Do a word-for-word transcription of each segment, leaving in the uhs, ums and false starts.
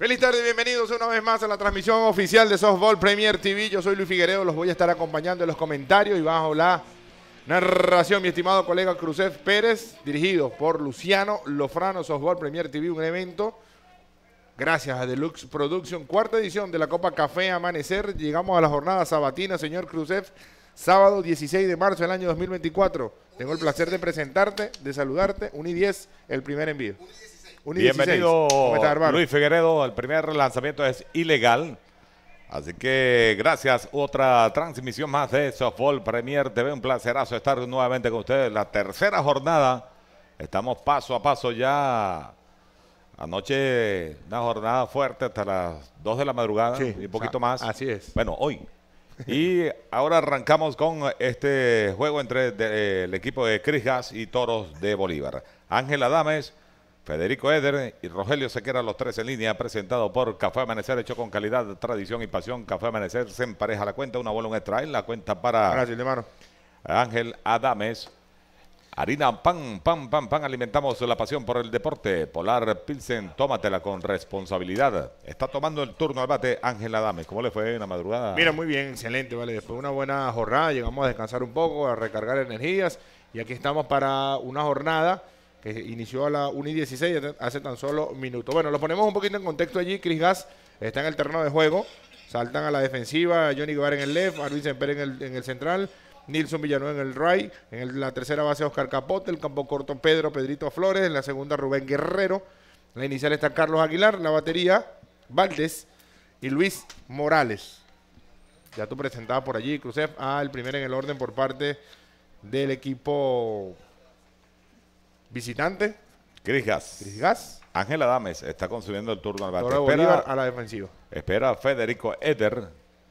Feliz tarde, bienvenidos una vez más a la transmisión oficial de Softball Premier T V. Yo soy Luis Figueredo, los voy a estar acompañando en los comentarios y bajo la narración, mi estimado colega Cruzef Pérez, dirigido por Luciano Lofrano. Softball Premier T V, un evento gracias a Deluxe Production, cuarta edición de la Copa Café Amanecer. Llegamos a la jornada sabatina, señor Cruzef, sábado dieciséis de marzo del año dos mil veinticuatro. Tengo el placer de presentarte, de saludarte. uno y diez, el primer envío. Bienvenido, Luis Figueredo. El primer lanzamiento es ilegal. Así que gracias. Otra transmisión más de Softball Premier T V. Un placerazo estar nuevamente con ustedes. La tercera jornada. Estamos paso a paso ya. Anoche una jornada fuerte hasta las dos de la madrugada. Sí, y un poquito más. Así es. Bueno, hoy. Y ahora arrancamos con este juego entre de, el equipo de Chris Gas y Toros de Bolívar. Ángel Adames, Federico Eder y Rogelio Sequera, los tres en línea, presentado por Café Amanecer, hecho con calidad, tradición y pasión. Café Amanecer se empareja la cuenta, una bola, un extra, la cuenta para Gracias, hermano. Ángel Adames. Harina, pan, pan, pan, pan, alimentamos la pasión por el deporte. Polar Pilsen, tómatela con responsabilidad. Está tomando el turno al bate Ángel Adames. ¿Cómo le fue en la madrugada? Mira, muy bien, excelente, vale. Después de una buena jornada, llegamos a descansar un poco, a recargar energías. Y aquí estamos para una jornada que inició a la una y dieciséis, hace tan solo minutos. Bueno, lo ponemos un poquito en contexto allí. Chris Gas está en el terreno de juego. Saltan a la defensiva, Johnny Guevara en el left, Arvin Semper en el, en el central, Nilson Villanueva en el right, en el, la tercera base Oscar Capote, el campo corto Pedro, Pedrito Flores, en la segunda Rubén Guerrero, en la inicial está Carlos Aguilar, la batería Valdés y Luis Morales. Ya tú presentabas por allí, Cruzef, ah, el primero en el orden por parte del equipo visitante. Chris Gas. Chris Gas. Ángel Adames está consumiendo el turno al bate. Toro de Bolívar a la defensiva. Espera Federico Eder.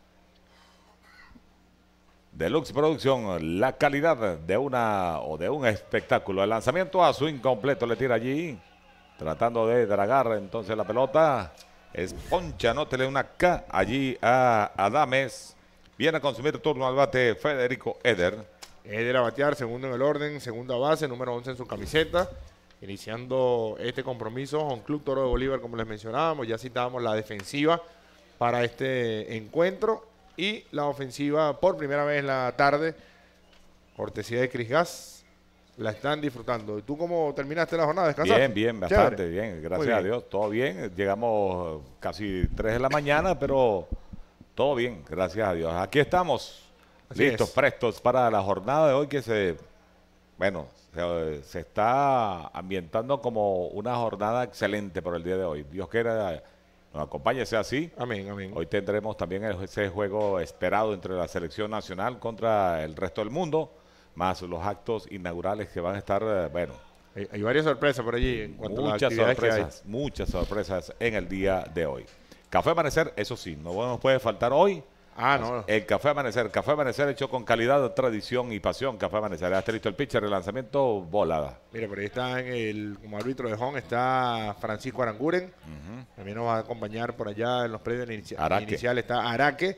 Deluxe Producción, la calidad de una o de un espectáculo. El lanzamiento a swing completo le tira allí, tratando de dragar entonces la pelota. Es poncha, anótele una K allí a Adames. Viene a consumir turno al bate Federico Eder. Eder a batear, segundo en el orden, segunda base, número once en su camiseta. Iniciando este compromiso con Club Toro de Bolívar, como les mencionábamos. Ya citábamos la defensiva para este encuentro. Y la ofensiva por primera vez en la tarde, cortesía de Chris Gas, la están disfrutando. ¿Y tú cómo terminaste la jornada? ¿Descansaste? Bien, bien, bastante Chévere. bien, gracias bien. a Dios, todo bien. Llegamos casi tres de la mañana, pero todo bien, gracias a Dios. Aquí estamos, Así listos, es. prestos para la jornada de hoy que se, bueno, se, se está ambientando como una jornada excelente por el día de hoy. Dios quiera nos acompañe, sea así. Amén, amén. Hoy tendremos también ese juego esperado entre la selección nacional contra el resto del mundo, más los actos inaugurales que van a estar, bueno. Hay, hay varias sorpresas por allí en cuanto muchas a las actividades sorpresas, muchas sorpresas en el día de hoy. Café Amanecer, eso sí, no nos puede faltar hoy. Ah, no. El Café Amanecer, Café Amanecer hecho con calidad, tradición y pasión. Café Amanecer, ya está listo el pitcher, el lanzamiento, volada. Mire, por ahí está en el, como árbitro de home, está Francisco Aranguren. Uh-huh. También nos va a acompañar por allá en los predios inici iniciales está Araque.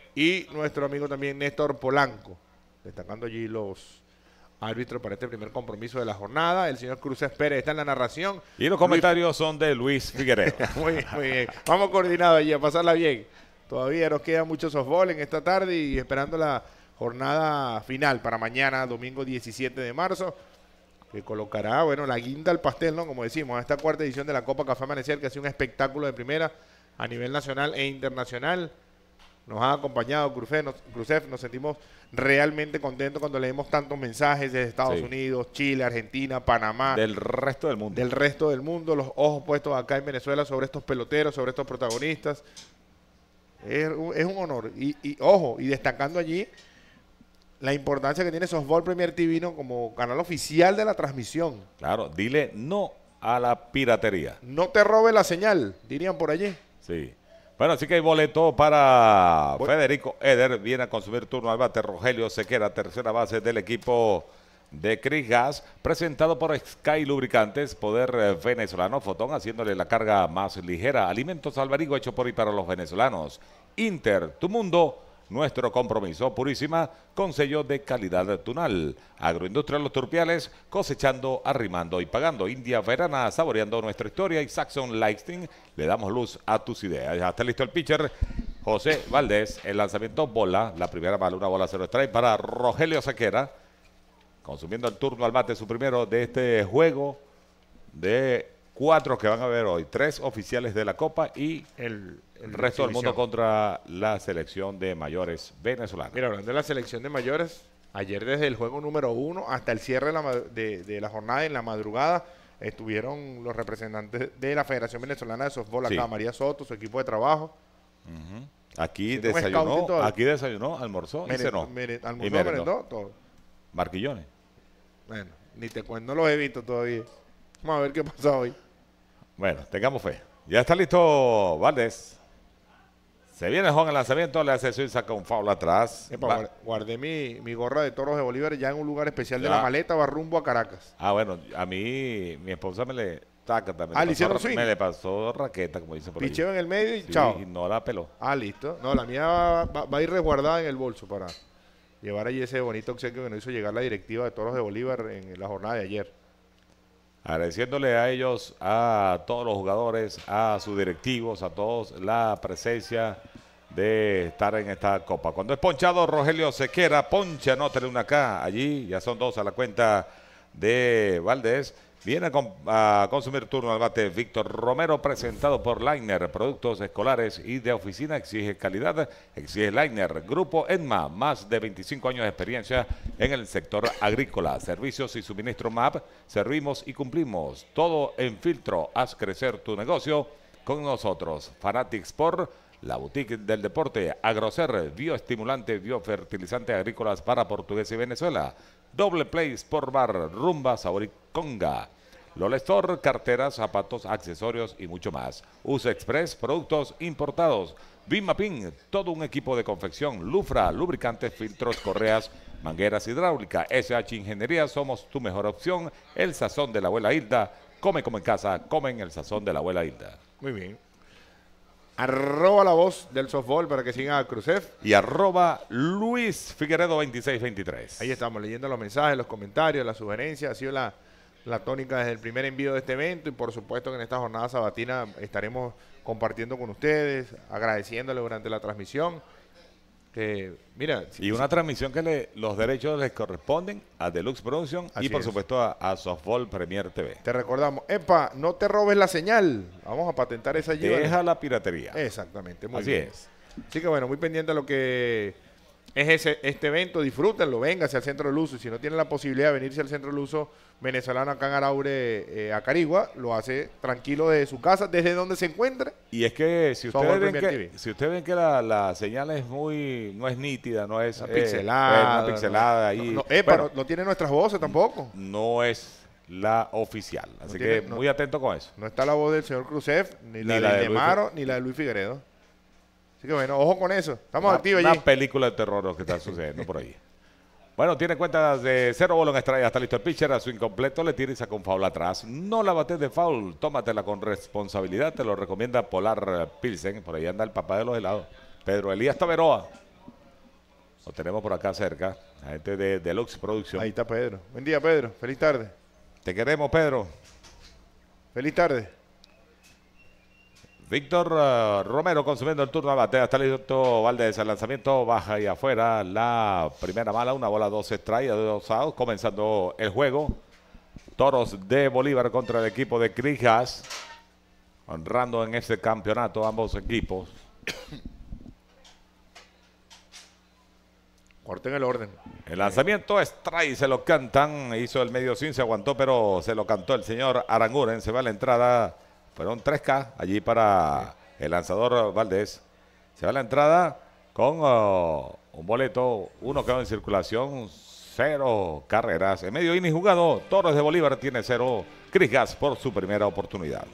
Y nuestro amigo también Néstor Polanco, destacando allí los árbitros para este primer compromiso de la jornada. El señor Cruzef Pérez está en la narración. Y los comentarios Luis... son de Luis Figueredo. muy, muy bien. Vamos coordinados allí a pasarla bien. Todavía nos queda mucho softball en esta tarde y esperando la jornada final para mañana, domingo diecisiete de marzo, que colocará, bueno, la guinda al pastel, ¿no? Como decimos, a esta cuarta edición de la Copa Café Amanecer, que ha sido un espectáculo de primera a nivel nacional e internacional. Nos ha acompañado Cruzef, nos, Cruzef, nos sentimos realmente contentos cuando leemos tantos mensajes desde Estados sí. Unidos, Chile, Argentina, Panamá. Del resto del mundo. Del resto del mundo, los ojos puestos acá en Venezuela sobre estos peloteros, sobre estos protagonistas. Es un, es un honor. Y, y ojo, y destacando allí la importancia que tiene Softball Premier T V, ¿no? Como canal oficial de la transmisión. Claro, dile no a la piratería. No te robe la señal, dirían por allí. Sí. Bueno, así que hay boleto para Voy. Federico Eder. Viene a consumir turno al bate Rogelio Sequera, tercera base del equipo de Chris Gas, presentado por Sky Lubricantes, poder venezolano, Fotón, haciéndole la carga más ligera. Alimentos Albarigo, hecho por y para los venezolanos. Inter, tu mundo, nuestro compromiso. Purísima, con sello de calidad Tunal. Agroindustria Los Turpiales, cosechando, arrimando y pagando. India Verana, saboreando nuestra historia. Y Saxon Lighting, le damos luz a tus ideas. Ya está listo el pitcher José Valdés. El lanzamiento bola, la primera bala, una bola cero strike para Rogelio Sequera. Consumiendo el turno al bate, su primero de este juego de cuatro que van a ver hoy. Tres oficiales de la Copa y el, el resto del mundo contra la selección de mayores venezolana. Mira, hablando de la selección de mayores, ayer desde el juego número uno hasta el cierre de la, de, de la jornada en la madrugada, estuvieron los representantes de la Federación Venezolana de Softball acá, sí. María Soto, su equipo de trabajo. Uh-huh. Aquí desayunó, aquí desayunó, almorzó Mere, y cenó. Mere, almorzó, y merendó. merendó todo. Marquillones. Bueno, ni te cuento, no los he visto todavía. Vamos a ver qué pasa hoy. Bueno, tengamos fe. Ya está listo Valdés. Se viene Juan el lanzamiento, le hace swing, saca un foul atrás. Epa, guardé mi, mi gorra de Toros de Bolívar ya en un lugar especial ya. de la maleta, va rumbo a Caracas. Ah, bueno, a mí, mi esposa me le taca también. Ah, le hicieron swing. Me le pasó raqueta, como dice por ahí. Picheo en el medio y sí, chao. Y no la peló. Ah, listo. No, la mía va, va, va a ir resguardada en el bolso para llevar allí ese bonito obsequio que nos hizo llegar la directiva de Toros de Bolívar en la jornada de ayer. Agradeciéndole a ellos, a todos los jugadores, a sus directivos, a todos la presencia de estar en esta copa. Cuando es ponchado Rogelio Sequera, poncha, anótale una acá, allí ya son dos a la cuenta de Valdés. Viene a, con, a consumir turno al bate Víctor Romero, presentado por Liner, productos escolares y de oficina, exige calidad, exige Liner. Grupo Enma, más de veinticinco años de experiencia en el sector agrícola. Servicios y suministro M A P, servimos y cumplimos. Todo en filtro, haz crecer tu negocio con nosotros. Fanatics Sport, la boutique del deporte. Agrocer, bioestimulante, biofertilizante agrícolas para Portuguesa y Venezuela. Doble Play Sport Bar, Rumba, Sabor y Conga. Lola Store, carteras, zapatos, accesorios y mucho más. Uso Express, productos importados. Bimapin, todo un equipo de confección. Lufra, lubricantes, filtros, correas, mangueras hidráulicas. S H Ingeniería, somos tu mejor opción. El sazón de la abuela Hilda. Come como en casa, come en el sazón de la abuela Hilda. Muy bien. Arroba la voz del softball para que sigan a Crucef. Y arroba Luis Figueredo veintiséis veintitrés. Ahí estamos leyendo los mensajes, los comentarios, las sugerencias. Ha sido la, la tónica desde el primer envío de este evento. Y por supuesto que en esta jornada sabatina estaremos compartiendo con ustedes, agradeciéndole durante la transmisión. Que, mira, y una si, transmisión que le, los derechos les corresponden a Deluxe Production y por es. supuesto a, a Softball Premier T V. Te recordamos, epa, no te robes la señal. Vamos a patentar esa ayuda. Deja la piratería. Exactamente, muy Así bien. es. Así que bueno, muy pendiente a lo que es ese, este evento, disfrútenlo, véngase al Centro del Uso. Y si no tienen la posibilidad de venirse al Centro del Uso venezolano acá en Araure, eh, a Carigua, lo hace tranquilo desde su casa, desde donde se encuentre. Y es que si ustedes ven que, si ustedes ven que la, la señal es muy, no es nítida, no es una pixelada, eh, una pixelada no, ahí. No, no, epa, bueno, no, no tiene nuestras voces tampoco. No es la oficial, así no que tiene, muy no, atento con eso. No está la voz del señor Crucef, ni, ni la, la de Maro, ni la de Luis Figueredo. Así que bueno, ojo con eso. Estamos una, activos allí. Una película de terror lo que está sucediendo por ahí. Bueno, tiene cuenta de cero bolos en estrella, está listo el pitcher, a su incompleto le tira y saca un foul atrás. No la bates de foul, tómatela con responsabilidad, te lo recomienda Polar Pilsen. Por ahí anda el papá de los helados, Pedro Elías Taveroa. Lo tenemos por acá cerca, la gente de Deluxe Producción. Ahí está Pedro. Buen día, Pedro. Feliz tarde. Te queremos, Pedro. Feliz tarde. Víctor uh, Romero consumiendo el turno a batea. Está listo Valdés. El lanzamiento baja y afuera. La primera mala. Una bola, dos strikes, dos outs. Comenzando el juego. Toros de Bolívar contra el equipo de Crijas. Honrando en este campeonato ambos equipos. Corten el orden. El lanzamiento strike. Se lo cantan. Hizo el medio sin. Se aguantó, pero se lo cantó el señor Aranguren. Se va a la entrada. Fueron tres K allí para el lanzador Valdés. Se va a la entrada con uh, un boleto. Uno quedó en circulación. Cero carreras. En medio inning jugado. Toros de Bolívar tiene cero. Crijas por su primera oportunidad.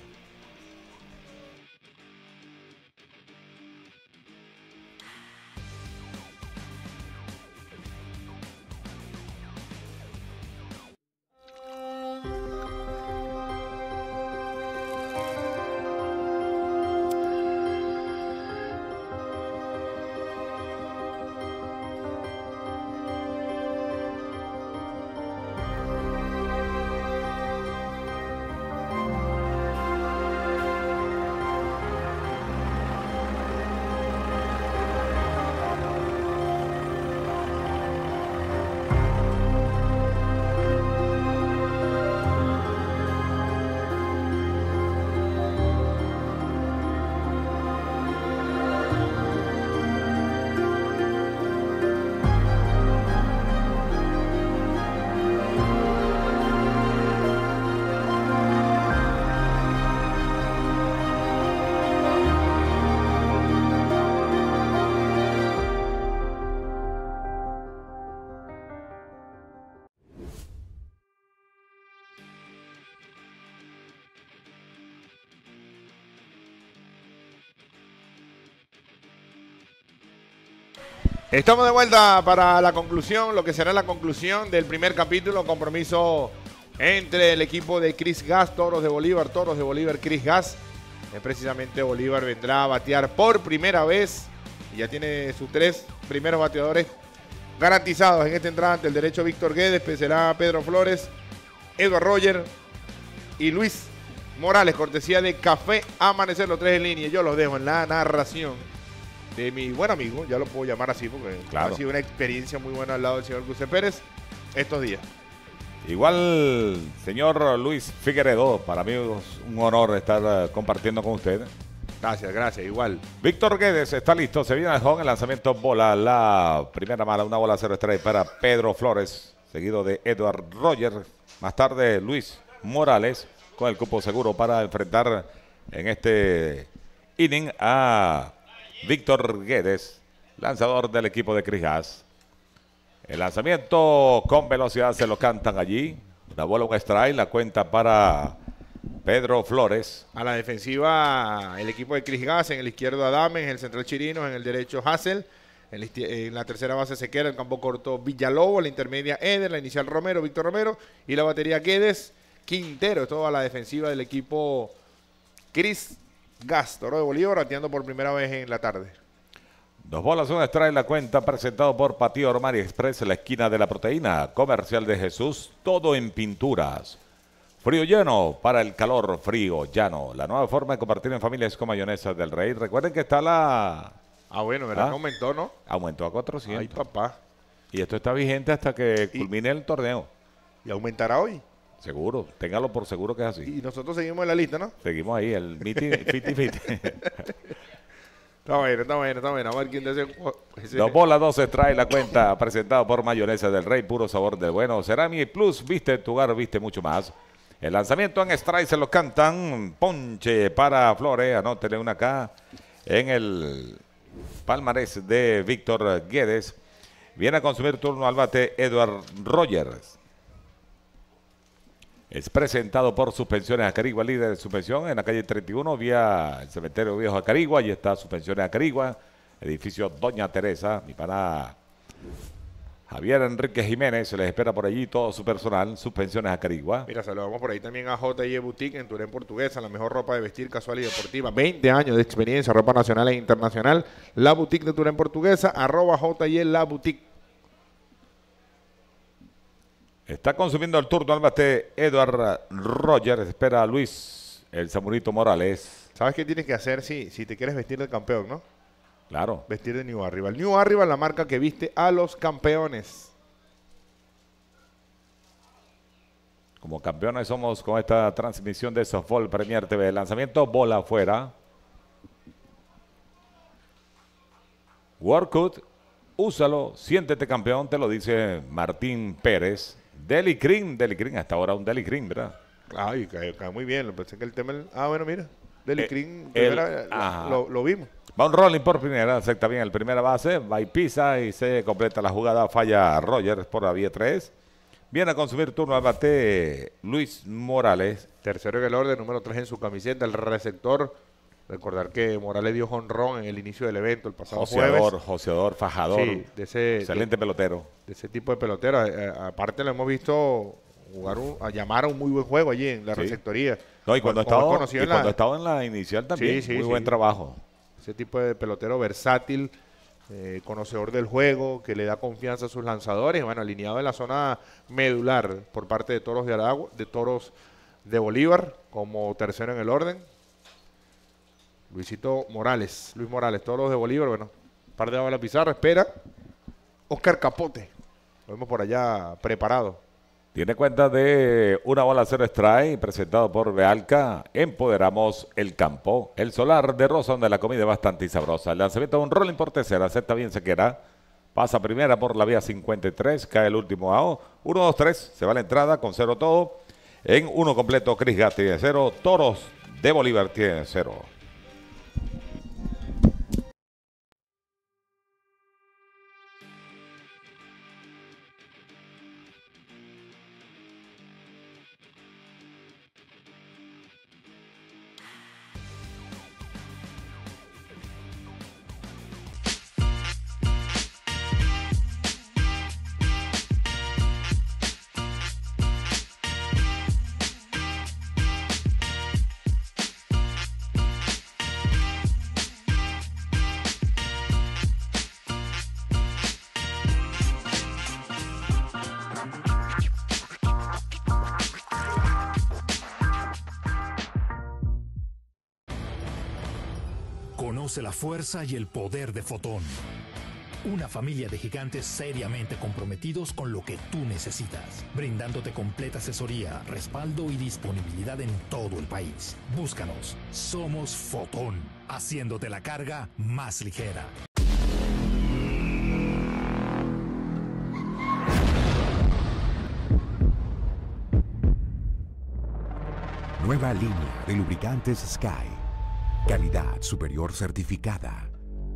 Estamos de vuelta para la conclusión, lo que será la conclusión del primer capítulo, compromiso entre el equipo de Chris Gas, Toros de Bolívar, Toros de Bolívar, Chris Gas. Eh, precisamente Bolívar vendrá a batear por primera vez y ya tiene sus tres primeros bateadores garantizados en esta entrada ante el derecho Víctor Guedes, será Pedro Flores, Edward Roger y Luis Morales, cortesía de Café Amanecer, los tres en línea. Yo los dejo en la narración de mi buen amigo, ya lo puedo llamar así porque claro, ha sido una experiencia muy buena al lado del señor José Pérez estos días. Igual, señor Luis Figueredo, para mí es un honor estar uh, compartiendo con usted. Gracias, gracias, igual. Víctor Guedes está listo, se viene al home, el lanzamiento bola, la primera mala, una bola cero strike para Pedro Flores, seguido de Edward Roger. Más tarde Luis Morales con el cupo seguro para enfrentar en este inning a Víctor Guedes, lanzador del equipo de Chris Gas. El lanzamiento con velocidad se lo cantan allí. Una bola, un strike, la cuenta para Pedro Flores. A la defensiva, el equipo de Chris Gas, en el izquierdo Adames, en el central Chirinos, en el derecho Hassel. En, el, en la tercera base Sequera, el campo corto Villalobos, la intermedia Eder, la inicial Romero, Víctor Romero y la batería Guedes, Quintero. Toda la defensiva del equipo Chris Gas, Toro de Bolívar, bateando por primera vez en la tarde. Dos bolas, un strike, la cuenta, presentado por Patio Ormari Express, en la esquina de la proteína, comercial de Jesús, todo en pinturas. Frío llano para el calor frío llano. La nueva forma de compartir en familia es con mayonesa del Rey. Recuerden que está la... Ah, bueno, ¿verdad? ¿Ah? Que aumentó, ¿no? Aumentó a cuatrocientos. Ay, papá. Y esto está vigente hasta que culmine el torneo. ¿Y aumentará hoy? Seguro, téngalo por seguro que es así. Y nosotros seguimos en la lista, ¿no? Seguimos ahí, el miti, fiti, fiti. Está bueno, está bueno, está bueno. A ver quién de ese... ese... Dos bolas, dos strike, la cuenta, presentado por Mayonesa del Rey, puro sabor del bueno. Cerami Plus, viste tu hogar, viste mucho más. El lanzamiento en strike se lo cantan. Ponche para Flores, anótele una acá en el palmarés de Víctor Guedes. Viene a consumir turno al bate Edward Rogers. Es presentado por Suspensiones Acarigua, líder de suspensión en la calle treinta y uno, vía el cementerio viejo Acarigua. Allí está Suspensiones Acarigua, edificio Doña Teresa. Mi pana Javier Enrique Jiménez se les espera por allí, todo su personal, Suspensiones Acarigua. Mira, saludamos por ahí también a J y Boutique en Turén Portuguesa, la mejor ropa de vestir casual y deportiva. veinte años de experiencia, ropa nacional e internacional. La Boutique de Turén Portuguesa, arroba J y La Boutique. Está consumiendo el turno al bate Edward Rogers. Espera a Luis, el Samurito Morales. ¿Sabes qué tienes que hacer si, si te quieres vestir de campeón, no? Claro. Vestir de New Arrival. New Arrival, la marca que viste a los campeones. Como campeones somos con esta transmisión de Softball Premier T V. Lanzamiento, bola afuera. Workout, úsalo, siéntete campeón, te lo dice Martín Pérez. Deli Cream, Deli Cream, hasta ahora un Deli Cream, ¿verdad? Ay, cae, cae muy bien. Pensé que el tema... Ah, bueno, mira. Deli Eh, Cream, el- primera, ajá. lo, lo vimos. Va un rolling por primera, acepta bien el primera base, va y pisa y se completa la jugada, falla Rogers por la vía tres. Viene a consumir turno al bate Luis Morales. Tercero en el orden, número tres en su camiseta, el receptor. Recordar que Morales dio jonrón en el inicio del evento el pasado Joseador, jueves. joseador, fajador, Sí, de ese, excelente de, pelotero. de ese tipo de pelotero. Eh, eh, aparte lo hemos visto jugar un, a llamar a un muy buen juego allí en la Sí. receptoría. No, y cuando, Como- como estaba, conocido y en la- cuando estaba en la inicial también, Sí, sí, muy sí. buen trabajo. Ese tipo de pelotero versátil, eh, conocedor del juego, que le da confianza a sus lanzadores. Bueno, alineado en la zona medular por parte de Toros de Aragua, de Toros de Bolívar, como tercero en el orden. Luisito Morales, Luis Morales, Toros de Bolívar, bueno, par de abajo de la pizarra, espera. Oscar Capote, lo vemos por allá preparado. Tiene cuenta de una bola cero strike, presentado por Bealca. Empoderamos el campo. El solar de Rosa, donde la comida es bastante y sabrosa. El lanzamiento de un rolling por tercera, acepta bien Sequera. Pasa primera por la vía cincuenta y tres, cae el último A O. uno, dos, tres, se va la entrada con cero todo. En uno completo, Chris Gas tiene cero. Toros de Bolívar tiene cero. Conoce la fuerza y el poder de Fotón. Una familia de gigantes seriamente comprometidos con lo que tú necesitas, brindándote completa asesoría, respaldo y disponibilidad en todo el país. Búscanos. Somos Fotón, haciéndote la carga más ligera. Nueva línea de lubricantes Sky. Calidad superior certificada.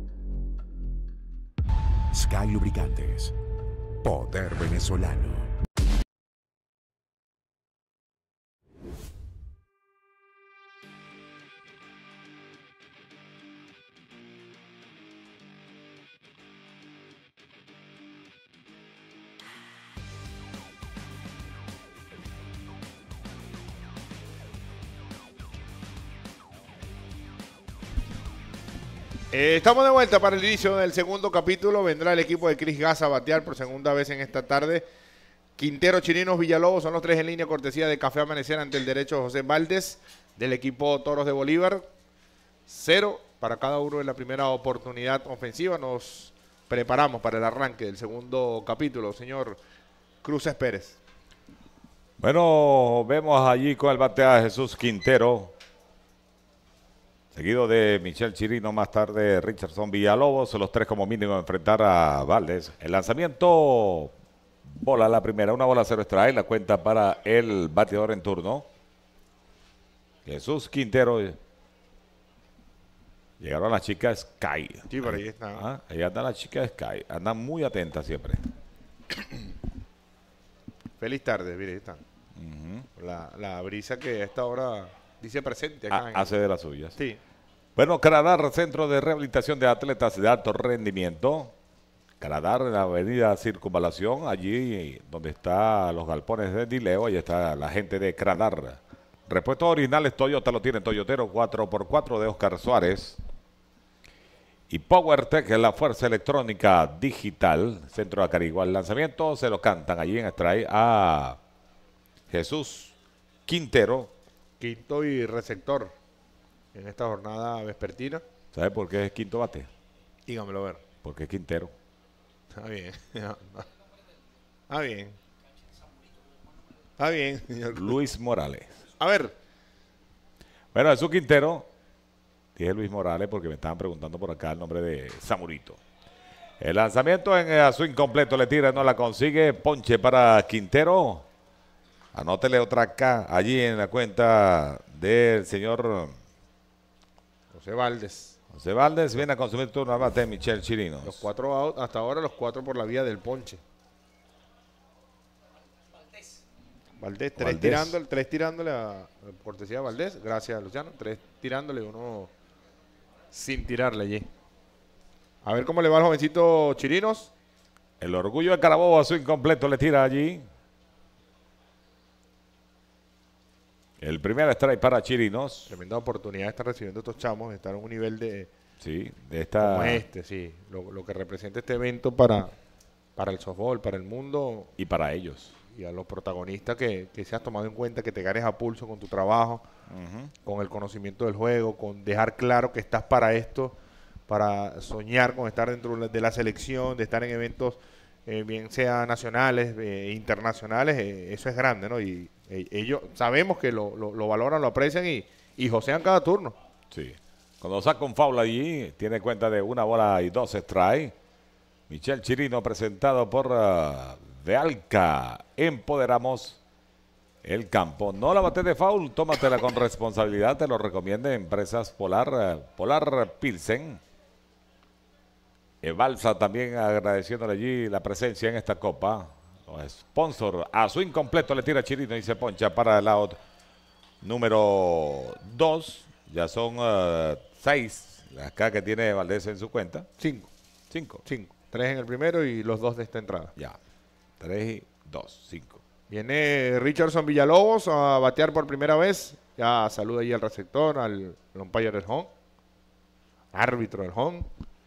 Sky Lubricantes. Poder venezolano. Eh, estamos de vuelta para el inicio del segundo capítulo. Vendrá el equipo de Chris Gaza a batear por segunda vez en esta tarde. Quintero, Chirinos, Villalobos son los tres en línea, cortesía de Café Amanecer ante el derecho José Valdés del equipo Toros de Bolívar. Cero para cada uno en la primera oportunidad ofensiva. Nos preparamos para el arranque del segundo capítulo, señor Cruces Pérez. Bueno, vemos allí con el bate a Jesús Quintero, seguido de Michel Chirino, más tarde Richardson Villalobos, los tres como mínimo a enfrentar a Valdés. El lanzamiento, bola la primera, una bola cero strike, la cuenta para el bateador en turno. Jesús Quintero. Llegaron las chicas Sky. Sí, por ahí está. Ah, ahí andan las chicas Sky, andan muy atentas siempre. Feliz tarde, mire, ahí están. Uh-huh. la, la brisa que a esta hora dice presente acá. Ah, en hace de las suyas. Sí. Bueno, Cradar, Centro de Rehabilitación de Atletas de Alto Rendimiento. Cradar, en la avenida Circunvalación, allí donde están los galpones de Dileo, ahí está la gente de Cradar. Repuestos originales Toyota lo tiene Toyotero cuatro por cuatro de Oscar Suárez. Y PowerTech, la fuerza electrónica digital, Centro de Acarigua. El lanzamiento se lo cantan allí en strike a Jesús Quintero. Quinto y receptor en esta jornada vespertina. ¿Sabe por qué es quinto bate? Dígamelo a ver. Porque es Quintero. Está bien. Está bien. Está bien, señor Luis Morales. A ver. Bueno, Jesús Quintero. Dije Luis Morales porque me estaban preguntando por acá el nombre de Samurito. El lanzamiento en el swing completo le tira, no la consigue. Ponche para Quintero. Anótele otra acá, allí en la cuenta del señor José Valdés. José Valdés viene a consumir turno al bate de Michel Chirino. Los cuatro out, hasta ahora los cuatro por la vía del ponche. Valdés. Valdés, tres, Valdés. Tirándole, tres tirándole a, a cortesía de Valdés. Gracias, Luciano. Tres tirándole, uno sin tirarle allí. A ver cómo le va al jovencito Chirinos. El orgullo de Carabobo a su incompleto le tira allí. El primer strike para Chirinos. Tremenda oportunidad está recibiendo estos chamos de estar a un nivel de, sí, de esta, como este, sí. Lo, lo que representa este evento para, para el softball, para el mundo. Y para ellos. Y a los protagonistas que, que se has tomado en cuenta, que te ganes a pulso con tu trabajo, uh-huh. con el conocimiento del juego, con dejar claro que estás para esto, para soñar con estar dentro de la selección, de estar en eventos, eh, bien sea nacionales, eh, internacionales, eh, eso es grande, ¿no? Y eh, ellos sabemos que lo, lo, lo valoran, lo aprecian y, y josean cada turno. Sí. Cuando saca un foul allí, tiene cuenta de una bola y dos strikes. Michel Chirino presentado por uh, Vealca. Empoderamos el campo. No la bate de foul, tómatela con responsabilidad, te lo recomienda Empresas Polar, uh, Polar Pilsen. Balsa también agradeciéndole allí la presencia en esta copa. Los sponsor a su incompleto le tira Chirino y se poncha para el out número dos. Ya son uh, seis acá que tiene Valdés en su cuenta. Cinco. Cinco. Cinco. Tres en el primero y los dos de esta entrada. Ya. Tres y dos. Cinco. Viene Richardson Villalobos a batear por primera vez. Ya saluda ahí al receptor, al umpire del home. Árbitro del home.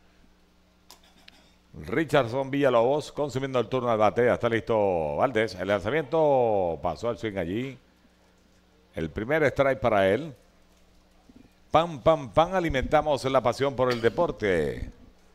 Richardson Villalobos consumiendo el turno al bate. Ya está listo Valdés. El lanzamiento pasó al swing allí. El primer strike para él. Pam, pam, pam, alimentamos la pasión por el deporte.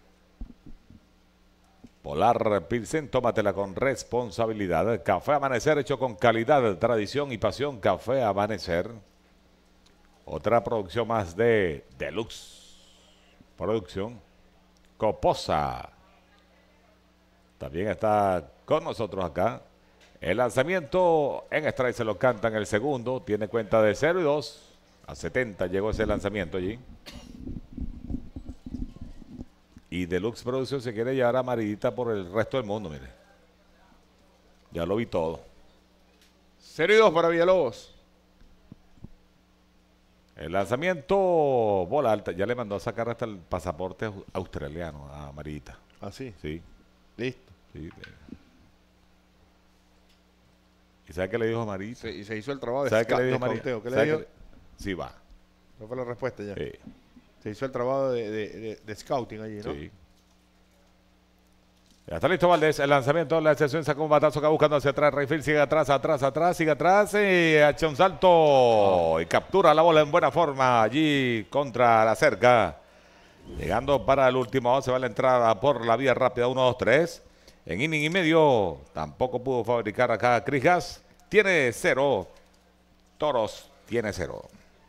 Polar Pilsen, tómatela con responsabilidad. Café Amanecer hecho con calidad, tradición y pasión. Café Amanecer. Otra producción más de Deluxe Producción. Coposa. También está con nosotros acá. El lanzamiento en strike se lo cantan el segundo. Tiene cuenta de cero y dos. A setenta llegó ese lanzamiento allí. Y Deluxe Producción se quiere llevar a Maridita por el resto del mundo, mire. Ya lo vi todo. cero y dos para Villalobos. El lanzamiento, bola alta. Ya le mandó a sacar hasta el pasaporte australiano a Maridita. ¿Ah, sí? Sí. Listo. Sí. ¿Y sabe qué le dijo a Maridita? Se, y se hizo el trabajo de ¿Sabe qué le dijo de Maridita? ¿Qué le dijo? Que... Sí, va. ¿No fue la respuesta ya? Sí. Se hizo el trabajo de, de, de, de scouting allí, ¿no? Sí. Ya está listo Valdés. El lanzamiento, la excepción sacó un batazo que va buscando hacia atrás. Rayfield sigue atrás, atrás, atrás, sigue atrás. Y echa un salto. Oh. Y captura la bola en buena forma allí contra la cerca. Llegando para el último. Se va la entrada por la vía rápida. uno, dos, tres. En inning y medio. Tampoco pudo fabricar acá Chris Gas. Tiene cero. Toros tiene cero.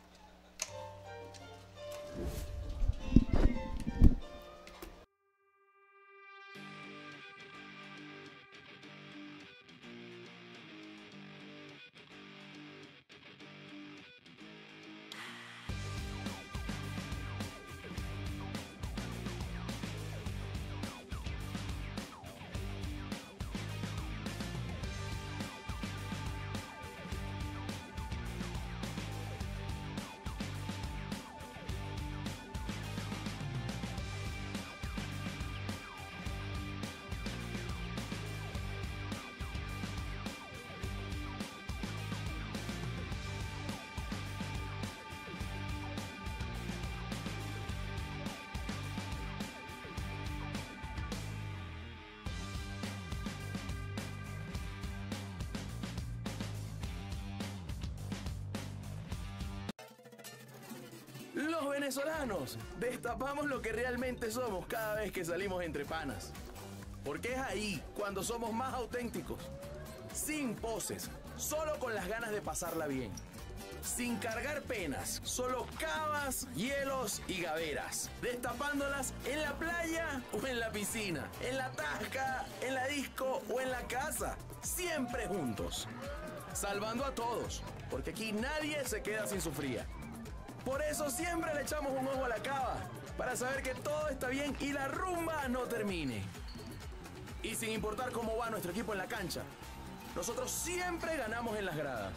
Los venezolanos destapamos lo que realmente somos cada vez que salimos entre panas. Porque es ahí cuando somos más auténticos. Sin poses, solo con las ganas de pasarla bien. Sin cargar penas, solo cavas, hielos y gaveras. Destapándolas en la playa o en la piscina, en la tasca, en la disco o en la casa. Siempre juntos. Salvando a todos, porque aquí nadie se queda sin su fría. Por eso siempre le echamos un ojo a la cava, para saber que todo está bien y la rumba no termine. Y sin importar cómo va nuestro equipo en la cancha, nosotros siempre ganamos en las gradas.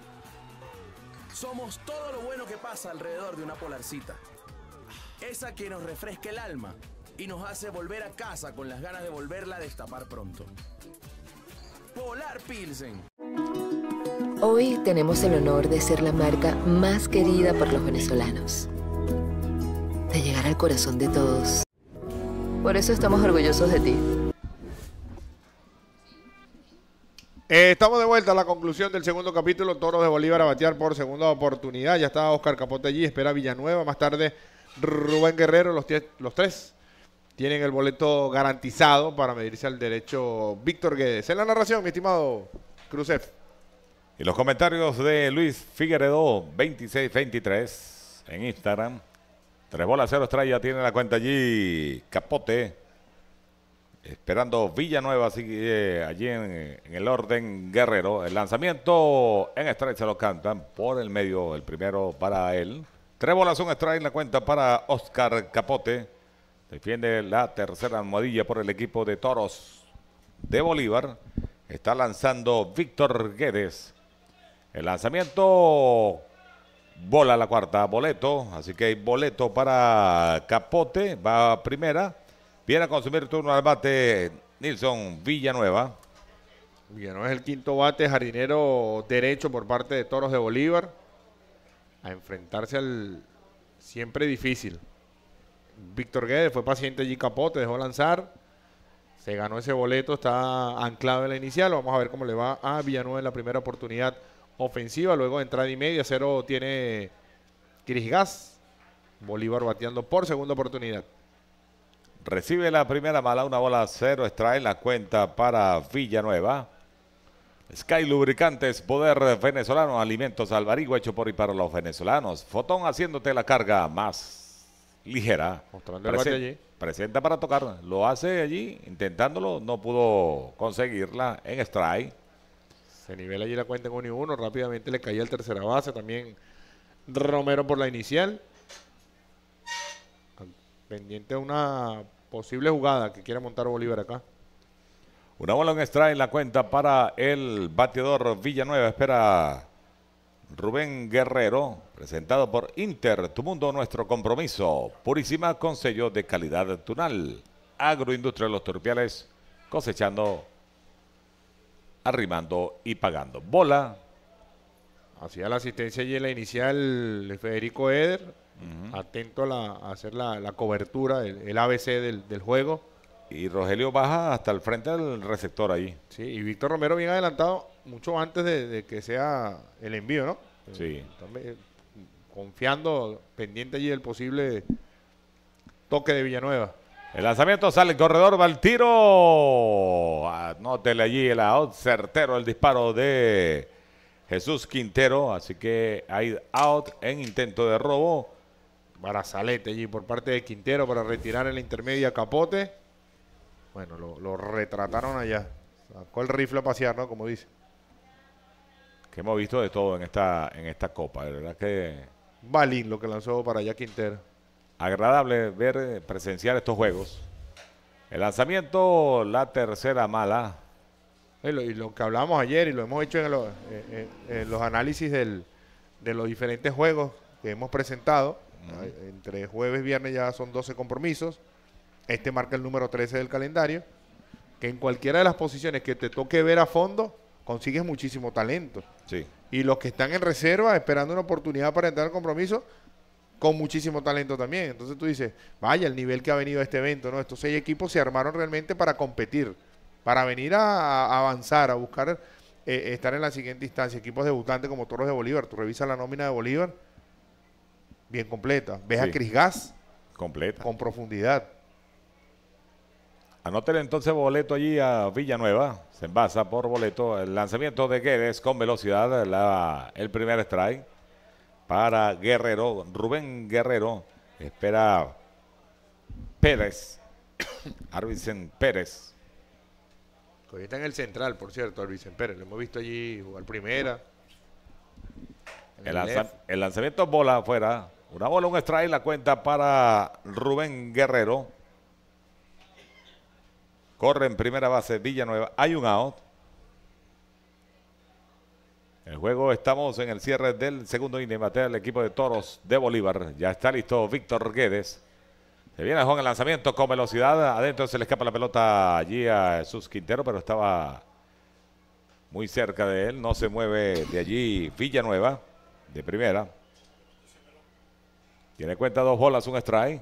Somos todo lo bueno que pasa alrededor de una polarcita. Esa que nos refresca el alma y nos hace volver a casa con las ganas de volverla a destapar pronto. Polar Pilsen. Hoy tenemos el honor de ser la marca más querida por los venezolanos. De llegar al corazón de todos. Por eso estamos orgullosos de ti. Eh, estamos de vuelta a la conclusión del segundo capítulo. Toros de Bolívar a batear por segunda oportunidad. Ya está Oscar Capote allí, espera Villanueva. Más tarde Rubén Guerrero. Los, los tres tienen el boleto garantizado para medirse al derecho Víctor Guedes. En la narración, mi estimado Cruzef. Y los comentarios de Luis Figueredo, veintiséis veintitrés en Instagram. Tres bolas, cero estrella, tiene la cuenta allí Capote. Esperando Villanueva, sigue allí en, en el orden Guerrero. El lanzamiento en strike se lo cantan por el medio, el primero para él. Tres bolas, un strike en la cuenta para Oscar Capote. Defiende la tercera almohadilla por el equipo de Toros de Bolívar. Está lanzando Víctor Guedes. El lanzamiento, bola a la cuarta, boleto. Así que hay boleto para Capote. Va a primera. Viene a consumir turno al bate Nilson Villanueva. Villanueva es el quinto bate, jardinero derecho por parte de Toros de Bolívar. A enfrentarse al siempre difícil Víctor Guedes. Fue paciente allí Capote, dejó lanzar. Se ganó ese boleto, está anclado en la inicial. Vamos a ver cómo le va a Villanueva en la primera oportunidad ofensiva. Luego de entrada y media, cero tiene Chris Gas. Bolívar bateando por segunda oportunidad. Recibe la primera mala, una bola cero, extrae la cuenta para Villanueva. Sky Lubricantes, poder venezolano, alimentos Albarigo, hecho por y para los venezolanos. Fotón haciéndote la carga más ligera. Mostrando el bate allí. Presenta para tocar, lo hace allí, intentándolo, no pudo conseguirla en strike. Se nivela allí la cuenta en uno y uno, rápidamente le caía el tercera base, también Romero por la inicial. Pendiente de una posible jugada que quiera montar Bolívar acá. Una bola en strike en la cuenta para el bateador Villanueva. Espera Rubén Guerrero, presentado por Inter, tu mundo, nuestro compromiso. Purísima con sello de calidad Tunal. Agroindustria de los Turpiales, cosechando, arrimando y pagando. Bola. Hacía la asistencia allí en la inicial Federico Eder, uh-huh. atento a, la, a hacer la, la cobertura, el, el A B C del, del juego. Y Rogelio baja hasta el frente del receptor allí. Sí, y Víctor Romero bien adelantado, mucho antes de, de que sea el envío, ¿no? Sí. También, confiando, pendiente allí del posible toque de Villanueva. El lanzamiento sale, el corredor va al tiro. Anótele allí el out, certero el disparo de Jesús Quintero. Así que hay out en intento de robo. Brazalete allí por parte de Quintero para retirar en la intermedia Capote. Bueno, lo, lo retrataron allá. Sacó el rifle a pasear, ¿no? Como dice. Que hemos visto de todo en esta, en esta copa. De verdad que... Balín lo que lanzó para allá Quintero. Agradable ver, presenciar estos juegos. El lanzamiento, la tercera mala. Y lo, y lo que hablábamos ayer y lo hemos hecho en, lo, en, en los análisis del, de los diferentes juegos que hemos presentado. Uh-huh. Entre jueves y viernes ya son doce compromisos. Este marca el número trece del calendario. Que en cualquiera de las posiciones que te toque ver a fondo, consigues muchísimo talento. Sí. Y los que están en reserva, esperando una oportunidad para entrar al compromiso, con muchísimo talento también. Entonces tú dices, vaya el nivel que ha venido a este evento, ¿no? Estos seis equipos se armaron realmente para competir, para venir a, a avanzar, a buscar eh, estar en la siguiente instancia. Equipos debutantes como Toros de Bolívar. Tú revisas la nómina de Bolívar, bien completa. Ves sí. a Cris Gas, completa, con profundidad. Anótele entonces boleto allí a Villanueva. Se envasa por boleto. El lanzamiento de Guedes con velocidad. La, el primer strike para Guerrero. Rubén Guerrero. Espera Pérez. Arvicen Pérez. Hoy está en el central, por cierto, Arvicen Pérez. Lo hemos visto allí jugar primera. El, lanza, el lanzamiento bola afuera. Una bola, un strike. La cuenta para Rubén Guerrero. Corre en primera base Villanueva. Hay un out. El juego, estamos en el cierre del segundo inning. Batea el equipo de Toros de Bolívar. Ya está listo Víctor Guedes. Se viene con el lanzamiento con velocidad. Adentro se le escapa la pelota allí a Jesús Quintero, pero estaba muy cerca de él. No se mueve de allí Villanueva, de primera. Tiene cuenta dos bolas, un strike.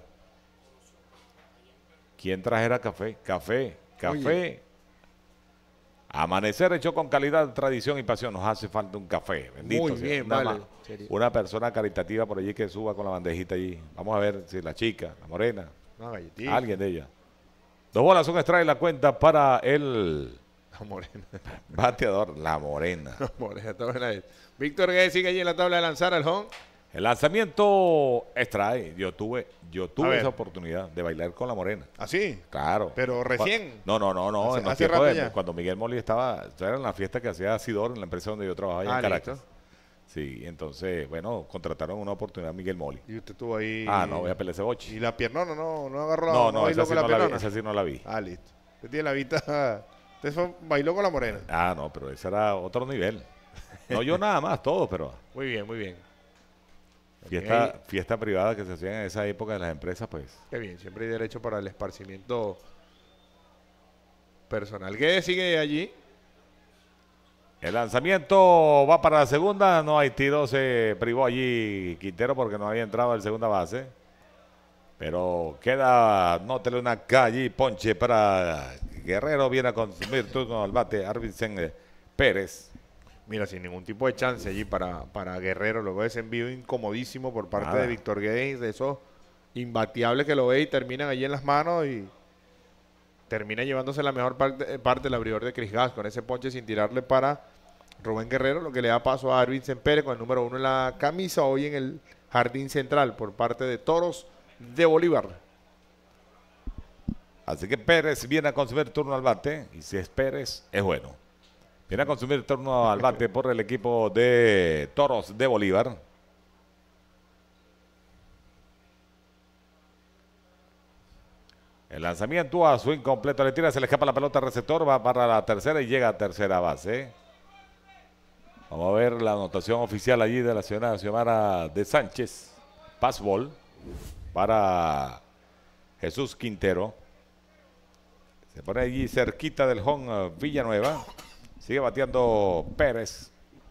¿Quién trajera café? Café. Café. Oye. Amanecer hecho con calidad, tradición y pasión. Nos hace falta un café. Bendito Muy sea. bien, una, vale. Una persona caritativa por allí que suba con la bandejita allí. Vamos a ver si la chica, la morena, no, alguien de ella. Dos bolas, un strike, la cuenta para el la morena. bateador, la morena. La morena. Víctor Guedes sigue allí en la tabla de lanzar al home. El lanzamiento strike. Yo tuve, yo tuve esa oportunidad de bailar con la morena. ¿Ah, sí? Claro. ¿Pero recién? No, no, no, no. Hace, en hace rato de, ya. Cuando Miguel Moli estaba, era en la fiesta que hacía Sidor, en la empresa donde yo trabajaba allá ah, en Caracas. ¿listo? Sí, entonces, bueno, contrataron una oportunidad a Miguel Moli. Y usted estuvo ahí. Ah, no, voy a pelear ese boche. ¿Y la piernona no, no agarró la No, no, no esa, sí con no la la vi, esa sí no la vi. Ah, listo. Usted tiene la vista. Usted fue, bailó con la morena. Ah, no, pero ese era otro nivel. No yo nada más, todo, pero. Muy bien, muy bien. Fiesta, fiesta privada que se hacían en esa época de las empresas, pues. Qué bien, siempre hay derecho para el esparcimiento personal. Guedes sigue allí. El lanzamiento va para la segunda, no hay tiro, se privó allí Quintero porque no había entrado al segunda base. Pero queda, nótele una calle, ponche para Guerrero, viene a consumir turno al bate Arvicen Pérez. Mira, sin ningún tipo de chance allí para, para Guerrero. Luego de ese envío incomodísimo por parte Nada. de Víctor Guedes, de esos imbatiables que lo ve y terminan allí en las manos y termina llevándose la mejor parte, parte del abridor de Chris Gas con ese ponche sin tirarle para Rubén Guerrero, lo que le da paso a Arvin Sempere con el número uno en la camisa, hoy en el jardín central por parte de Toros de Bolívar. Así que Pérez viene a consumir turno al bate y si es Pérez es bueno. Viene a consumir turno al bate por el equipo de Toros de Bolívar. El lanzamiento a swing completo, le tira, se le escapa la pelota al receptor, va para la tercera y llega a tercera base. Vamos a ver la anotación oficial allí de la señora Xiomara de Sánchez. Pass ball para Jesús Quintero. Se pone allí cerquita del home Villanueva. Sigue bateando Pérez.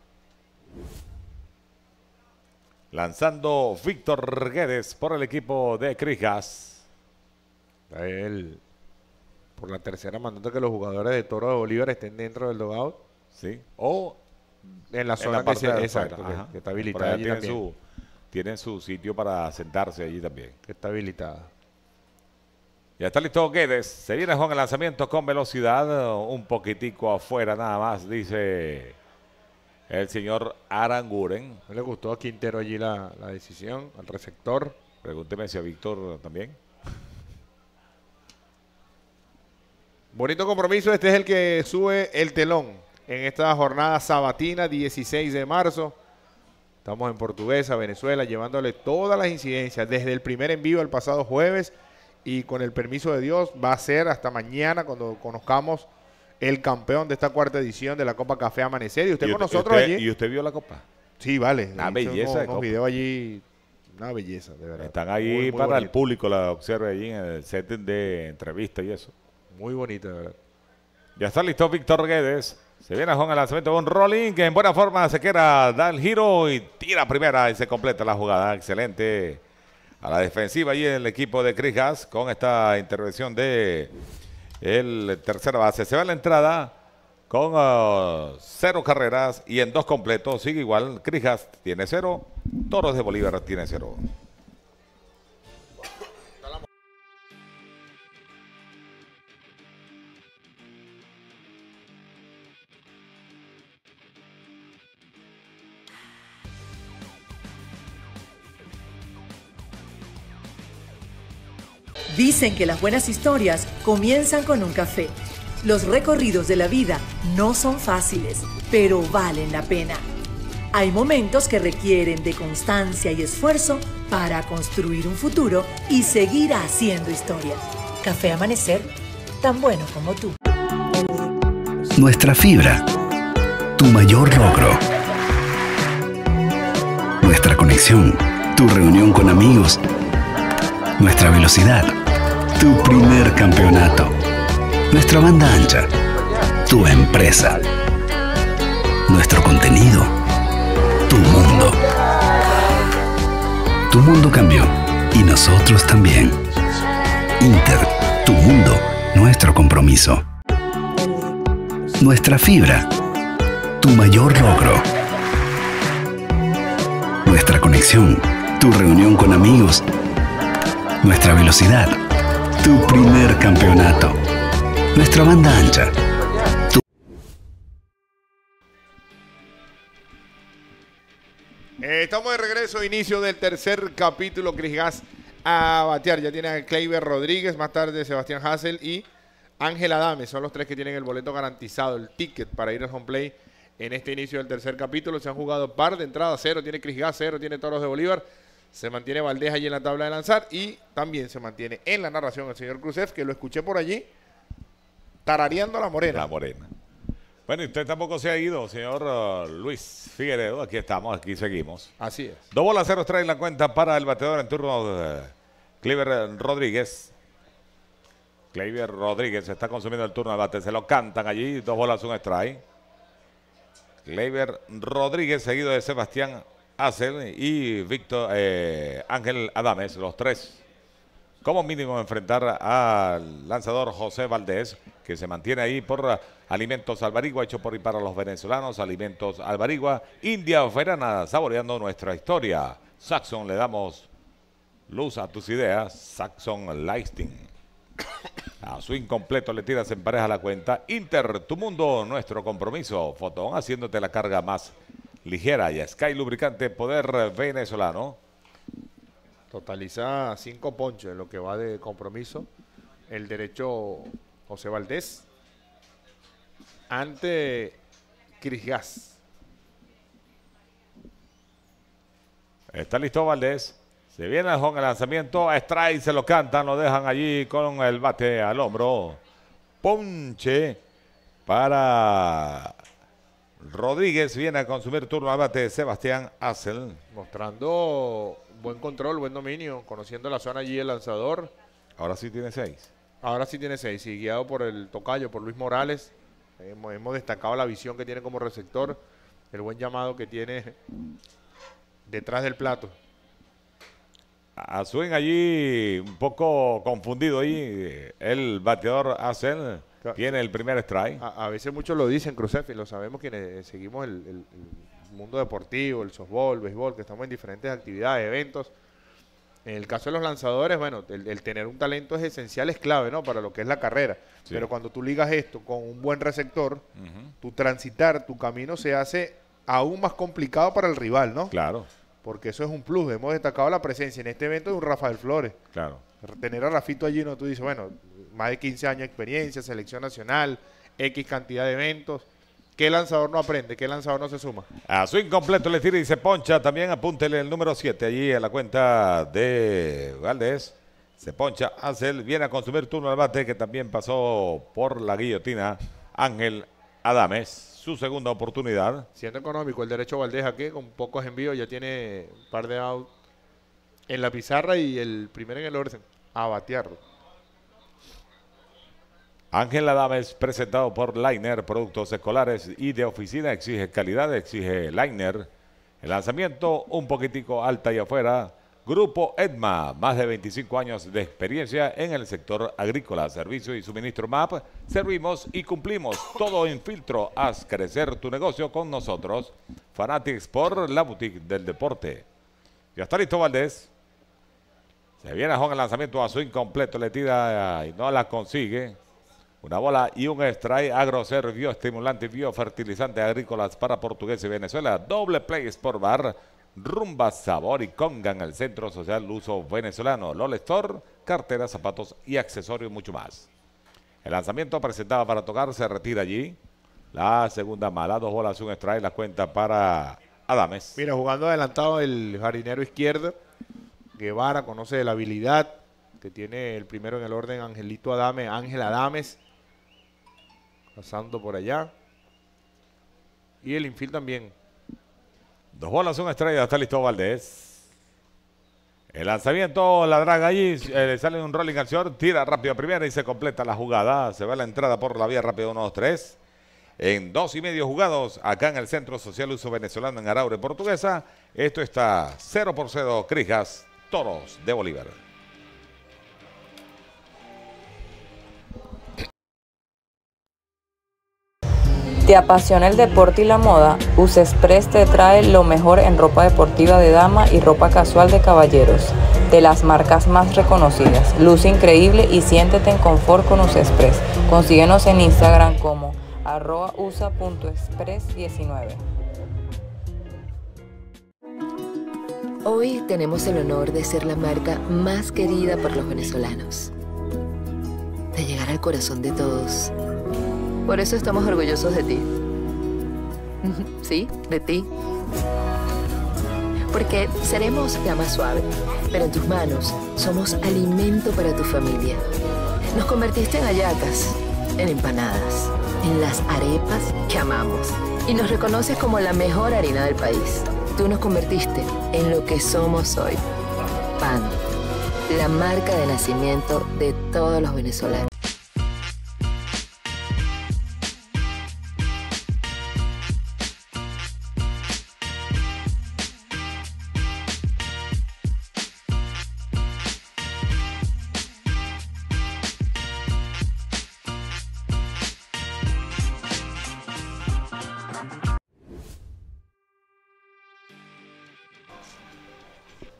Lanzando Víctor Guedes por el equipo de Chris Gas. Él, por la tercera, mandando que los jugadores de Toro de Bolívar estén dentro del dugout. Sí. O en la zona en la que, se, exacto, que, que está habilitada. Allí tienen, su, tienen su sitio para sentarse allí también. Que está habilitada. Ya está listo Guedes. Se viene con el lanzamiento con velocidad. Un poquitico afuera nada más, dice el señor Aranguren. ¿No le gustó a Quintero allí la, la decisión, al receptor? Pregúnteme si a Víctor también. Bonito compromiso. Este es el que sube el telón en esta jornada sabatina, dieciséis de marzo. Estamos en Portuguesa, Venezuela, llevándole todas las incidencias desde el primer envío el pasado jueves. Y con el permiso de Dios va a ser hasta mañana cuando conozcamos el campeón de esta cuarta edición de la Copa Café Amanecer. Y usted, ¿Y usted con nosotros usted, allí. ¿Y usted vio la Copa? Sí, vale. Una belleza unos, de unos videos allí, una belleza, de verdad. Están ahí muy, muy para bonito. El público, la observa allí en el set de entrevista y eso. Muy bonito, de verdad. Ya está listo Víctor Guedes. Se viene con el lanzamiento de un rolling que en buena forma se queda, da el giro y tira primera y se completa la jugada. Excelente. A la defensiva allí el equipo de Chris Gas con esta intervención de el tercera base. Se va a la entrada con uh, cero carreras y en dos completos sigue igual. Chris Gas tiene cero, Toros de Bolívar tiene cero. Dicen que las buenas historias comienzan con un café. Los recorridos de la vida no son fáciles, pero valen la pena. Hay momentos que requieren de constancia y esfuerzo para construir un futuro y seguir haciendo historia. Café Amanecer, tan bueno como tú. Nuestra fibra, tu mayor logro. Nuestra conexión, tu reunión con amigos. Nuestra velocidad, tu primer campeonato. Nuestra banda ancha, tu empresa. Nuestro contenido, tu mundo. Tu mundo cambió y nosotros también. Inter, tu mundo, nuestro compromiso. Nuestra fibra, tu mayor logro. Nuestra conexión, tu reunión con amigos. Nuestra velocidad, tu primer campeonato. Nuestra banda ancha. Tu... Eh, estamos de regreso, inicio del tercer capítulo. Chris Gas a batear. Ya tiene a Kleiber Rodríguez, más tarde Sebastián Hassel y Ángel Adame. Son los tres que tienen el boleto garantizado, el ticket para ir al home play en este inicio del tercer capítulo. Se han jugado par de entradas, cero tiene Chris Gas, cero tiene Toros de Bolívar. Se mantiene Valdés allí en la tabla de lanzar y también se mantiene en la narración el señor Cruzef, que lo escuché por allí tarareando a la morena. La morena. Bueno, y usted tampoco se ha ido, señor uh, Luis Figueredo. Aquí estamos, aquí seguimos. Así es. Dos bolas, cero trae la cuenta para el bateador en turno de Kleiber Rodríguez. Kleiber Rodríguez está consumiendo el turno de bate. Se lo cantan allí, dos bolas, un strike. Kleiber Rodríguez, seguido de Sebastián Hassel y Víctor eh, Ángel Adames, los tres como mínimo enfrentar al lanzador José Valdés. que se mantiene ahí por Alimentos Albarigua, hecho por y para los venezolanos. Alimentos Albarigua, India Verana, saboreando nuestra historia. Saxon, le damos luz a tus ideas. Saxon Lighting. A su incompleto le tiras en pareja la cuenta. Inter, tu mundo, nuestro compromiso. Fotón, haciéndote la carga más ligera. Y Sky Lubricante, poder venezolano. Totaliza cinco ponches en lo que va de compromiso. El derecho José Valdés ante Cris Gas. Está listo Valdés. Se viene con el lanzamiento. Strike, se lo cantan, lo dejan allí con el bate al hombro. Ponche para Rodríguez. Viene a consumir turno al bate Sebastián Hassel. Mostrando buen control, buen dominio. Conociendo la zona allí el lanzador. Ahora sí tiene seis. Ahora sí tiene seis. Y guiado por el tocayo, por Luis Morales. Hemos, hemos destacado la visión que tiene como receptor. El buen llamado que tiene detrás del plato. A swing allí, un poco confundido ahí, el bateador Hassel tiene el primer strike. A, a veces muchos lo dicen, Crucefi, lo sabemos quienes seguimos el, el, el mundo deportivo, el softball, el béisbol, que estamos en diferentes actividades, eventos. En el caso de los lanzadores, bueno, el, el tener un talento es esencial, es clave, ¿no? Para lo que es la carrera. Sí. Pero cuando tú ligas esto con un buen receptor, uh-huh. tu transitar, tu camino se hace aún más complicado para el rival, ¿no? Claro. Porque eso es un plus. Hemos destacado la presencia en este evento de un Rafael Flores. Claro. Tener a Rafito allí, no, tú dices, bueno, más de quince años de experiencia, selección nacional, X cantidad de eventos. ¿Qué lanzador no aprende? ¿Qué lanzador no se suma? A su incompleto le tira y se poncha. También apúntele el número siete allí a la cuenta de Valdés. Se poncha Hassel. Viene a consumir turno al bate que también pasó por la guillotina. Ángel Adames. Su segunda oportunidad. Siendo económico el derecho Valdés aquí, con pocos envíos, ya tiene un par de outs en la pizarra y el primero en el orden, a batearlo. Ángel Adames, presentado por Liner, productos escolares y de oficina, exige calidad, exige Liner. El lanzamiento un poquitico alta y afuera. Grupo Edma, más de veinticinco años de experiencia en el sector agrícola, servicio y suministro M A P. Servimos y cumplimos todo en filtro. Haz crecer tu negocio con nosotros. Fanatics por la boutique del deporte. Ya está listo Valdés. Se viene con el lanzamiento a su incompleto, le tira y no la consigue. Una bola y un strike. Agrocer, bioestimulante y biofertilizante agrícolas para Portugués y Venezuela. Doble play Sport Bar. Rumba, sabor y conga en el Centro Social Uso Venezolano. Lole Store, carteras, zapatos y accesorios, mucho más. El lanzamiento presentado para tocar se retira allí. La segunda mala, dos bolas, un strike, la cuenta para Adames. Mira, jugando adelantado el jardinero izquierdo, Guevara conoce de la habilidad que tiene el primero en el orden, Angelito Adames, Ángel Adames, pasando por allá. Y el infield también. Dos bolas, una estrella, está listo Valdés. El lanzamiento, la draga allí, eh, sale un rolling al short, tira rápido a primera y se completa la jugada. Se va la entrada por la vía rápida uno dos tres. En dos y medio jugados, acá en el Centro Social Uso Venezolano en Araure, Portuguesa. Esto está cero por cero, Cris Gas, Toros de Bolívar. ¿Te apasiona el deporte y la moda? U S Express te trae lo mejor en ropa deportiva de dama y ropa casual de caballeros, de las marcas más reconocidas. Luce increíble y siéntete en confort con U S Express. Consíguenos en Instagram como arroba usa punto express diecinueve. Hoy tenemos el honor de ser la marca más querida por los venezolanos, de llegar al corazón de todos. Por eso estamos orgullosos de ti. Sí, de ti. Porque seremos gama suave, pero en tus manos somos alimento para tu familia. Nos convertiste en hallacas, en empanadas, en las arepas que amamos. Y nos reconoces como la mejor harina del país. Tú nos convertiste en lo que somos hoy. Pan, la marca de nacimiento de todos los venezolanos.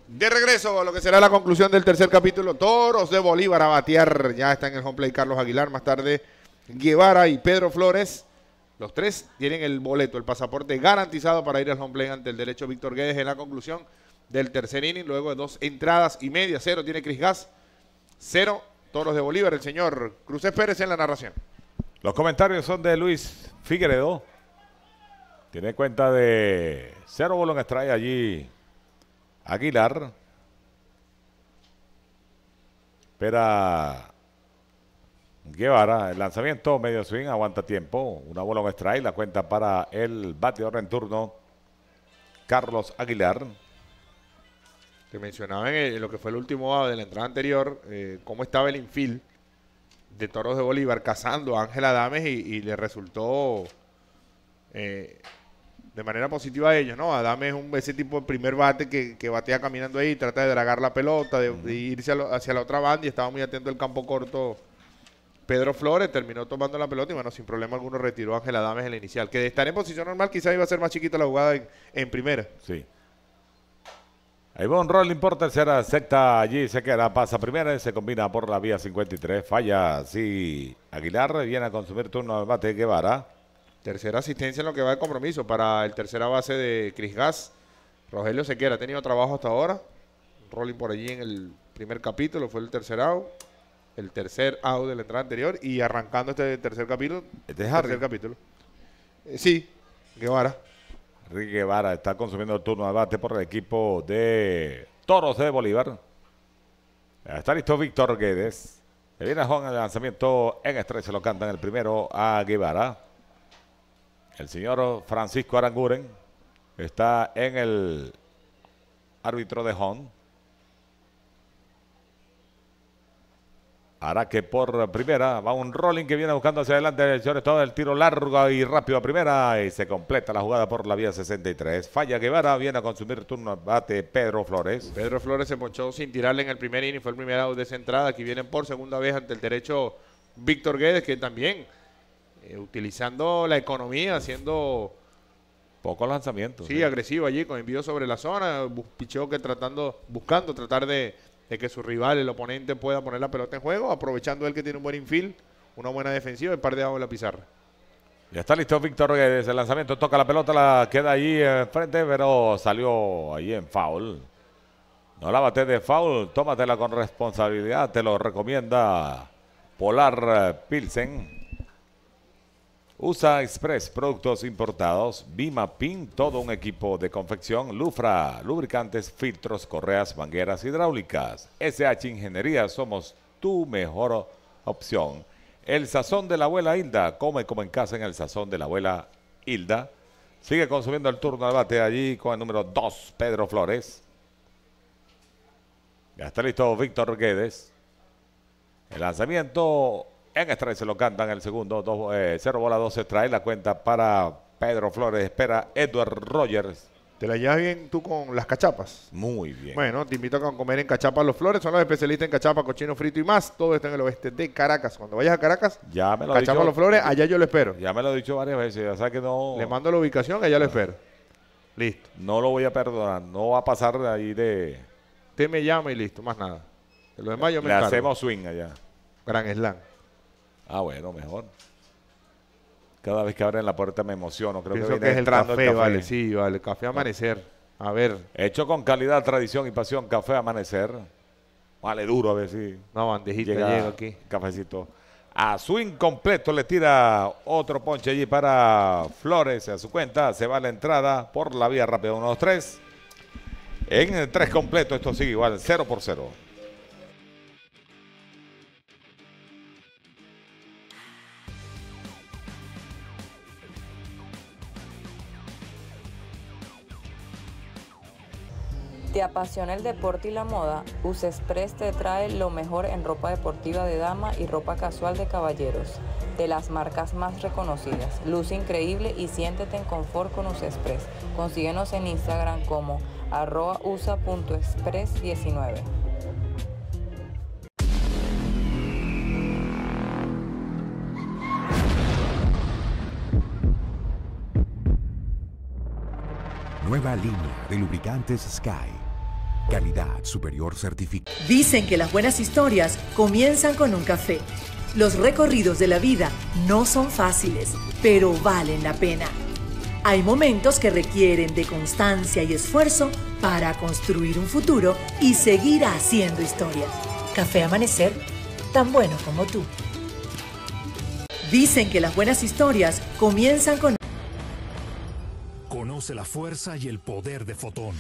De regreso a lo que será la conclusión del tercer capítulo. Toros de Bolívar a batear. Ya está en el home play Carlos Aguilar. Más tarde Guevara y Pedro Flores. Los tres tienen el boleto, el pasaporte garantizado para ir al home play ante el derecho Víctor Guedes en la conclusión del tercer inning. Luego de dos entradas y media. Cero tiene Chris Gas. Cero Toros de Bolívar. El señor Cruz Pérez en la narración. Los comentarios son de Luis Figueredo. Tiene cuenta de cero bolos en strike allí Aguilar. Espera Guevara. El lanzamiento medio swing, aguanta tiempo. Una bola en strike. La cuenta para el bateador en turno Carlos Aguilar. Te mencionaba en, el, en lo que fue el último out de la entrada anterior, eh, cómo estaba el infield de Toros de Bolívar cazando a Ángel Adames y, y le resultó eh, de manera positiva a ellos, ¿no? Adames es un, ese tipo de primer bate que, que batea caminando ahí, trata de dragar la pelota, de, de irse a lo, hacia la otra banda, y estaba muy atento al campo corto Pedro Flores, terminó tomando la pelota y bueno, sin problema alguno retiró a Ángel Adames en la inicial, que de estar en posición normal quizás iba a ser más chiquita la jugada en, en primera. Sí. Ahí va un rolling por tercera, secta allí, se queda, pasa primera y se combina por la vía cincuenta y tres. Falla, sí, Aguilar, viene a consumir turno al bate Guevara. Tercera asistencia en lo que va de compromiso para el tercera base de Chris Gas. Rogelio Sequera ha tenido trabajo hasta ahora. Un rolling por allí en el primer capítulo, fue el tercer out. El tercer out de la entrada anterior y arrancando este tercer capítulo. ¿Este es Harry? Tercer capítulo. Eh, sí, Guevara. Ricky Guevara está consumiendo el turno de bate por el equipo de Toros de Bolívar. Está listo Víctor Guedes. Le viene a Juan el lanzamiento en estrés. Se lo cantan el primero a Guevara. El señor Francisco Aranguren está en el árbitro de home. Hará que por primera va un rolling que viene buscando hacia adelante, sobre todo el tiro largo y rápido a primera y se completa la jugada por la vía sesenta y tres. Falla Guevara, viene a consumir turno al bate Pedro Flores. Pedro Flores se ponchó sin tirarle en el primer inning, fue el primer out de esa entrada. Aquí vienen por segunda vez ante el derecho Víctor Guedes, que también eh, utilizando la economía, haciendo pocos lanzamientos. Sí, sí, agresivo allí con envío sobre la zona, picheo que tratando, buscando tratar de de que su rival, el oponente, pueda poner la pelota en juego, aprovechando él que tiene un buen infield, una buena defensiva y par de abajo en la pizarra. Ya está listo Víctor Guedes, el lanzamiento toca la pelota, la queda allí enfrente, pero salió ahí en foul. No la bate de foul, tómatela con responsabilidad, te lo recomienda Polar Pilsen. U S A Express, productos importados, Bima Pin, todo un equipo de confección, Lufra, lubricantes, filtros, correas, mangueras hidráulicas, S H Ingeniería, somos tu mejor opción. El sazón de la abuela Hilda, come como en casa en el sazón de la abuela Hilda. Sigue consumiendo el turno de bate allí con el número dos, Pedro Flores. Ya está listo Víctor Guedes. El lanzamiento en strike se lo cantan el segundo, dos, eh, cero bola, dos strike. La cuenta para Pedro Flores. Espera Edward Rogers. ¿Te la llevas bien tú con las cachapas? Muy bien. Bueno, te invito a comer en cachapas Los Flores. Son los especialistas en cachapa, cochino frito y más. Todo está en el oeste de Caracas. Cuando vayas a Caracas, ya me lo Cachapa dicho, Los Flores, allá yo lo espero. Ya me lo he dicho varias veces. Ya sabes que no. Le mando la ubicación, allá lo espero. Listo. No lo voy a perdonar. No va a pasar de ahí de. Usted me llama y listo, más nada. De lo demás yo me Le encargo. hacemos swing allá. Gran slam. Ah, bueno, mejor. Cada vez que abren la puerta me emociono. Creo Pienso que, que es el café, el café, vale, sí, vale. Café Amanecer. A ver. Hecho con calidad, tradición y pasión, Café Amanecer. Vale duro a ver si. Una bandejita llega, llega aquí. Cafecito. A swing completo le tira otro ponche allí para Flores a su cuenta. Se va a la entrada por la vía rápida. uno, dos, tres. En el tres completo esto sigue igual, cero por cero. ¿Te apasiona el deporte y la moda? U S A Express te trae lo mejor en ropa deportiva de dama y ropa casual de caballeros, de las marcas más reconocidas. Luce increíble y siéntete en confort con U S A Express. Consíguenos en Instagram como arroba usa punto express diecinueve. Nueva línea de lubricantes Sky. calidad superior certificada. Dicen que las buenas historias comienzan con un café. Los recorridos de la vida no son fáciles, pero valen la pena. Hay momentos que requieren de constancia y esfuerzo para construir un futuro y seguir haciendo historia. Café Amanecer, tan bueno como tú. Dicen que las buenas historias comienzan con... Conoce la fuerza y el poder de Fotón.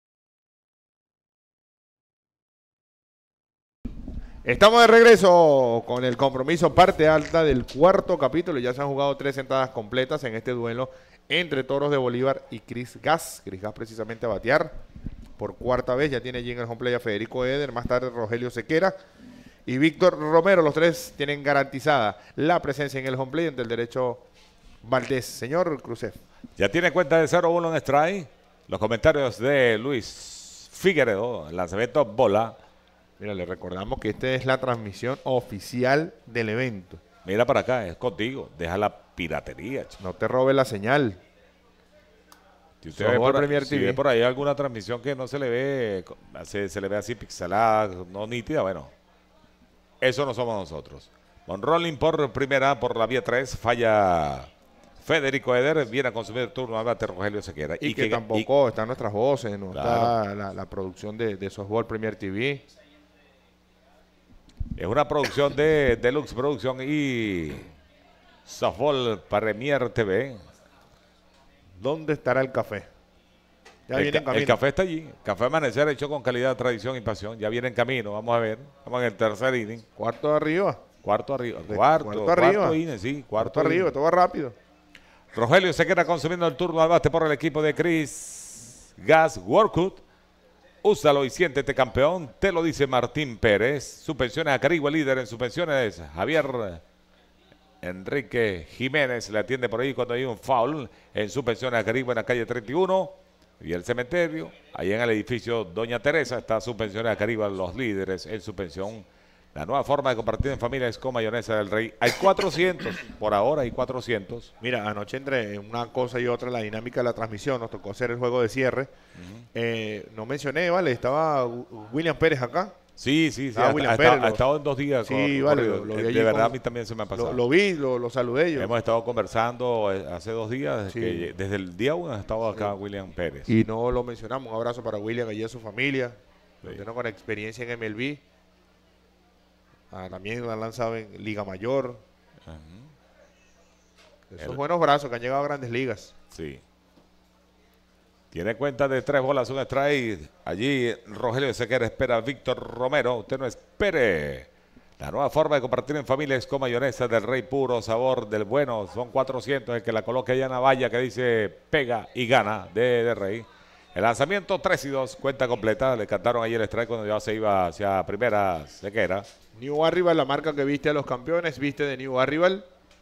Estamos de regreso con el compromiso parte alta del cuarto capítulo. Ya se han jugado tres entradas completas en este duelo entre Toros de Bolívar y Chris Gas. Chris Gas precisamente a batear por cuarta vez. Ya tiene allí en el home play a Federico Eder, más tarde Rogelio Sequera y Víctor Romero. Los tres tienen garantizada la presencia en el home play ante el derecho Valdés. Señor Crucef. Ya tiene cuenta de cero uno en strike. Los comentarios de Luis Figueredo, el lanzamiento bola. Mira, le recordamos que esta es la transmisión oficial del evento. Mira para acá, es contigo. Deja la piratería, chico. No te robes la señal. Si usted ve por, Premier si T V. Ve por ahí alguna transmisión que no se le ve, se, se le ve así pixelada, no nítida, bueno, eso no somos nosotros. Monrolling por primera, por la vía tres, falla Federico Eder, viene a consumir el turno al bate Rogelio Sequera. Y, y que, que tampoco y, están nuestras voces, no claro. está la, la producción de, de Softball Premier T V. Es una producción de Deluxe Producción y Softball Premier T V. ¿Dónde estará el café? Ya el, viene en camino. El café está allí. Café Amanecer hecho con calidad, tradición y pasión. Ya viene en camino. Vamos a ver. Vamos en el tercer inning. Cuarto de arriba. Cuarto arriba. Cuarto, cuarto arriba. Cuarto inning, sí. Cuarto, cuarto arriba. Todo va rápido. Rogelio se queda consumiendo el turno al bate por el equipo de Chris Gas Workout. Úsalo y siéntete campeón, te lo dice Martín Pérez. Suspensiones a Carigua, líder en suspensiones. Javier Enrique Jiménez le atiende por ahí cuando hay un foul en suspensiones a Carigua en la calle treinta y uno. Y el cementerio, ahí en el edificio Doña Teresa, está suspensiones a Carigua, los líderes en suspensión. La nueva forma de compartir en familia es con mayonesa del Rey. Hay cuatrocientos, por ahora hay cuatrocientos. Mira, anoche entre una cosa y otra, la dinámica de la transmisión, nos tocó hacer el juego de cierre. Uh-huh. eh, no mencioné, vale, estaba William Pérez acá. Sí, sí, sí, ha, ha, Pérez, ha estado en dos días. Sí, con, vale, lo, lo de verdad con, a mí también se me ha pasado. Lo, lo vi, lo, lo saludé yo. Hemos estado conversando hace dos días, sí. que desde el día uno ha estado acá sí. William Pérez. Y no lo mencionamos, un abrazo para William y a su familia, sí. con experiencia en M L B. Ah, también lo han lanzado en Liga Mayor. Uh-huh. Esos El... buenos brazos que han llegado a grandes ligas. Sí. Tiene cuenta de tres bolas, un strike. Allí Rogelio Sequera espera a Víctor Romero. Usted no espere. La nueva forma de compartir en familia es con mayonesa del Rey, puro sabor del bueno. Son cuatrocientos el que la coloque allá en la valla que dice pega y gana de, de Rey. El lanzamiento tres y dos, cuenta completa. Le cantaron ahí el strike cuando ya se iba hacia primera Sequera. New Arrival, la marca que viste a los campeones, viste de New Arrival.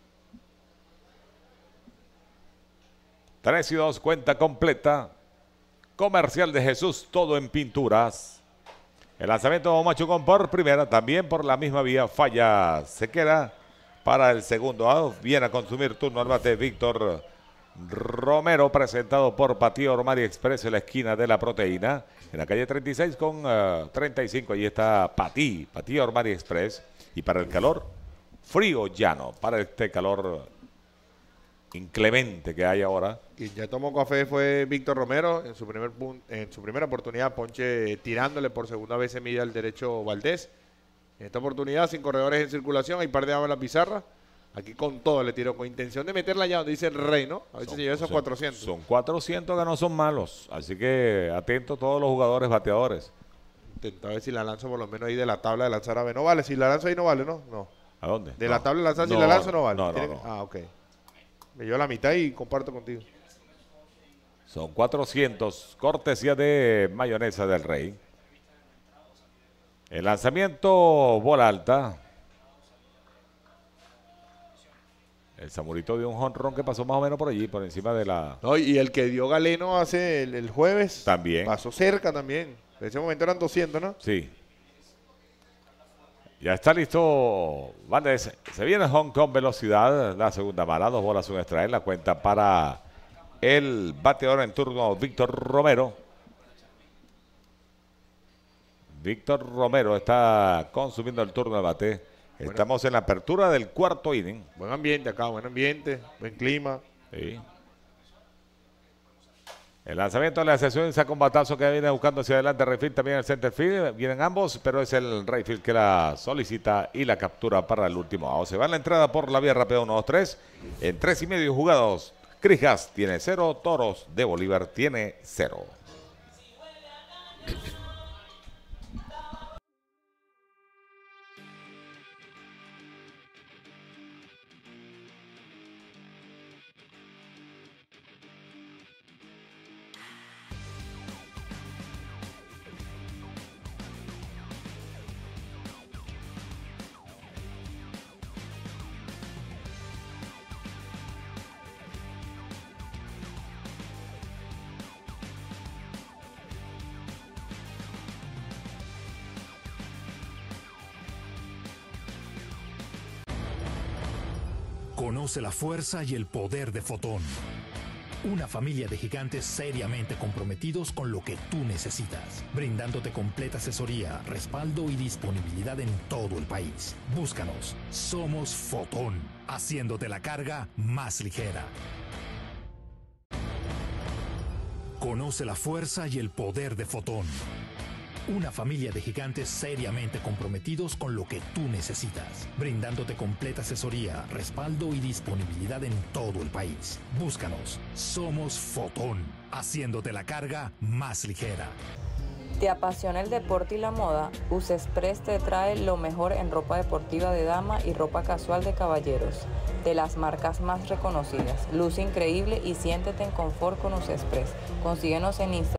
tres y dos, cuenta completa. Comercial de Jesús, todo en pinturas. El lanzamiento de Machucón por primera, también por la misma vía, falla Sequera para el segundo out. Viene a consumir turno al bate Víctor Romero, presentado por Patio Ormari Express en la esquina de la Proteína, en la calle treinta y seis con uh, treinta y cinco. Allí está Patí, Patio Ormari Express. Y para el calor, frío llano, para este calor inclemente que hay ahora. Y ya tomó café fue Víctor Romero en su primer en su primera oportunidad, ponche tirándole por segunda vez en media al derecho Valdés. En esta oportunidad, sin corredores en circulación, hay par de en la pizarra. Aquí con todo le tiró, con intención de meterla allá donde dice el Rey, ¿no? A ver si se lleva esos son, cuatrocientos. Son cuatrocientos que no son malos, así que atentos todos los jugadores bateadores. Intenta ver si la lanzo por lo menos ahí de la tabla de lanzar a ver. No vale, si la lanzo ahí no vale, ¿no? No. ¿A dónde? De no. la tabla de lanzar, no, si la lanzo no vale. No, no, no. Ah, ok. Me llevo la mitad y comparto contigo. Son cuatrocientos, cortesía de mayonesa del Rey. El lanzamiento, bola alta. El Zamorito dio un jonrón que pasó más o menos por allí, por encima de la... No, y el que dio Galeno hace el, el jueves... También. Pasó cerca también. En ese momento eran doscientos, ¿no? Sí. Ya está listo. Vale, se, se viene Hong Kong velocidad. La segunda mala, dos bolas, un extra en la cuenta para el bateador en turno, Víctor Romero. Víctor Romero está consumiendo el turno de bate. Bueno. Estamos en la apertura del cuarto inning. Buen ambiente acá, buen ambiente, buen clima. Sí. El lanzamiento de la sesión saca un batazo que viene buscando hacia adelante Rayfield, también el center field. Vienen ambos, pero es el Rayfield que la solicita y la captura para el último out. Se va en la entrada por la vía rápida uno dos tres. En tres y medio jugados, Crijas tiene cero, Toros de Bolívar tiene cero. Conoce la fuerza y el poder de Fotón. Una familia de gigantes seriamente comprometidos con lo que tú necesitas, brindándote completa asesoría, respaldo y disponibilidad en todo el país. Búscanos. Somos Fotón, haciéndote la carga más ligera. Conoce la fuerza y el poder de Fotón. Una familia de gigantes seriamente comprometidos con lo que tú necesitas, brindándote completa asesoría, respaldo y disponibilidad en todo el país. Búscanos. Somos Fotón, haciéndote la carga más ligera. ¿Te apasiona el deporte y la moda? USEXPRESS te trae lo mejor en ropa deportiva de dama y ropa casual de caballeros, de las marcas más reconocidas. Luce increíble y siéntete en confort con USEXPRESS. Consíguenos en Instagram.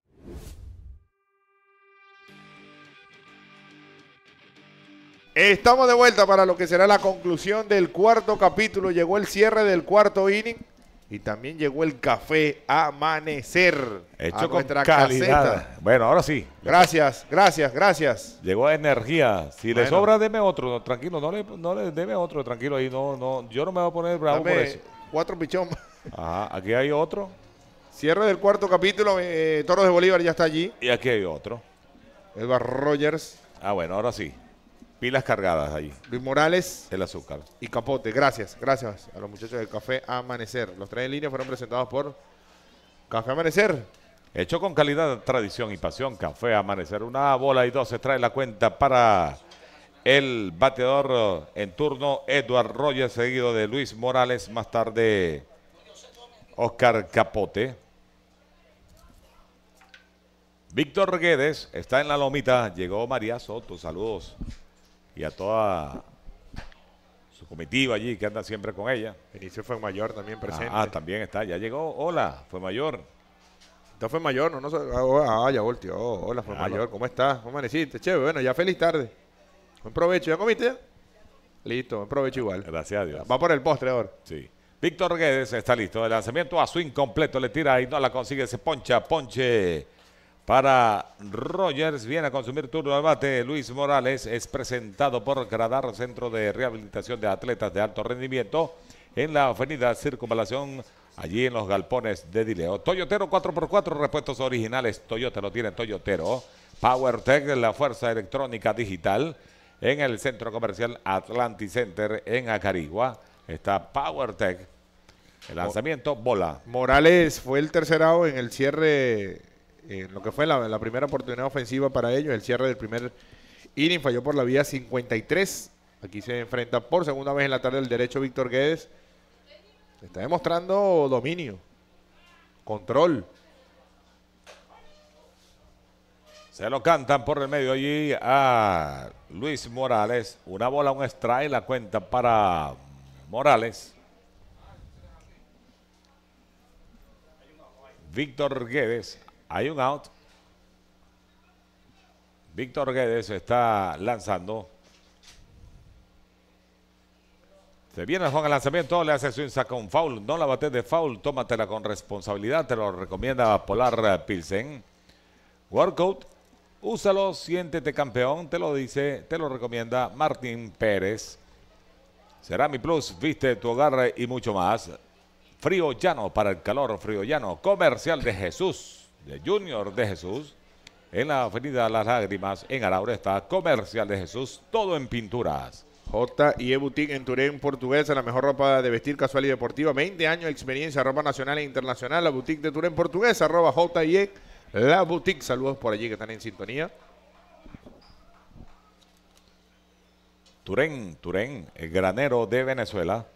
Estamos de vuelta para lo que será la conclusión del cuarto capítulo. Llegó el cierre del cuarto inning y también llegó el café Amanecer. Hecho con calidad. Caseta. Bueno, ahora sí. Gracias, gracias, gracias. Llegó energía. Si bueno. le sobra, deme otro. No, tranquilo, no le, no le deme otro. Tranquilo ahí. No, no, yo no me voy a poner bravo Dame por eso. Cuatro pichón. Ajá, aquí hay otro. Cierre del cuarto capítulo. Eh, Toros de Bolívar ya está allí. Y aquí hay otro. Edward Rogers. Ah, bueno, ahora sí. Pilas cargadas ahí. Luis Morales. El azúcar. Y Capote. Gracias, gracias a los muchachos del Café Amanecer. Los tres en línea fueron presentados por Café Amanecer. Hecho con calidad, tradición y pasión. Café Amanecer. Una bola y dos se trae la cuenta para el bateador en turno, Edward Rogers, seguido de Luis Morales. Más tarde, Oscar Capote. Víctor Guedes está en la lomita. Llegó María Soto. Saludos. Y a toda su comitiva allí que anda siempre con ella. Inicio fue mayor también presente. Ah, también está. Ya llegó. Hola, fue mayor. Esto fue mayor, no, no ah, ya volteó. Hola, fue ah, mayor. ¿Cómo estás? ¿Cómo amaneciste? Chévere, bueno, ya feliz tarde. Buen provecho. ¿Ya comiste? Listo, buen provecho igual. Gracias a Dios. Va por el postre ahora. Sí. Víctor Guedes está listo. El lanzamiento a swing completo. Le tira y no la consigue. Se poncha, ponche. Para Rogers, viene a consumir turno de bate. Luis Morales es presentado por Gradar, Centro de Rehabilitación de Atletas de Alto Rendimiento, en la avenida Circunvalación, allí en los galpones de Dileo. Toyotero cuatro por cuatro, repuestos originales. Toyota lo tiene Toyotero. PowerTech, la fuerza electrónica digital, en el centro comercial Atlantic Center en Acarigua. Está PowerTech. El lanzamiento, bola. Morales fue el tercerado en el cierre. En lo que fue la, la primera oportunidad ofensiva para ellos, el cierre del primer inning, falló por la vía cincuenta y tres. Aquí se enfrenta por segunda vez en la tarde el derecho Víctor Guedes. Está demostrando dominio, control. Se lo cantan por el medio allí a Luis Morales. Una bola, un strike, la cuenta para Morales. Víctor Guedes. Hay un out. Víctor Guedes está lanzando. Se viene Juan al lanzamiento, le hace swing, saca un foul. No la bates de foul, tómatela con responsabilidad. Te lo recomienda Polar Pilsen. Workout, úsalo, siéntete campeón. Te lo dice, te lo recomienda Martín Pérez. Cerami Plus, viste tu hogar y mucho más. Frío Llano para el calor, Frío Llano. Comercial de Jesús. De Junior de Jesús. en la avenida Las Lágrimas, en Araure está Comercial de Jesús, todo en pinturas. J y E Boutique en Turén, Portuguesa, la mejor ropa de vestir casual y deportiva. veinte años de experiencia, ropa nacional e internacional. La Boutique de Turén, Portuguesa, arroba J y E, la Boutique. Saludos por allí que están en sintonía. Turén, Turén, el granero de Venezuela.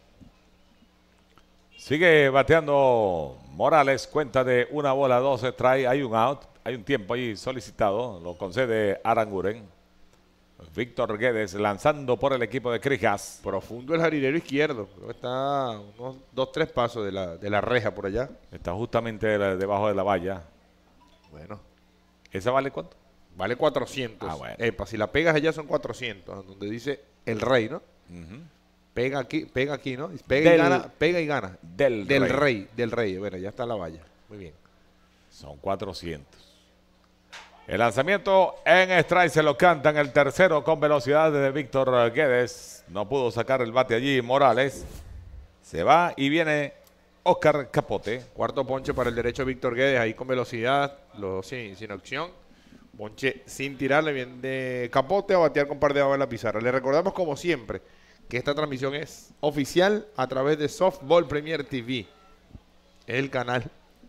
Sigue bateando Morales, cuenta de una bola, dos strike, hay un out, hay un tiempo ahí solicitado, lo concede Aranguren. Víctor Guedes lanzando por el equipo de Crijas. Profundo el jarilero izquierdo, creo que está unos dos, tres pasos de la, de la reja por allá. Está justamente debajo de la valla. Bueno. ¿Esa vale cuánto? Vale cuatrocientos. Ah, bueno. Epa, si la pegas allá son cuatrocientos, donde dice el rey, ¿no? Uh-huh. Pega aquí, pega aquí, ¿no? Pega del, y gana, pega y gana. Del, del rey. rey. Del rey, bueno, ya está la valla. Muy bien. Son cuatrocientos. El lanzamiento en strike se lo cantan el tercero con velocidad de Víctor Guedes. No pudo sacar el bate allí Morales. Se va y viene Oscar Capote. Cuarto ponche para el derecho Víctor Guedes, ahí con velocidad, los dos sin, sin opción. Ponche sin tirarle, bien de Capote a batear con par de abajo en la pizarra. Le recordamos como siempre que esta transmisión es oficial a través de Softball Premier T V. Es el canal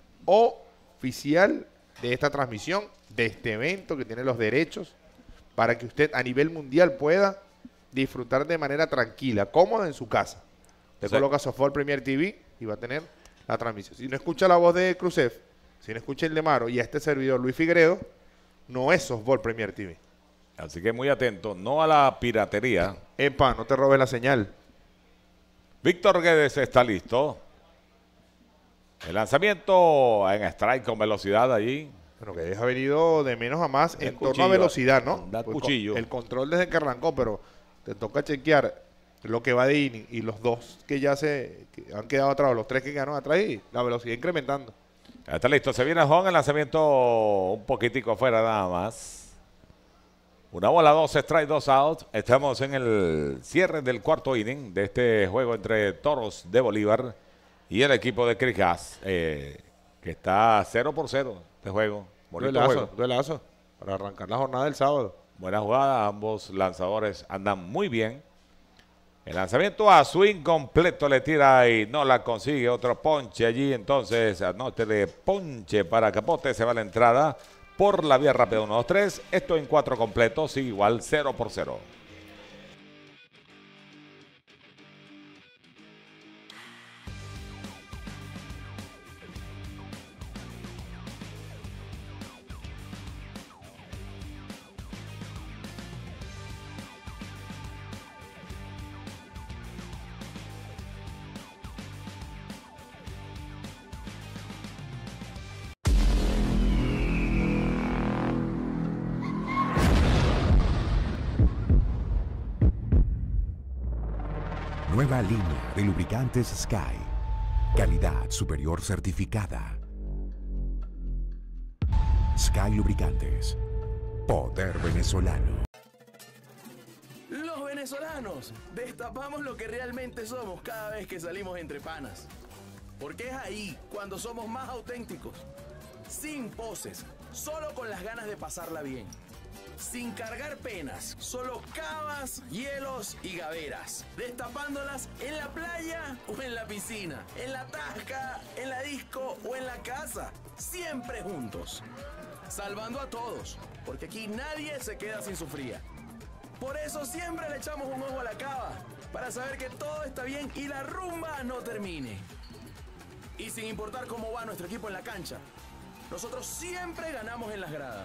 oficial de esta transmisión, de este evento que tiene los derechos para que usted a nivel mundial pueda disfrutar de manera tranquila, cómoda en su casa. Usted sí. Coloca Softball Premier T V y va a tener la transmisión. Si no escucha la voz de Cruzef, si no escucha el de Maro y a este servidor Luis Figueredo, no es Softball Premier T V. Así que muy atento, no a la piratería. Epa, no te robes la señal. Víctor Guedes está listo. El lanzamiento en strike con velocidad allí. Bueno, Guedes ha venido de menos a más el en cuchillo, torno a velocidad, ¿no? Da cuchillo. El control desde que arrancó, pero te toca chequear lo que va de inning y los dos que ya se que han quedado atrás, los tres que quedaron atrás y la velocidad incrementando. Está listo, se viene Juan, el lanzamiento un poquitico afuera nada más. Una bola, dos strike, dos outs. Estamos en el cierre del cuarto inning de este juego entre Toros de Bolívar y el equipo de Crijas, eh, que está cero por cero de juego. Bonito duelazo, juego. duelazo para arrancar la jornada del sábado. Buena jugada, ambos lanzadores andan muy bien. El lanzamiento a swing completo le tira y no la consigue. Otro ponche allí, entonces anótele ponche para Capote. Se va la entrada por la vía rápida uno dos tres. Esto en cuatro completos, sigue igual cero por cero. Nueva línea de lubricantes Sky. Calidad superior certificada. Sky Lubricantes. Poder venezolano. Los venezolanos destapamos lo que realmente somos cada vez que salimos entre panas. Porque es ahí cuando somos más auténticos. Sin poses, solo con las ganas de pasarla bien. Sin cargar penas, solo cavas, hielos y gaveras. Destapándolas en la playa o en la piscina, en la tasca, en la disco o en la casa. Siempre juntos. Salvando a todos, porque aquí nadie se queda sin su fría. Por eso siempre le echamos un ojo a la cava, para saber que todo está bien y la rumba no termine. Y sin importar cómo va nuestro equipo en la cancha, nosotros siempre ganamos en las gradas.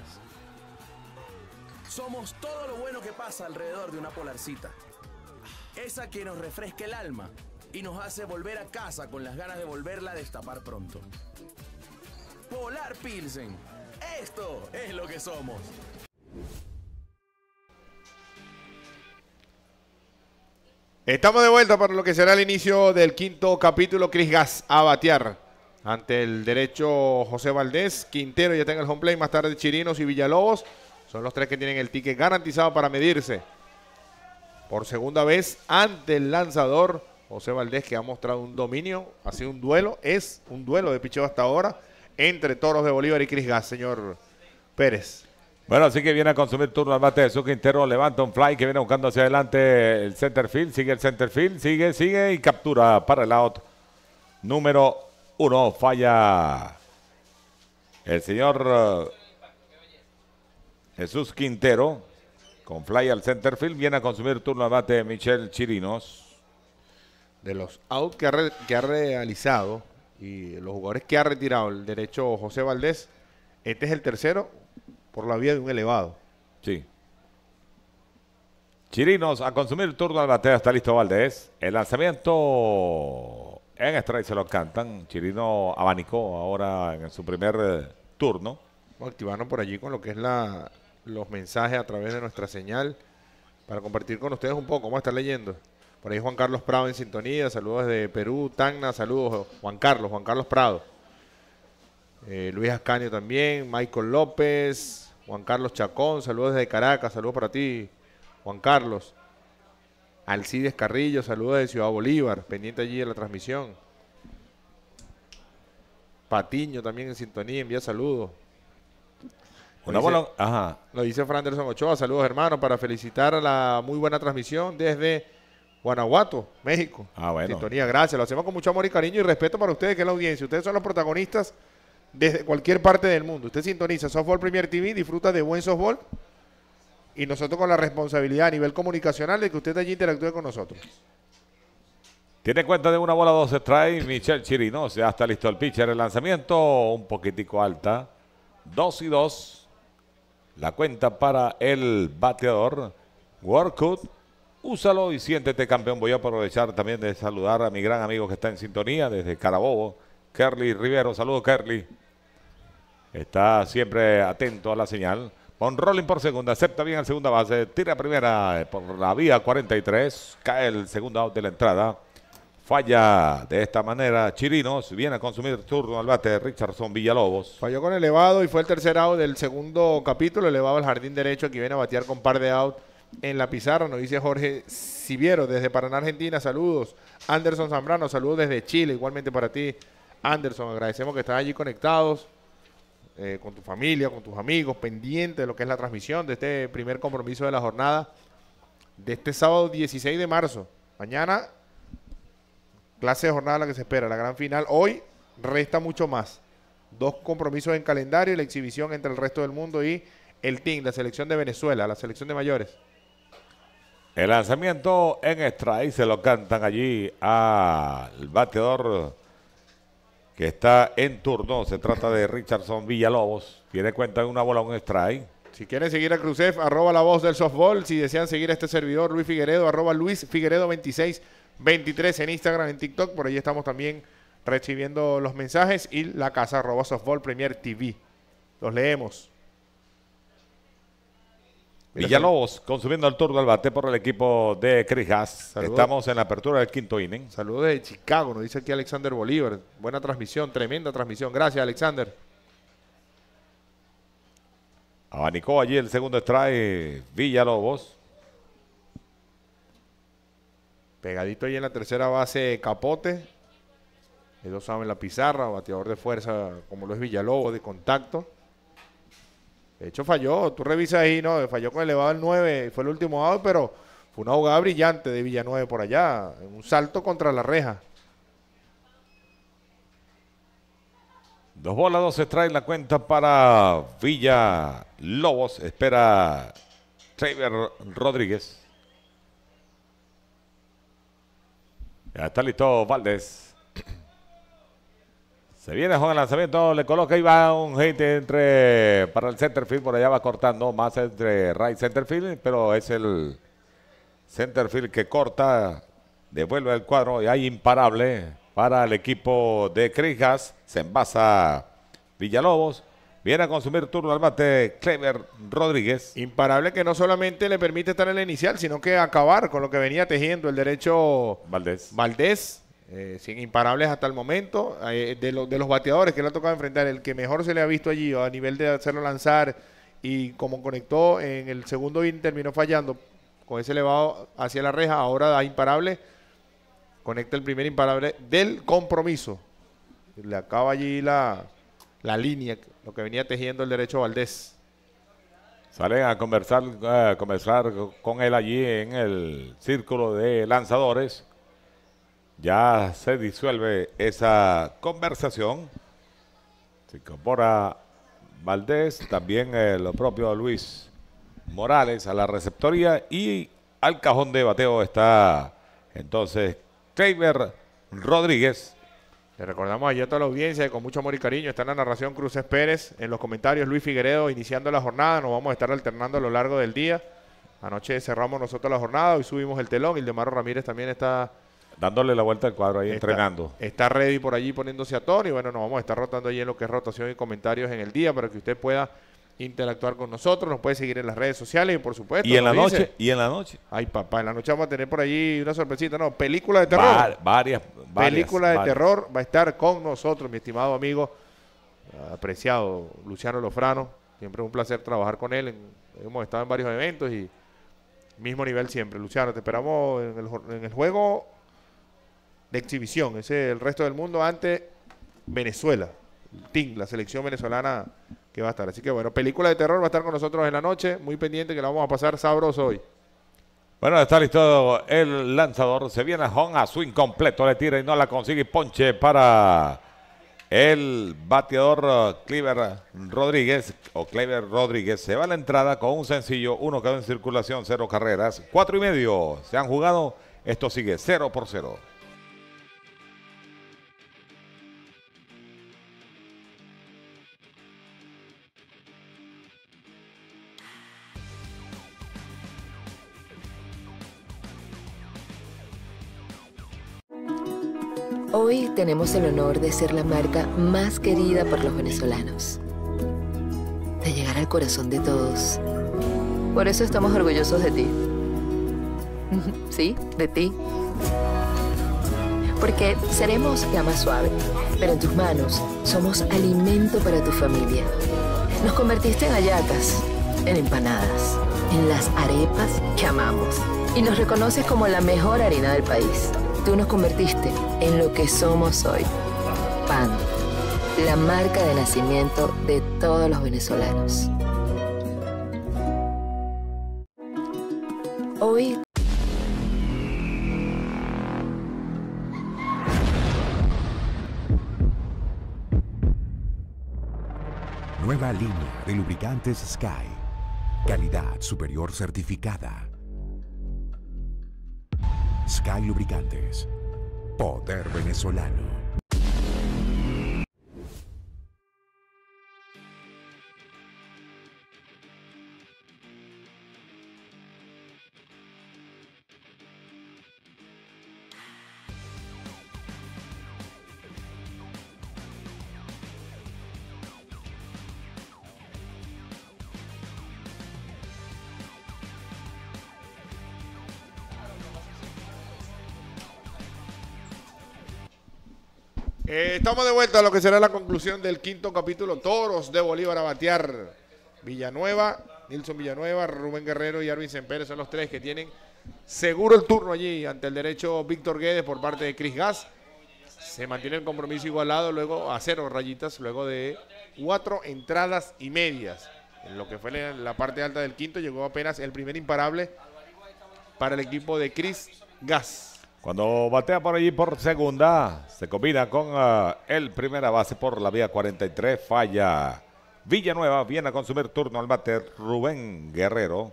Somos todo lo bueno que pasa alrededor de una polarcita. Esa que nos refresca el alma y nos hace volver a casa con las ganas de volverla a destapar pronto. Polar Pilsen. Esto es lo que somos. Estamos de vuelta para lo que será el inicio del quinto capítulo. Chris Gas a batear ante el derecho José Valdés. Quintero ya está en el home play. Más tarde Chirinos y Villalobos. Son los tres que tienen el ticket garantizado para medirse por segunda vez ante el lanzador José Valdés, que ha mostrado un dominio. Ha sido un duelo, es un duelo de picheo hasta ahora entre Toros de Bolívar y Chris Gas, señor Pérez. Bueno, así que viene a consumir turno al bate de su Quintero, levanta un fly que viene buscando hacia adelante el center field, sigue el center field, sigue, sigue y captura para el out número uno. Falla el señor uh, Jesús Quintero con fly al center field, viene a consumir turno al bate de Michel Chirinos. De los outs que ha, re, que ha realizado y los jugadores que ha retirado el derecho José Valdés, este es el tercero por la vía de un elevado. Sí. Chirinos a consumir turno al bateo. Está listo Valdés. El lanzamiento en strike se lo cantan. Chirino abanicó ahora en su primer eh, turno. Vamos a activarnos por allí con lo que es la, los mensajes a través de nuestra señal para compartir con ustedes un poco. Vamos a estar leyendo. Por ahí Juan Carlos Prado en sintonía. Saludos desde Perú, Tacna. Saludos Juan Carlos, Juan Carlos Prado. Eh, Luis Ascanio también. Michael López. Juan Carlos Chacón, saludos desde Caracas, saludos para ti, Juan Carlos. Alcides Carrillo, saludos desde Ciudad Bolívar, pendiente allí de la transmisión. Patiño también en sintonía, envía saludos. Una bola, ajá. Lo dice Franderson Ochoa, saludos hermanos, para felicitar a la muy buena transmisión desde Guanajuato, México. Ah, bueno. Sintonía, gracias, lo hacemos con mucho amor y cariño y respeto para ustedes que es la audiencia. Ustedes son los protagonistas desde cualquier parte del mundo. Usted sintoniza Softball Premier T V, disfruta de buen softball y nosotros con la responsabilidad a nivel comunicacional de que usted allí interactúe con nosotros. Tiene cuenta de una bola, dos strikes, Michel Chirinos, ya está listo el pitcher, el lanzamiento un poquitico alta, dos y dos, la cuenta para el bateador, Workout, úsalo y siéntete campeón. Voy a aprovechar también de saludar a mi gran amigo que está en sintonía desde Carabobo, Kerly Rivero, saludos Kerly. Está siempre atento a la señal. Con rolling por segunda, acepta bien el segunda base, tira primera por la vía cuarenta y tres, cae el segundo out de la entrada. Falla de esta manera Chirinos, viene a consumir turno al bate de Richardson Villalobos. Falló con elevado y fue el tercer out del segundo capítulo, elevado al jardín derecho, aquí viene a batear con par de out en la pizarra, nos dice Jorge Siviero desde Paraná, Argentina, saludos. Anderson Zambrano, saludos desde Chile, igualmente para ti, Anderson, agradecemos que están allí conectados. Eh, con tu familia, con tus amigos, pendiente de lo que es la transmisión de este primer compromiso de la jornada de este sábado dieciséis de marzo. Mañana, clase de jornada la que se espera, la gran final. Hoy resta mucho más. Dos compromisos en calendario y la exhibición entre el resto del mundo y el Team, la selección de Venezuela, la selección de mayores. El lanzamiento en strike se lo cantan allí al bateador que está en turno. Se trata de Richardson Villalobos. Tiene cuenta de una bola, un strike. Si quieren seguir a Cruzef, arroba la voz del softball. Si desean seguir a este servidor, Luis Figueredo, arroba Luis Figueredo veintiséis veintitrés en Instagram, en TikTok. Por ahí estamos también recibiendo los mensajes. Y la casa, arroba softball Premier T V. Los leemos. Villalobos consumiendo el turno al bate por el equipo de Crijas. Estamos en la apertura del quinto inning. Saludos de Chicago, nos dice aquí Alexander Bolívar. Buena transmisión, tremenda transmisión. Gracias, Alexander. Abanicó allí el segundo strike Villalobos. Pegadito ahí en la tercera base Capote. Ellos saben la pizarra, bateador de fuerza como lo es Villalobos, de contacto. De hecho falló, tú revisas ahí, ¿no? Falló con elevado al nueve, fue el último out, pero fue una jugada brillante de Villanueve por allá, un salto contra la reja. Dos bolas, dos strikes la cuenta para Villalobos, espera Trevor Rodríguez. Ya está listo Valdés. Se viene con el lanzamiento, le coloca y va un hit entre para el center field, por allá va cortando más entre right center field, pero es el center field que corta, devuelve el cuadro y hay imparable para el equipo de Crijas. Se envasa Villalobos, viene a consumir turno al bate Clever Rodríguez. Imparable que no solamente le permite estar en la inicial, sino que acabar con lo que venía tejiendo el derecho Valdés. Valdés. Eh, sin imparables hasta el momento, eh, de, lo, de los bateadores que le ha tocado enfrentar, el que mejor se le ha visto allí a nivel de hacerlo lanzar, y como conectó en el segundo inning terminó fallando con ese elevado hacia la reja, ahora da imparable, conecta el primer imparable del compromiso, le acaba allí la, la línea, lo que venía tejiendo el derecho Valdés. Salen a conversar, a conversar con él allí en el círculo de lanzadores. Ya se disuelve esa conversación. Se incorpora Valdés, también eh, lo propio Luis Morales a la receptoría y al cajón de bateo está entonces Kleiber Rodríguez. Le recordamos allí a toda la audiencia que con mucho amor y cariño está en la narración Cruces Pérez, en los comentarios Luis Figueredo iniciando la jornada. Nos vamos a estar alternando a lo largo del día. Anoche cerramos nosotros la jornada, hoy subimos el telón. Ildemaro Ramírez también está dándole la vuelta al cuadro ahí, está, entrenando. Está ready por allí poniéndose a tono y bueno, nos vamos a estar rotando allí en lo que es rotación y comentarios en el día para que usted pueda interactuar con nosotros. Nos puede seguir en las redes sociales y por supuesto. Y en la dice, noche, y en la noche. Ay, papá, en la noche vamos a tener por allí una sorpresita, no, película de terror. Va, varias, varias. Película de varias. terror va a estar con nosotros, mi estimado amigo, apreciado Luciano Lofrano. Siempre es un placer trabajar con él. En, hemos estado en varios eventos y mismo nivel siempre. Luciano, te esperamos en el, en el juego de exhibición. Ese el resto del mundo ante Venezuela. El team, la selección venezolana que va a estar. Así que bueno, película de terror va a estar con nosotros en la noche. Muy pendiente que la vamos a pasar sabroso hoy. Bueno, está listo el lanzador. Se viene Hong a swing completo. Le tira y no la consigue. Ponche para el bateador Kleiber Rodríguez. O Kleiber Rodríguez. Se va a la entrada con un sencillo. Uno quedó en circulación. Cero carreras. Cuatro y medio se han jugado. Esto sigue cero por cero. Hoy tenemos el honor de ser la marca más querida por los venezolanos, de llegar al corazón de todos. Por eso estamos orgullosos de ti. Sí, de ti. Porque seremos gama suave, pero en tus manos somos alimento para tu familia. Nos convertiste en hallacas, en empanadas, en las arepas que amamos. Y nos reconoces como la mejor harina del país. Tú nos convertiste en lo que somos hoy. Pan, la marca de nacimiento de todos los venezolanos. Hoy Nueva línea de lubricantes Sky. Calidad superior certificada. Sky Lubricantes. Poder venezolano. Eh, estamos de vuelta a lo que será la conclusión del quinto capítulo. Toros de Bolívar a batear. Villanueva, Nilson Villanueva, Rubén Guerrero y Arvin Semperes son los tres que tienen seguro el turno allí ante el derecho Víctor Guedes por parte de Chris Gas. Se mantiene el compromiso igualado luego a cero rayitas, luego de cuatro entradas y medias. En lo que fue la, la parte alta del quinto llegó apenas el primer imparable para el equipo de Chris Gas. Cuando batea por allí por segunda, se combina con uh, el primera base por la vía cuarenta y tres, falla Villanueva, viene a consumir turno al bater Rubén Guerrero.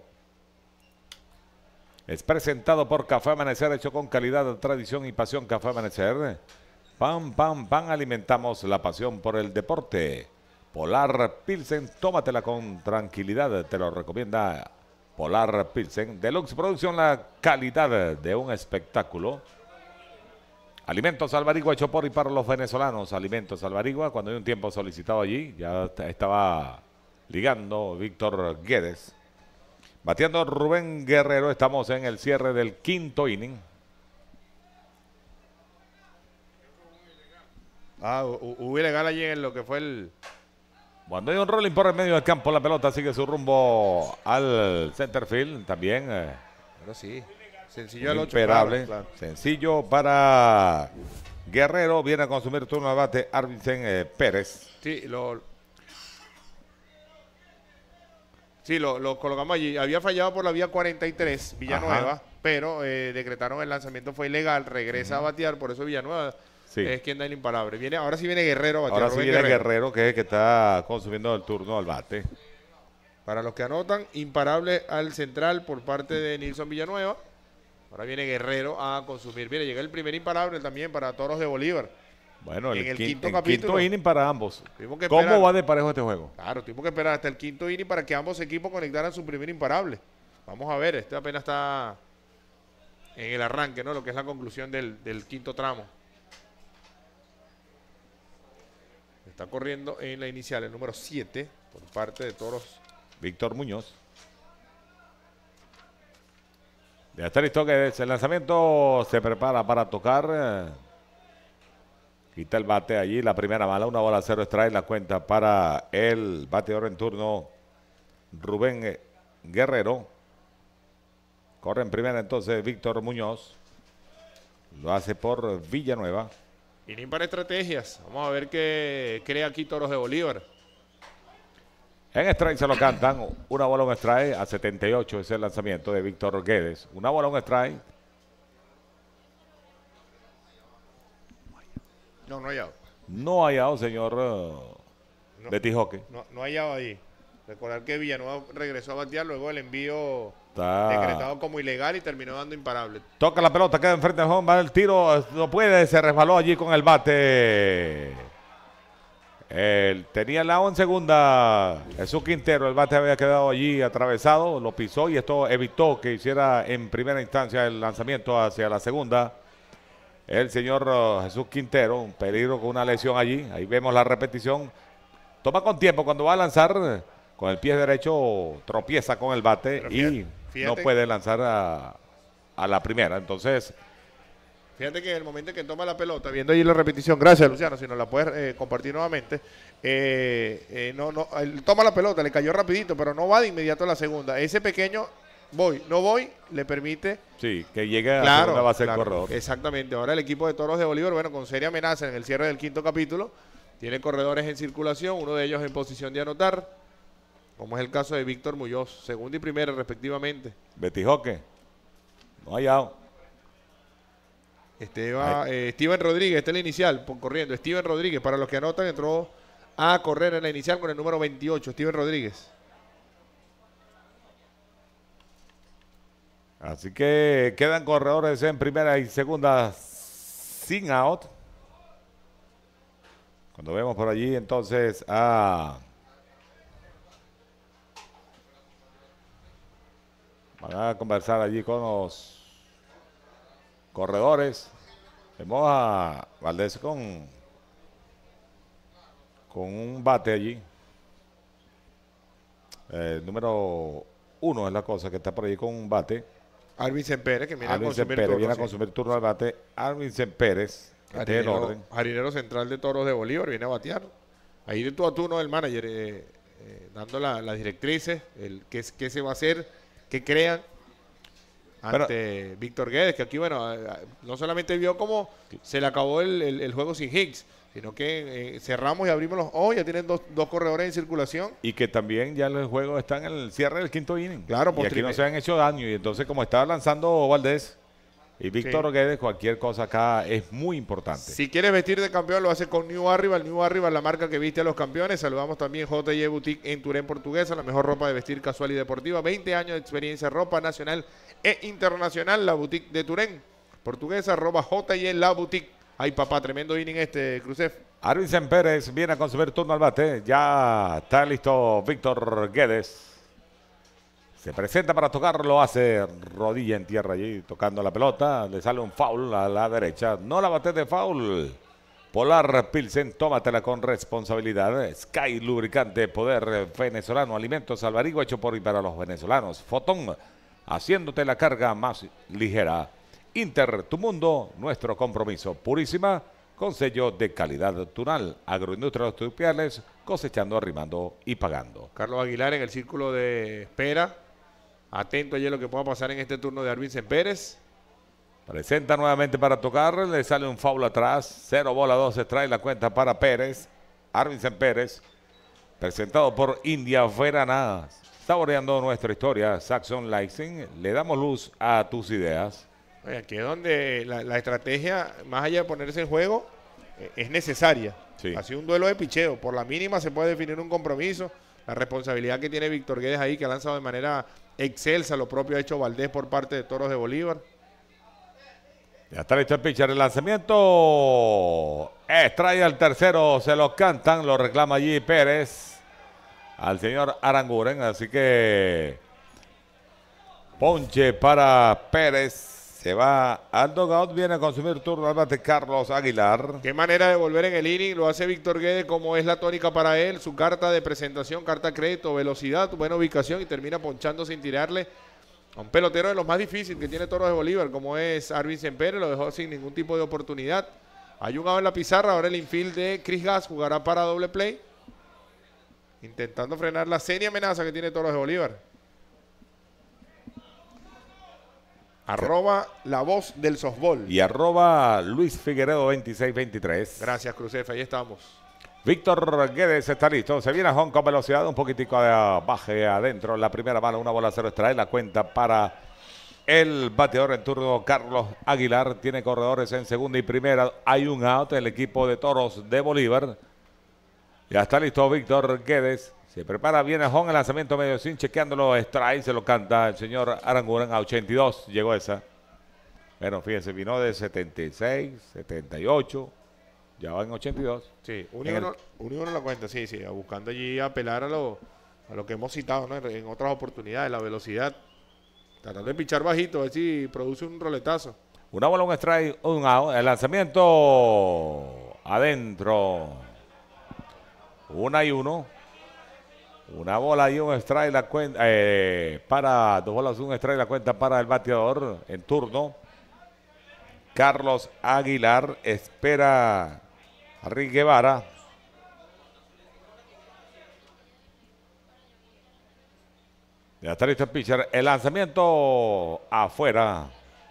Es presentado por Café Amanecer, hecho con calidad, tradición y pasión. Café Amanecer, pan, pan, pan, alimentamos la pasión por el deporte. Polar Pilsen, tómatela con tranquilidad, te lo recomienda Polar Pilsen. Deluxe Producción, la calidad de un espectáculo. Alimentos Alvarigua, hecho por y para los venezolanos. Alimentos Alvarigua, cuando hay un tiempo solicitado allí, ya estaba ligando Víctor Guedes. Bateando Rubén Guerrero, estamos en el cierre del quinto inning. Ah, hubo ilegal allí en lo que fue el... Cuando hay un rolling por el medio del campo, la pelota sigue su rumbo al center field también. Eh, Pero sí, sencillo al ocho. Imperable, claro, claro. Sencillo para Guerrero. Viene a consumir turno de bate Arvin eh, Pérez. Sí, lo... Sí, lo, lo colocamos allí. Había fallado por la vía cuarenta y tres, Villanueva, Ajá. pero eh, decretaron el lanzamiento fue ilegal, regresa uh-huh. a batear, por eso Villanueva sí. es quien da el imparable. Viene, ahora sí viene Guerrero a batear. Ahora sí Rubén viene Guerrero. Guerrero, que es el que está consumiendo el turno al bate. Para los que anotan, imparable al central por parte de Nilson Villanueva. Ahora viene Guerrero a consumir. Mire, llega el primer imparable también para Toros de Bolívar. Bueno, el, en el quinto, quinto el capítulo. Quinto inning para ambos. ¿Cómo esperar, va de parejo este juego? Claro, tuvimos que esperar hasta el quinto inning para que ambos equipos conectaran su primer imparable. Vamos a ver, este apenas está en el arranque, ¿no? Lo que es la conclusión del, del quinto tramo. Está corriendo en la inicial el número siete por parte de Toros. Víctor Muñoz. Ya está listo que el lanzamiento se prepara para tocar. Quita el bate allí, la primera bala, una bola cero strike, la cuenta para el bateador en turno, Rubén Guerrero. Corre en primera entonces Víctor Muñoz. Lo hace por Villanueva. Inning para estrategias. Vamos a ver qué crea aquí Toros de Bolívar. En strike se lo cantan. Una bola, un strike a setenta y ocho es el lanzamiento de Víctor Guedes. Una bola, un strike. No, no hay out. No hay out, señor uh, no, Betijoque. No, no hay out ahí. Recordar que Villanueva regresó a batear, luego el envío Está decretado como ilegal y terminó dando imparable. Toca la pelota, queda enfrente del home, va el tiro, no puede, se resbaló allí con el bate. Él tenía el lado en segunda, Jesús Quintero, el bate había quedado allí atravesado, lo pisó y esto evitó que hiciera en primera instancia el lanzamiento hacia la segunda. El señor uh, Jesús Quintero, un peligro con una lesión allí, ahí vemos la repetición. Toma con tiempo cuando va a lanzar, con el pie derecho tropieza con el bate fíjate, y fíjate, no puede lanzar a, a la primera, entonces... Fíjate que en el momento en que toma la pelota, viendo allí la repetición, gracias Luciano, si nos la puedes eh, compartir nuevamente, eh, eh, no, no, él toma la pelota, le cayó rapidito, pero no va de inmediato a la segunda. Ese pequeño voy, no voy, le permite... Sí, que llegue a claro, la segunda base claro, del corredor. Exactamente, ahora el equipo de Toros de Bolívar, bueno, con seria amenaza en el cierre del quinto capítulo, tiene corredores en circulación, uno de ellos en posición de anotar, como es el caso de Víctor Muñoz, segunda y primera respectivamente. Betijoque, no hay out. Esteba, eh, Steven Rodríguez, este es el inicial, por corriendo. Steven Rodríguez, para los que anotan, entró a correr en la inicial con el número veintiocho, Steven Rodríguez. Así que quedan corredores en primera y segunda sin out. Cuando vemos por allí entonces a... Van a conversar allí con los corredores. Vemos a Valdés con, con un bate allí. El número uno es la cosa que está por allí con un bate. Alvin Pérez, que viene Alvin a consumir Pérez, turno. viene a sí. consumir turno al bate. Alvin Pérez, este es el orden. Jarinero central de Toros de Bolívar, viene a batear. Ahí de tú a tú, ¿no? El manager eh, eh, dando las la directrices, el qué, qué se va a hacer, qué crean ante Pero, Víctor Guedes, que aquí, bueno, no solamente vio cómo se le acabó el, el, el juego sin Hicks, sino que eh, cerramos y abrimos los ojos, ya tienen dos, dos corredores en circulación. Y que también ya el juego está en el cierre del quinto inning. Claro, y aquí no se han hecho daño. Y entonces, como estaba lanzando Valdés y Víctor sí. Guedes, cualquier cosa acá es muy importante. Si quieres vestir de campeón, lo hace con New Arrival. New Arrival, la marca que viste a los campeones. Saludamos también J y Boutique en Turén Portuguesa, la mejor ropa de vestir casual y deportiva. veinte años de experiencia, ropa nacional e internacional. La Boutique de Turén Portuguesa, arroba J y la Boutique. Ay, papá, tremendo inning este, Cruzef. Arvin Pérez viene a consumir turno al bate. Ya está listo Víctor Guedes. Se presenta para tocar, lo hace rodilla en tierra allí, tocando la pelota. Le sale un foul a la derecha. No la bate de foul. Polar Pilsen, tómatela con responsabilidad. Sky Lubricante, poder venezolano. Alimentos Alvarigo, hecho por y para los venezolanos. Fotón, haciéndote la carga más ligera. Inter, tu mundo, nuestro compromiso. Purísima, con sello de calidad tunal. Agroindustrias Tupiales, cosechando, arrimando y pagando. Carlos Aguilar en el círculo de espera. Atento ayer lo que pueda pasar en este turno de Arvin Pérez. Presenta nuevamente para tocar, le sale un foul atrás. Cero bola, dos se trae la cuenta para Pérez. Arvin Pérez, presentado por India Veranas. saboreando nuestra historia. Saxon Lighting, le damos luz a tus ideas. Oye, aquí es donde la, la estrategia, más allá de ponerse en juego, eh, es necesaria. Sí. Ha sido un duelo de picheo. Por la mínima se puede definir un compromiso. La responsabilidad que tiene Víctor Guedes ahí, que ha lanzado de manera excelsa, lo propio ha hecho Valdés por parte de Toros de Bolívar. Ya está listo el pitcher. El lanzamiento. Extrae al tercero. Se lo cantan. Lo reclama allí Pérez al señor Aranguren. Así que ponche para Pérez. Se va al dugout. Viene a consumir turno al bate Carlos Aguilar. Qué manera de volver en el inning. Lo hace Víctor Guedes como es la tónica para él. Su carta de presentación, carta de crédito, velocidad, buena ubicación y termina ponchando sin tirarle a un pelotero de los más difíciles que tiene Toros de Bolívar, como es Arvin Sempere. Lo dejó sin ningún tipo de oportunidad. Hay un out en la pizarra. Ahora el infield de Chris Gas jugará para doble play, intentando frenar la seria amenaza que tiene Toros de Bolívar. Arroba la voz del softball. Y arroba Luis Figueredo veintiséis veintitrés. Gracias, Cruz. Ahí estamos. Víctor Guedes está listo. Se viene a home con velocidad. Un poquitico de baje adentro. La primera bala, una bola cero extrae. La cuenta para el bateador en turno, Carlos Aguilar. Tiene corredores en segunda y primera. Hay un out. El equipo de Toros de Bolívar. Ya está listo Víctor Guedes. Se prepara, viene home, el lanzamiento medio sin, chequeándolo, strike, se lo canta el señor Aranguren a ochenta y dos, llegó esa. Bueno, fíjense, vino de setenta y seis, setenta y ocho, ya va en ochenta y dos. Sí, uno y uno, uno, uno la cuenta, sí, sí, buscando allí apelar a lo, a lo que hemos citado, ¿no? En otras oportunidades, la velocidad, tratando de pichar bajito, a ver si produce un roletazo. Una bola, un strike, un out, el lanzamiento adentro, una y uno. Una bola y un strike la cuenta eh, para dos bolas, un strike la cuenta para el bateador en turno. Carlos Aguilar espera a Rick Guevara. Ya está listo el pitcher. El lanzamiento afuera.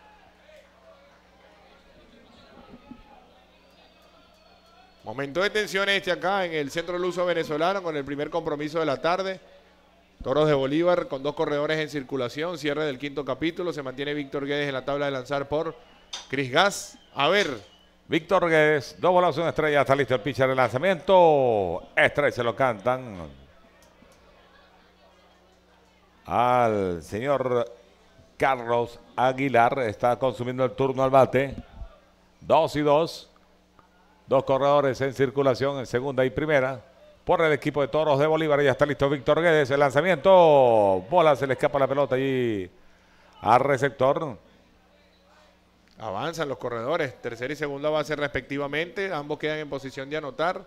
Momento de tensión este acá en el Centro Luso Venezolano con el primer compromiso de la tarde. Toros de Bolívar con dos corredores en circulación. Cierre del quinto capítulo. Se mantiene Víctor Guedes en la tabla de lanzar por Chris Gas. A ver. Víctor Guedes, dos bolas, una estrella. Está listo el pitcher de lanzamiento. Estrella se lo cantan al señor Carlos Aguilar. Está consumiendo el turno al bate. Dos y dos. Dos corredores en circulación en segunda y primera por el equipo de Toros de Bolívar. Ya está listo Víctor Guedes. El lanzamiento. Bola, se le escapa la pelota allí al receptor. Avanzan los corredores. Tercera y segunda base respectivamente. Ambos quedan en posición de anotar.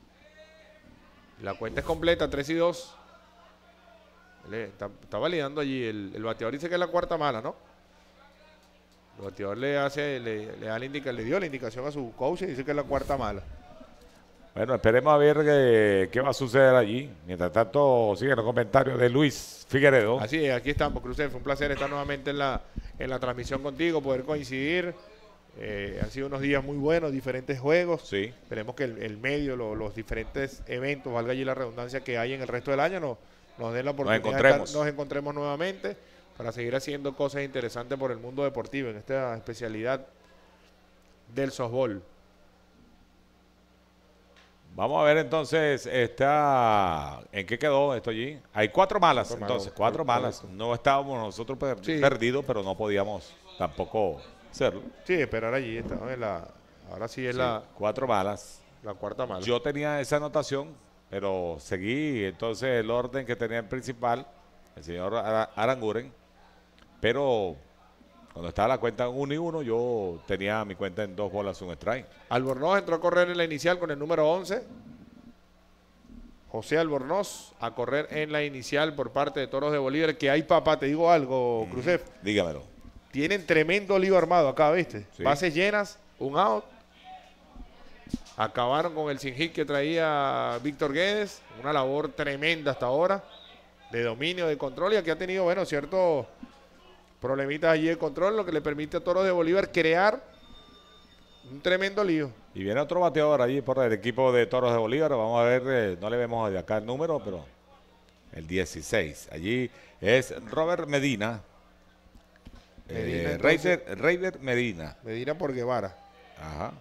La cuenta es completa. tres y dos. Está, está validando allí. El, el bateador dice que es la cuarta mala, ¿no? El bateador le hace, le, le, da la indica, le dio la indicación a su coach y dice que es la cuarta mala. Bueno, esperemos a ver qué, qué va a suceder allí. Mientras tanto, siguen los comentarios de Luis Figueredo. Así es, aquí estamos, Cruz. Fue un placer estar nuevamente en la, en la transmisión contigo, poder coincidir. Eh, han sido unos días muy buenos, diferentes juegos. Sí. Esperemos que el, el medio, lo, los diferentes eventos, valga allí la redundancia que hay en el resto del año, nos, nos den la oportunidad nos encontremos. de estar, nos encontremos nuevamente para seguir haciendo cosas interesantes por el mundo deportivo en esta especialidad del softball. Vamos a ver entonces, está, ¿en qué quedó esto allí? Hay cuatro malas, Cuatro entonces, malas, cuatro correcto. malas. No estábamos nosotros per Sí. perdidos, pero no podíamos tampoco hacerlo. Sí, esperar allí. Estamos en la, ahora sí es Sí, la, cuatro malas. la cuarta mala. Yo tenía esa anotación, pero seguí entonces el orden que tenía el principal, el señor Ara- Aranguren, pero cuando estaba la cuenta en uno y uno, yo tenía mi cuenta en dos bolas, un strike. Albornoz entró a correr en la inicial con el número once. José Albornoz a correr en la inicial por parte de Toros de Bolívar. Que hay, papá, te digo algo, Mm. Cruzef. Dígamelo. Tienen tremendo lío armado acá, ¿viste? Sí. Bases llenas, un out. Acabaron con el sin hit que traía Víctor Guedes. Una labor tremenda hasta ahora de dominio, de control. Y aquí ha tenido, bueno, ciertos problemitas allí de control, lo que le permite a Toros de Bolívar crear un tremendo lío. Y viene otro bateador allí por el equipo de Toros de Bolívar. Vamos a ver, eh, no le vemos de acá el número, pero El dieciséis. Allí es Robert Medina. Medina eh, Reiber, Reiber Medina. Medina por Guevara. Ajá.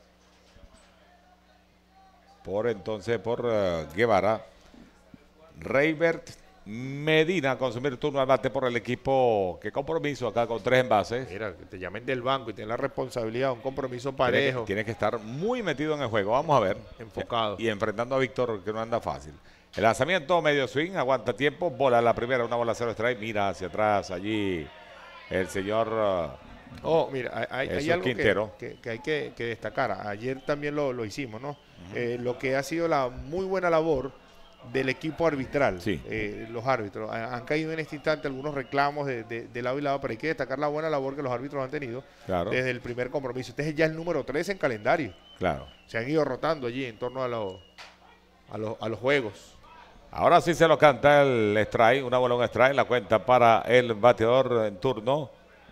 Por entonces, por uh, Guevara. Reibert Medina a consumir turno al bate por el equipo. Qué compromiso acá con tres envases. Mira, que te llamen del banco y tienen la responsabilidad, un compromiso parejo. Tiene que, tiene que estar muy metido en el juego. Vamos a ver. Enfocado. Y, y enfrentando a Víctor, que no anda fácil. El lanzamiento medio swing, aguanta tiempo. Bola la primera, una bola cero strike. Mira hacia atrás allí el señor. Uh, Oh, mira, hay, hay algo que, que, que hay que, que destacar. Ayer también lo, lo hicimos, ¿no? Uh-huh. eh, lo que ha sido la muy buena labor del equipo arbitral. Sí. Eh, los árbitros. Han caído en este instante algunos reclamos de, de, de lado y lado, pero hay que destacar la buena labor que los árbitros han tenido claro. desde el primer compromiso. Este es ya el número tres en calendario. Claro. Se han ido rotando allí en torno a, lo, a, los, a los juegos. Ahora sí se lo canta el strike, una bola, un strike, la cuenta para el bateador en turno.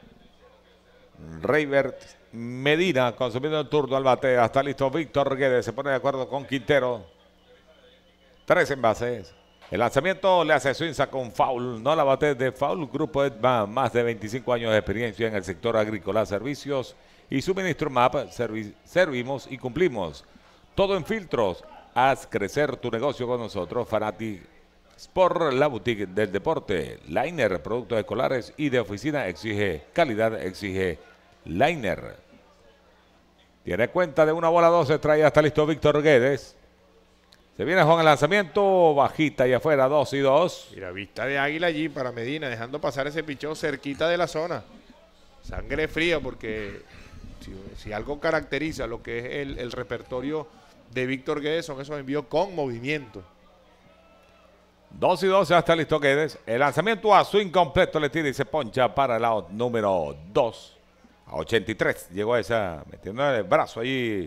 Reibert Medina consumiendo el turno al bate. Está listo Víctor Guedes. Se pone de acuerdo con Quintero. Tres envases. El lanzamiento le hace swing, saca un foul. No la bate de foul. Grupo Edma, más de veinticinco años de experiencia en el sector agrícola, servicios y suministro M A P. Servi servimos y cumplimos. Todo en filtros. Haz crecer tu negocio con nosotros. Fanati Sport, la boutique del deporte. Liner, productos escolares y de oficina. Exige calidad, exige Liner. Tiene cuenta de una bola doce. Trae hasta listo Víctor Guedes. Se viene con el lanzamiento. Bajita y afuera. dos y dos. Mira, vista de águila allí para Medina. Dejando pasar ese pichón cerquita de la zona. Sangre fría porque si, si algo caracteriza lo que es el, el repertorio de Víctor Guedes son esos envíos con movimiento. dos y dos, ya está listo Guedes. El lanzamiento a swing completo le tira y se poncha para el out número dos. A ochenta y tres llegó esa, metiendo el brazo ahí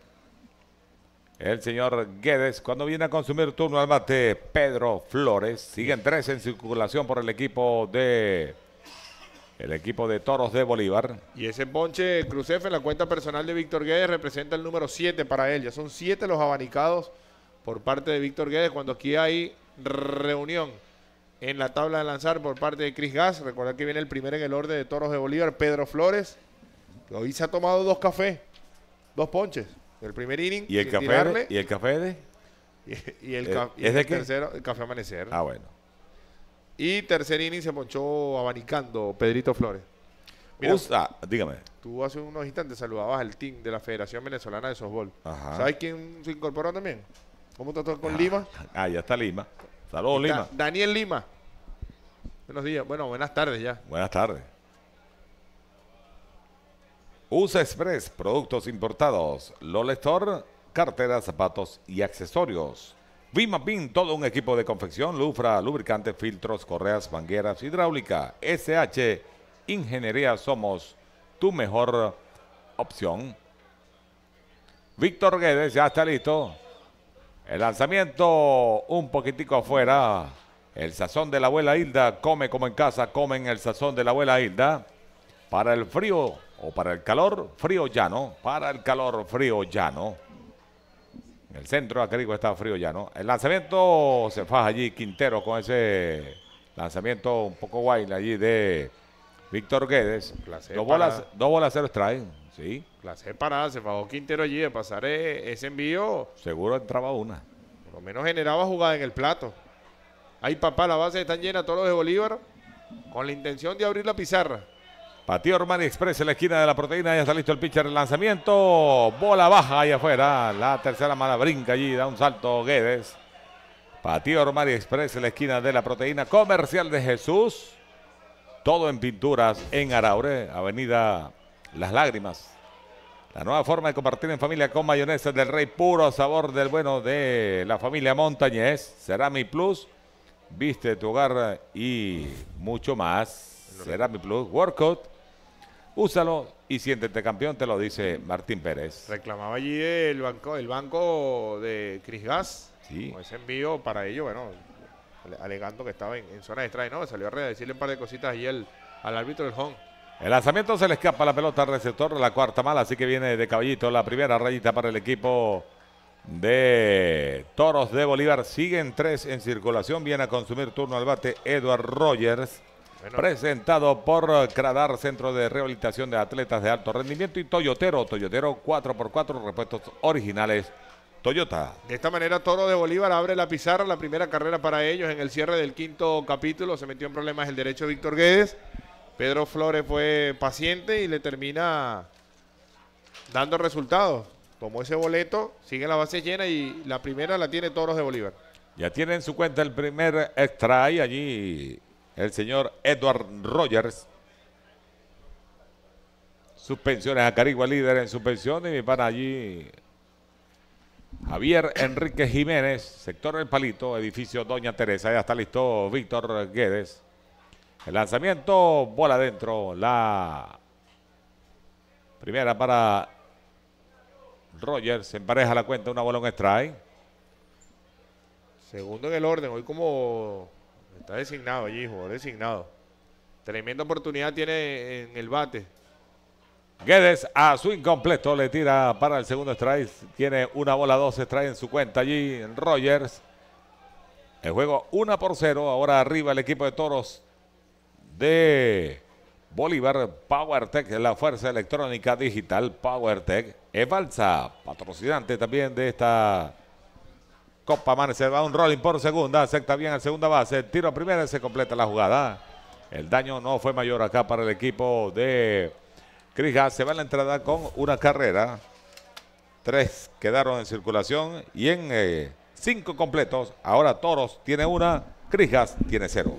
el señor Guedes. Cuando viene a consumir turno al bate Pedro Flores. Siguen tres en circulación por el equipo de el equipo de Toros de Bolívar. Y ese ponche Cruz F en la cuenta personal de Víctor Guedes representa el número siete para él. Ya son siete los abanicados por parte de Víctor Guedes. Cuando aquí hay reunión en la tabla de lanzar por parte de Chris Gas. Recordad que viene el primero en el orden de Toros de Bolívar, Pedro Flores. Hoy se ha tomado dos cafés, dos ponches. El primer inning. ¿Y el café de, ¿Y el café de? Y, y el, ca ¿Es y de el qué? tercero, el café amanecer. Ah, bueno. Y tercer inning se ponchó abanicando Pedrito Flores. Mira, Usa, dígame. Tú hace unos instantes saludabas al team de la Federación Venezolana de Softball. Ajá. ¿Sabes quién se incorporó también? ¿Cómo está todo con ah, Lima? Ah, ya está Lima. Saludos, Lima. Daniel Lima. Buenos días. Bueno, buenas tardes ya. Buenas tardes. U S A Express, productos importados. Lola Store, carteras, zapatos y accesorios. Vimapin, todo un equipo de confección. Lufra, lubricantes, filtros, correas, mangueras, hidráulica. S H, Ingeniería, somos tu mejor opción. Víctor Guedes ya está listo. El lanzamiento un poquitico afuera. El sazón de la abuela Hilda. Come como en casa, come en el sazón de la abuela Hilda. Para el frío o para el calor, frío llano. Para el calor, frío llano. En el centro de Acarico está frío llano. El lanzamiento se faja allí Quintero con ese lanzamiento un poco guay allí de Víctor Guedes. Dos bolas, dos bolas, cero strike. Sí. Clase parada, se fajó Quintero allí de pasar ese envío. Seguro entraba una. Por lo menos generaba jugada en el plato. Ahí, papá, la base está llena, todos los de Bolívar, con la intención de abrir la pizarra. Patio Ormani Express en la esquina de la proteína. Ya está listo el pitcher. El lanzamiento. Bola baja ahí afuera. La tercera mala brinca allí. Da un salto Guedes. Patio Ormani Express en la esquina de la proteína. Comercial de Jesús. Todo en pinturas en Araure. Avenida Las Lágrimas. La nueva forma de compartir en familia con mayonesa del Rey. Puro sabor del bueno de la familia Montañez. Cerami Plus. Viste tu hogar y mucho más. Cerami Plus. Workout. Úsalo y siéntete campeón, te lo dice Martín Pérez. Reclamaba allí el banco, el banco de Chris Gas. Sí. Con ese envío para ello, bueno, alegando que estaba en, en zona de strike, ¿no? Salió a decirle un par de cositas allí al, al árbitro del home. El lanzamiento se le escapa la pelota al receptor, la cuarta mala, así que viene de caballito la primera rayita para el equipo de Toros de Bolívar. Siguen tres en circulación. Viene a consumir turno al bate Edward Rogers. Bueno. Presentado por Cradar, Centro de Rehabilitación de Atletas de Alto Rendimiento, y Toyotero. Toyotero cuatro por cuatro, repuestos originales Toyota. De esta manera, Toro de Bolívar abre la pizarra, la primera carrera para ellos en el cierre del quinto capítulo. Se metió en problemas el derecho Víctor Guedes. Pedro Flores fue paciente y le termina dando resultados. Tomó ese boleto, sigue la base llena y la primera la tiene Toros de Bolívar. Ya tiene en su cuenta el primer extra y allí el señor Edward Rogers. Suspensiones a Carigua, líder en suspensiones. Y mi pana allí Javier Enrique Jiménez, sector El Palito, edificio Doña Teresa. Ya está listo Víctor Guedes. El lanzamiento, bola adentro. La primera para Rogers, empareja la cuenta, una bola, un strike. Segundo en el orden, hoy como está designado allí, jugador designado. Tremenda oportunidad tiene en el bate. Guedes a swing completo, le tira para el segundo strike. Tiene una bola, dos strikes en su cuenta allí en Rogers. El juego uno por cero, ahora arriba el equipo de Toros de Bolívar. PowerTech, la fuerza electrónica digital PowerTech. Evalsa, patrocinante también de esta Copa Man. Se va un rolling por segunda, acepta bien al segunda base, tiro a primera y se completa la jugada. El daño no fue mayor acá para el equipo de Crijas. Se va en la entrada con una carrera. Tres quedaron en circulación y en eh, cinco completos. Ahora Toros tiene una, Crijas tiene cero.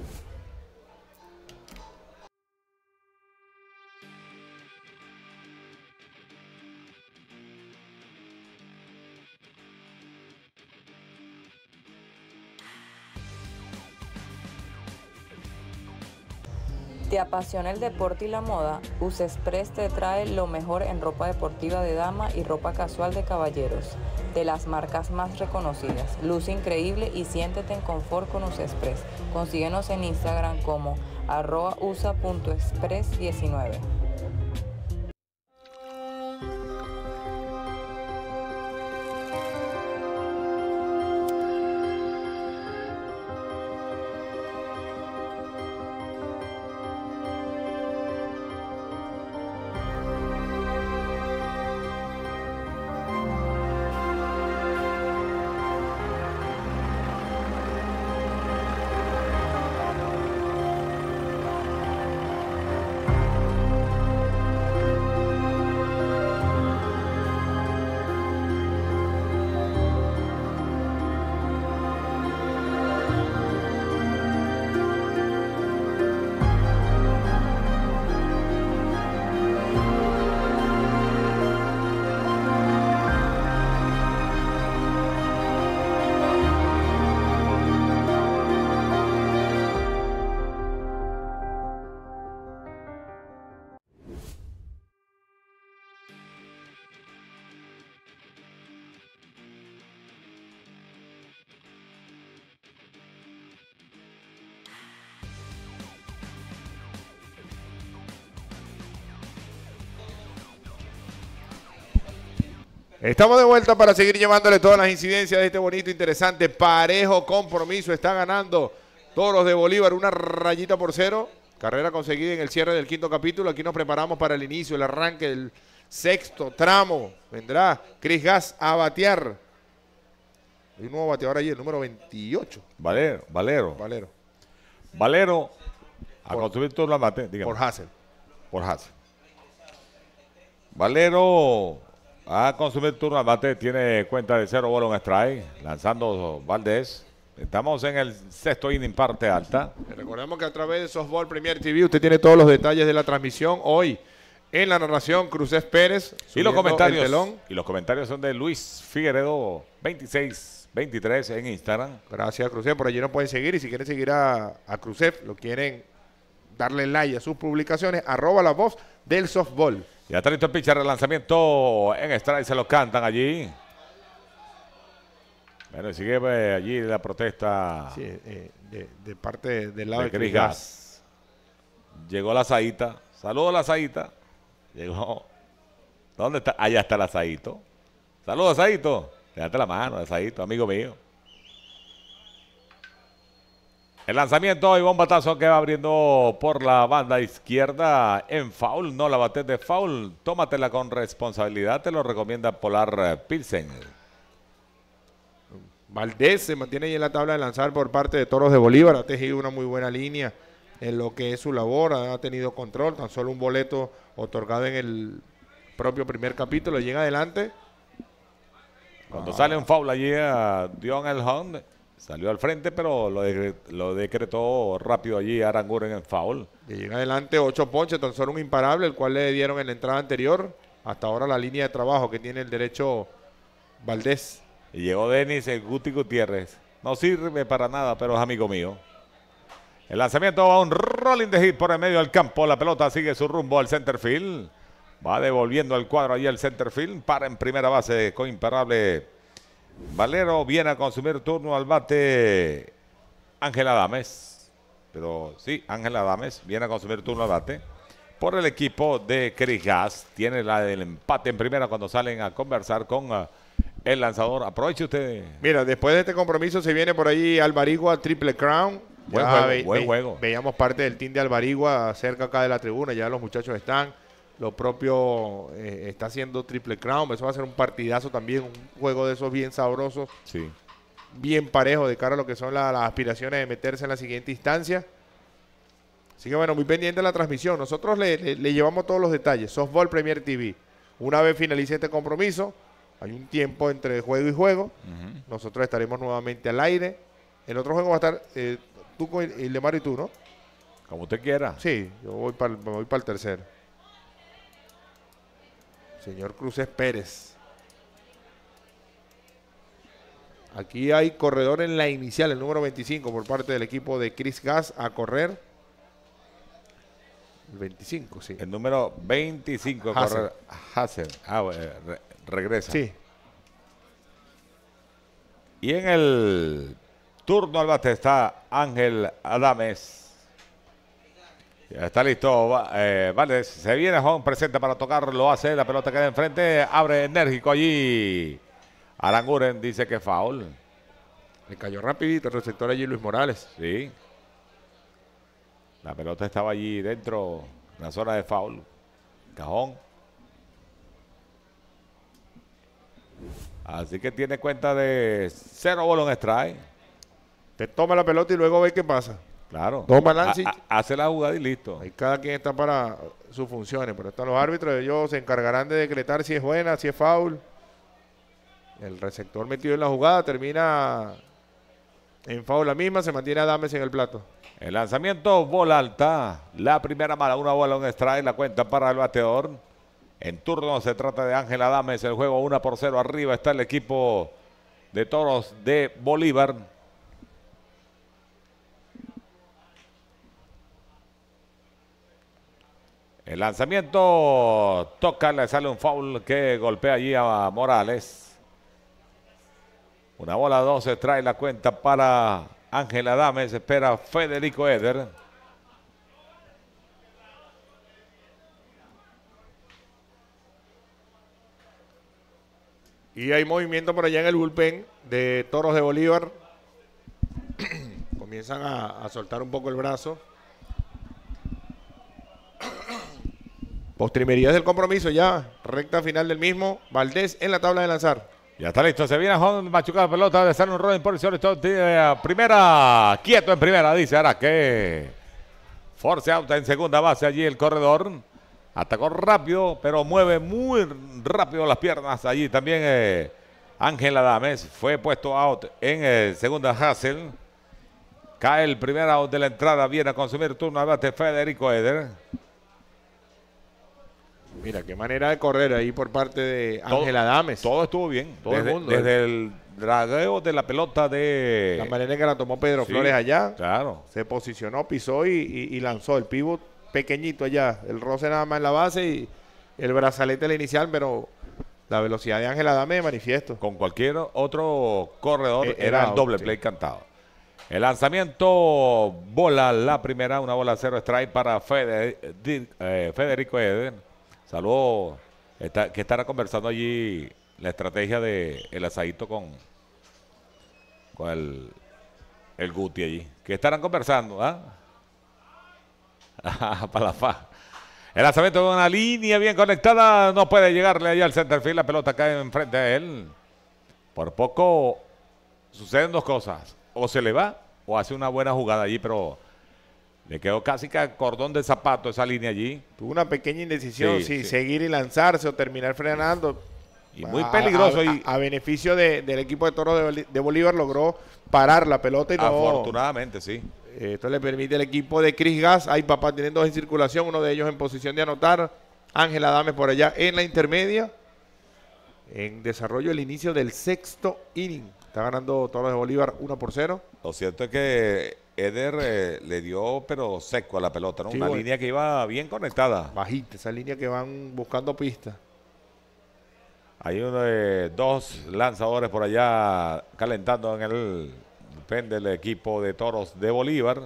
¿Te apasiona el deporte y la moda? USEXPRESS te trae lo mejor en ropa deportiva de dama y ropa casual de caballeros, de las marcas más reconocidas. Luce increíble y siéntete en confort con USEXPRESS. Consíguenos en Instagram como arroba usa punto express diecinueve. Estamos de vuelta para seguir llevándole todas las incidencias de este bonito, interesante, parejo compromiso. Está ganando Toros de Bolívar una rayita por cero. Carrera conseguida en el cierre del quinto capítulo. Aquí nos preparamos para el inicio, el arranque del sexto tramo. Vendrá Chris Gas a batear. Hay un nuevo bateador allí, el número veintiocho. Valero. Valero. Valero. Valero a construir turno al bate. Dígame. Por Hassel. Por Hassel. Valero a consumir turno al bate, tiene cuenta de cero bola, un strike, lanzando Valdés. Estamos en el sexto inning, parte alta. Recordemos que a través de Softball Premier T V usted tiene todos los detalles de la transmisión. Hoy en la narración, Cruzés Pérez. Y los comentarios y los comentarios son de Luis Figueredo veintiséis veintitrés en Instagram. Gracias, Cruzés. Por allí nos pueden seguir. Y si quieren seguir a, a Cruzés, lo quieren darle like a sus publicaciones, arroba la voz del softball. Ya está listo el pitcher, el lanzamiento en strike, se lo cantan allí. Bueno, sigue eh, allí la protesta. Sí, eh, de, de parte del lado de de Chris Gas. Llegó la Saíta. Saludos la Saíta. Llegó. ¿Dónde está? Allá está la Saíto. Saludos, Saíto. Date la mano, Esaíto, amigo mío. El lanzamiento y bombatazo que va abriendo por la banda izquierda en foul. No la bates de foul. Tómatela con responsabilidad. Te lo recomienda Polar Pilsen. Valdés se mantiene ahí en la tabla de lanzar por parte de Toros de Bolívar. Ha tejido una muy buena línea en lo que es su labor. Ha tenido control. Tan solo un boleto otorgado en el propio primer capítulo. Llega adelante. Cuando ah. sale un foul allí a Dion Elhond. Salió al frente, pero lo, de, lo decretó rápido allí Aranguren en foul. Y llega adelante ocho ponches, tan solo un imparable, el cual le dieron en la entrada anterior. Hasta ahora la línea de trabajo que tiene el derecho Valdés. Y llegó Denis el Guti Gutiérrez. No sirve para nada, pero es amigo mío. El lanzamiento va a un rolling de hit por el medio del campo. La pelota sigue su rumbo al center field. Va devolviendo el cuadro allí al center field. Para en primera base con imparable. Valero viene a consumir turno al bate Ángel Adames. Pero sí, Ángel Adames viene a consumir turno al bate por el equipo de Chris Gas. Tiene la del empate en primera cuando salen a conversar con uh, el lanzador. Aproveche usted. Mira, después de este compromiso se viene por ahí Alvarigua Triple Crown. Buen juego, ve, buen ve, juego. Veíamos parte del team de Alvarigua cerca acá de la tribuna. Ya los muchachos están. Lo propio eh, está haciendo Triple Crown. Eso va a ser un partidazo también. Un juego de esos bien sabrosos. Sí. Bien parejo de cara a lo que son la, las aspiraciones de meterse en la siguiente instancia. Así que bueno, muy pendiente de la transmisión. Nosotros le, le, le llevamos todos los detalles. Softball Premier T V. Una vez finalice este compromiso, hay un tiempo entre juego y juego. Uh-huh. Nosotros estaremos nuevamente al aire. El otro juego va a estar eh, tú con Lemar y tú, ¿no? Como usted quiera. Sí, yo voy para voy para el tercero. Señor Cruces Pérez. Aquí hay corredor en la inicial, el número veinticinco, por parte del equipo de Chris Gas a correr. El veinticinco, sí. El número veinticinco, correr. Hassel. Ah, re regresa. Sí. Y en el turno al bate está Ángel Adames. Ya está listo, eh, vale, se viene Juan, presenta para tocar, lo hace, la pelota queda enfrente, abre enérgico allí. Aranguren dice que foul. Le cayó rapidito el receptor allí Luis Morales. Sí. La pelota estaba allí dentro, en la zona de foul. Cajón. Así que tiene cuenta de cero bola en strike. Te toma la pelota y luego ve qué pasa. Claro. Toma Nancy. Hace la jugada y listo. Ahí cada quien está para sus funciones, pero están los árbitros, ellos se encargarán de decretar si es buena, si es foul. El receptor metido en la jugada termina en foul la misma, se mantiene Adames en el plato. El lanzamiento, bola alta. La primera mala, una bola, un strike, la cuenta para el bateador. En turno se trata de Ángel Adames, el juego uno por cero. Arriba está el equipo de Toros de Bolívar. El lanzamiento toca, le sale un foul que golpea allí a Morales. Una bola, dos, se trae la cuenta para Ángel Adames, espera Federico Eder. Y hay movimiento por allá en el bullpen de Toros de Bolívar. Comienzan a, a soltar un poco el brazo. Postrimerías del compromiso ya, recta final del mismo. Valdés en la tabla de lanzar. Ya está listo, se viene Juan machucado la pelota, de sale un rolling por el sobre todo, primera, quieto en primera, dice ahora que force out en segunda base allí el corredor. Atacó rápido, pero mueve muy rápido las piernas allí también eh, Ángel Adames. Fue puesto out en eh, segunda Hassel. Cae el primer out de la entrada, viene a consumir turno al bate Federico Eder. Mira, qué manera de correr ahí por parte de Ángel Adames. Todo estuvo bien. Todo desde, el mundo. Desde el dragueo de la pelota de... La manera en que la tomó Pedro sí, Flores allá. Claro. Se posicionó, pisó y, y, y lanzó el pivot pequeñito allá. El roce nada más en la base y el brazalete la inicial, pero la velocidad de Ángel Adames de manifiesto. Con cualquier otro corredor eh, era, era el doble sí. play cantado. El lanzamiento, bola la primera, una bola cero strike para Fede, eh, Federico Eder. Saludos, está, que estará conversando allí la estrategia de el asadito con, con el, el Guti allí. ¿Qué estarán conversando? ¿Ah? Para la fa. El lanzamiento de una línea bien conectada. No puede llegarle allá al centerfield. La pelota cae enfrente a él. Por poco suceden dos cosas. O se le va o hace una buena jugada allí, pero le quedó casi que cordón de zapato esa línea allí. Tuvo una pequeña indecisión, sí, si sí. seguir y lanzarse o terminar frenando. Y muy peligroso. A, a, y, a beneficio de, del equipo de Toros de, de Bolívar logró parar la pelota y no... Afortunadamente, sí. Esto le permite al equipo de Chris Gas. Hay papá tienen dos en circulación, uno de ellos en posición de anotar. Ángel Adames por allá en la intermedia. En desarrollo el inicio del sexto inning. Está ganando Toros de Bolívar uno por cero. Lo cierto es que Eder eh, le dio pero seco a la pelota, ¿no? Sí, Una bueno. línea que iba bien conectada. Bajita, esa línea que van buscando pistas. Hay uno de dos lanzadores por allá calentando en el pen del equipo de Toros de Bolívar.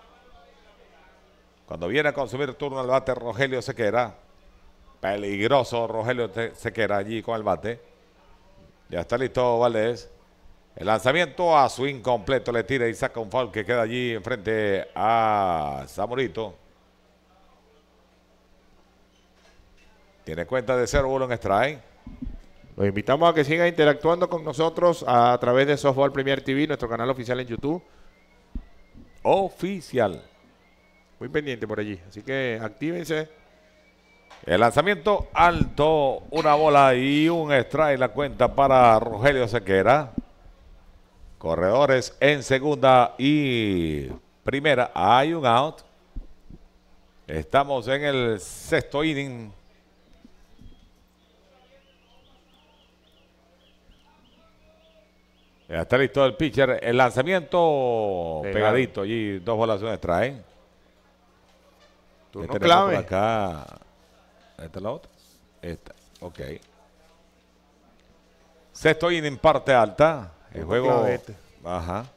Cuando viene a consumir turno al bate Rogelio Sequera. Peligroso Rogelio Sequera allí con el bate. Ya está listo Valdés. El lanzamiento a swing completo, le tira y saca un foul que queda allí enfrente a Zamorito. Tiene cuenta de cero uno en strike. Los invitamos a que sigan interactuando con nosotros a través de Softball Premier T V, nuestro canal oficial en YouTube. Oficial. Muy pendiente por allí, así que actívense. El lanzamiento alto, una bola y un strike, la cuenta para Rogelio Sequera. Corredores en segunda y primera. Hay un out. Estamos en el sexto inning. Ya está listo el pitcher. El lanzamiento Pegado. pegadito allí. Dos bolas y un strike. Turno ¿Qué tenemos clave. por acá? ¿Esta es la otra? Esta. Ok. Sexto inning, parte alta. El Turno juego. clave este. Ajá.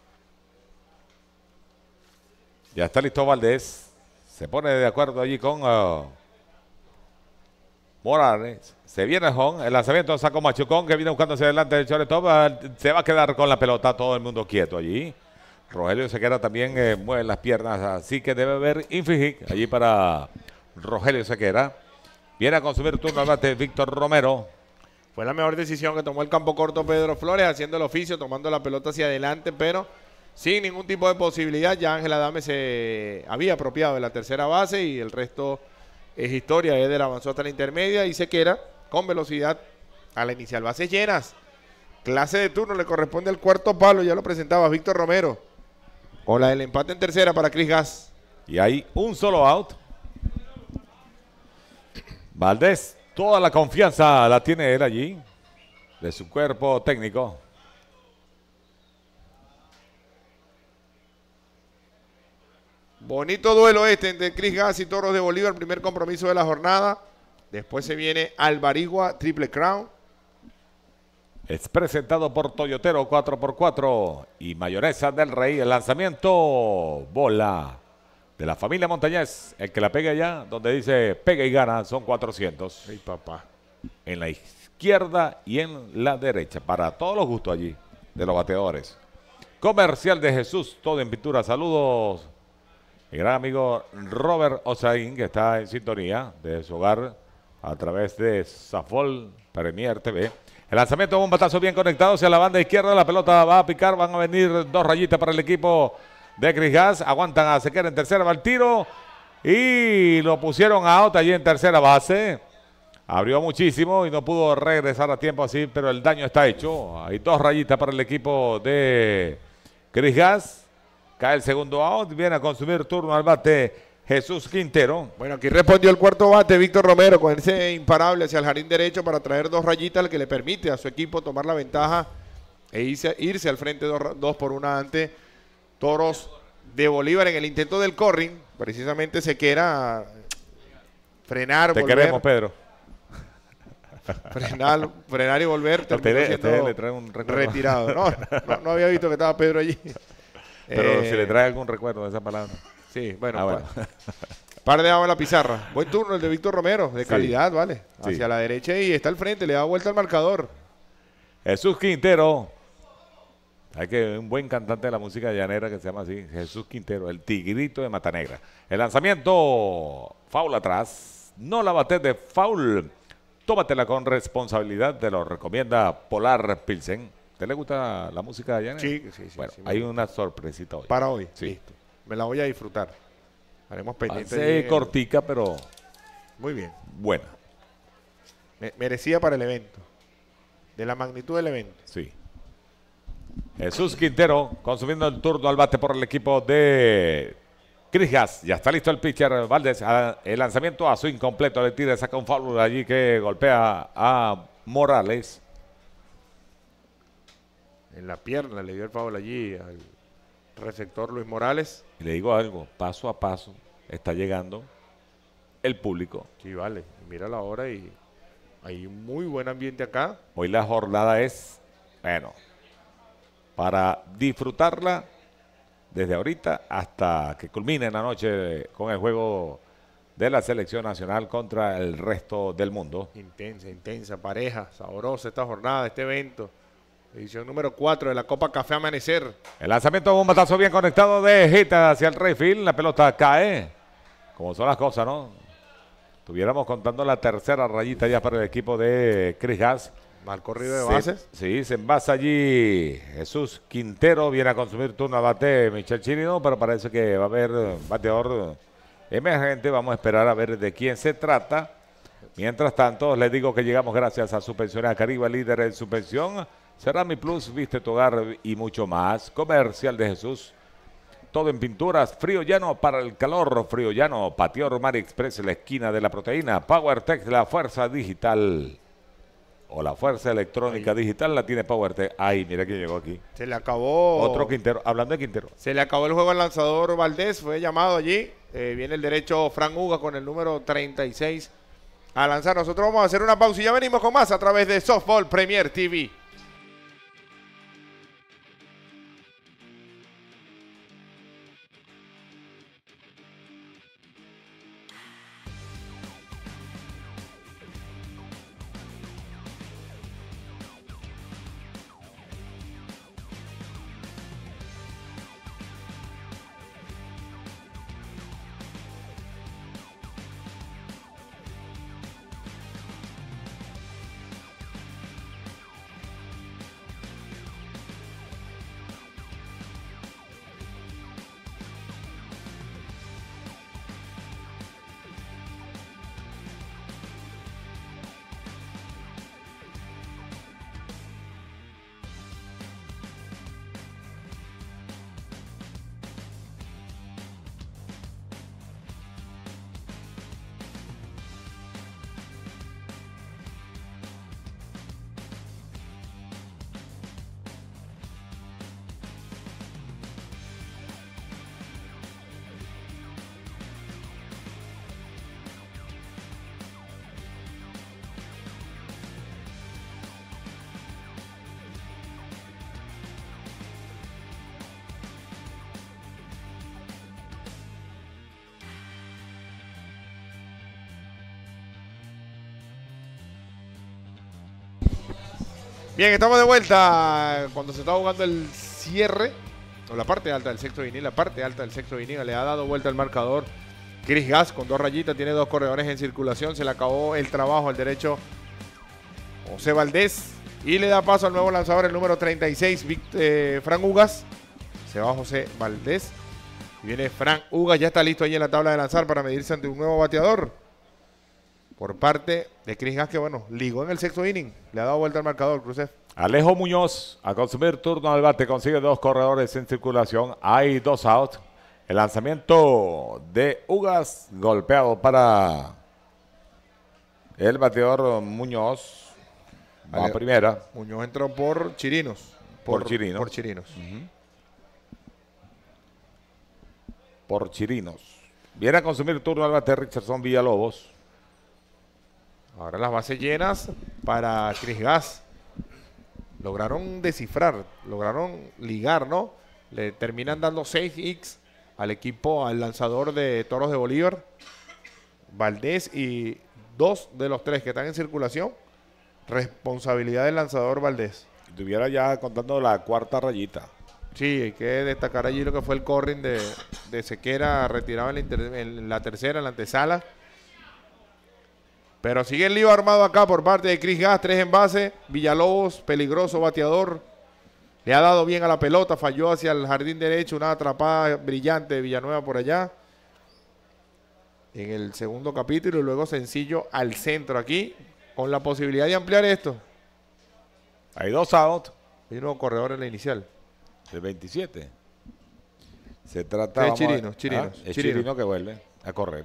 Ya está listo Valdés. Se pone de acuerdo allí con uh, Morales. Se viene home. El lanzamiento saca Machucón que viene buscando hacia adelante del shortstop. Uh, se va a quedar con la pelota. Todo el mundo quieto allí. Rogelio Sequera también eh, mueve las piernas. Así que debe haber infligir allí para Rogelio Sequera. Viene a consumir turno al bate Víctor Romero. Fue la mejor decisión que tomó el campo corto Pedro Flores, haciendo el oficio, tomando la pelota hacia adelante, pero sin ningún tipo de posibilidad. Ya Ángel Adames se había apropiado de la tercera base y el resto es historia. Eder avanzó hasta la intermedia y Sequera con velocidad a la inicial. Bases llenas. Clase de turno le corresponde al cuarto palo, ya lo presentaba Víctor Romero. Con la del empate en tercera para Chris Gas. Y hay un solo out. Valdés, toda la confianza la tiene él allí, de su cuerpo técnico. Bonito duelo este entre Chris Gas y Toros de Bolívar, primer compromiso de la jornada. Después se viene Alvarigua Triple Crown. Es presentado por Toyotero cuatro por cuatro y Mayonesa del Rey. El lanzamiento, bola de la familia Montañez. El que la pegue allá, donde dice pega y gana, son cuatrocientos. Ay, papá. En la izquierda y en la derecha, para todos los gustos allí de los bateadores. Comercial de Jesús, todo en pintura. Saludos, mi gran amigo Robert Osaín, que está en sintonía de su hogar a través de Safol Premier T V. El lanzamiento, un batazo bien conectado hacia la banda izquierda. La pelota va a picar, van a venir dos rayitas para el equipo de Chris Gas. Aguantan a Sequera en tercera, va el tiro. Y lo pusieron a out allí en tercera base. Abrió muchísimo y no pudo regresar a tiempo así, pero el daño está hecho. Hay dos rayitas para el equipo de Chris Gas. Cae el segundo out, viene a consumir turno al bate Jesús Quintero. Bueno, aquí respondió el cuarto bate Víctor Romero con ese imparable hacia el jardín derecho para traer dos rayitas, el que le permite a su equipo tomar la ventaja e irse, irse al frente dos, dos por una ante Toros de Bolívar. En el intento del corring, precisamente Sequera frenar, Te volver, queremos, Pedro. frenar, frenar y volver. terminó Usted, siendo usted le trae un recuerdo. retirado. No, no, no había visto que estaba Pedro allí. Pero Eh, si le trae algún recuerdo de esa palabra. Sí, bueno, Ah, bueno. pues, Par de en la pizarra. Buen turno el de Víctor Romero, de Sí. calidad, ¿vale? Sí. Hacia la derecha y está al frente, le da vuelta al marcador. Jesús Quintero. Hay que un buen cantante de la música llanera que se llama así, Jesús Quintero, el tigrito de Mata Negra. El lanzamiento, foul atrás. No la bates de foul. Tómatela con responsabilidad, te lo recomienda Polar Pilsen. ¿Te le gusta la música llanera? Sí, sí, sí. Bueno, sí, me hay gusta. una sorpresita hoy. Para hoy, Sí. listo. Me la voy a disfrutar. Haremos pendiente. Hace allí. cortica, pero Muy bien. buena. Me- merecida para el evento. De la magnitud del evento. Sí. Jesús Quintero consumiendo el turno al bate por el equipo de Crijas. Ya está listo el pitcher Valdés. Ah, El lanzamiento a su incompleto. Le tira, saca un foul allí que golpea a Morales. En la pierna le dio el foul allí al receptor Luis Morales. Y le digo algo, paso a paso está llegando el público. Sí, vale. Mira la hora y hay un muy buen ambiente acá. Hoy la jornada es, bueno, para disfrutarla desde ahorita hasta que culmine la noche con el juego de la selección nacional contra el resto del mundo. Intensa, intensa, pareja, sabrosa esta jornada, este evento. Edición número cuatro de la Copa Café Amanecer. El lanzamiento de un batazo bien conectado de hit hacia el right field. La pelota cae. Como son las cosas, ¿no? Estuviéramos contando la tercera rayita ya para el equipo de Crijas. Mal corrido de Se- bases. Sí, se envasa allí Jesús Quintero. Viene a consumir turno a bate Michel Chirino, pero parece que va a haber eh, bateador eh, emergente. Vamos a esperar a ver de quién se trata. Mientras tanto, les digo que llegamos gracias a Suspensiones Caribe, líder en suspensión. Cerami Plus, viste tu hogar y mucho más. Comercial de Jesús. Todo en pinturas, frío llano para el calor, frío llano. Patio Romari Express, la esquina de la proteína. PowerTech, la fuerza digital. O la fuerza electrónica Ahí. digital la tiene PowerTech. Ay, mira quién llegó aquí. Se le acabó. Otro Quintero, hablando de Quintero. Se le acabó el juego al lanzador Valdés, fue llamado allí. Eh, viene el derecho Fran Uga con el número treinta y seis a lanzar. Nosotros vamos a hacer una pausa y ya venimos con más a través de Softball Premier T V. Bien, estamos de vuelta cuando se está jugando el cierre, o la parte alta del sexto inning, la parte alta del sexto inning, le ha dado vuelta el marcador Chris Gas con dos rayitas, tiene dos corredores en circulación, se le acabó el trabajo al derecho José Valdés y le da paso al nuevo lanzador, el número treinta y seis, Vic, eh, Fran Ugas. Se va José Valdés y viene Fran Ugas, ya está listo ahí en la tabla de lanzar para medirse ante un nuevo bateador por parte de Chris Gas, que bueno, ligó en el sexto inning, le ha dado vuelta al marcador, Cruces. Alejo Muñoz a consumir turno al bate, consigue dos corredores en circulación, hay dos outs. El lanzamiento de Ugas, golpeado para el bateador Muñoz. Va a Ale- primera. Muñoz entró por Chirinos. Por Chirinos. Por Chirinos. Por Chirinos. Viene a consumir turno al bate Richardson Villalobos. Ahora las bases llenas para Chris Gas. Lograron descifrar, lograron ligar, ¿no? Le terminan dando seis hits al equipo, al lanzador de Toros de Bolívar, Valdés, y dos de los tres que están en circulación, responsabilidad del lanzador Valdés. Estuviera ya contando la cuarta rayita. Sí, hay que destacar allí lo que fue el corring de, de Sequera, retirado en la, inter, en la tercera, en la antesala. Pero sigue el lío armado acá por parte de Chris Gas, tres en base. Villalobos, peligroso bateador. Le ha dado bien a la pelota, falló hacia el jardín derecho, una atrapada brillante de Villanueva por allá. En el segundo capítulo y luego sencillo al centro aquí, con la posibilidad de ampliar esto. Hay dos outs. Hay un nuevo corredor en la inicial. De veintisiete. Se trata de Chirinos, Chirinos. ¿Ah? Es Chirino. Chirino que vuelve a correr.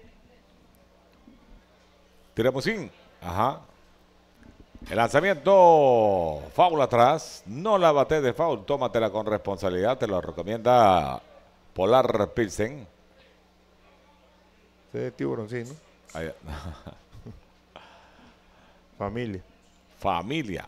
Tiramos-in. Ajá. El lanzamiento foul atrás. No la bate de foul. Tómatela con responsabilidad. Te lo recomienda Polar Pilsen. Ese es tiburón, sí, ¿no? Ahí. Familia. Familia.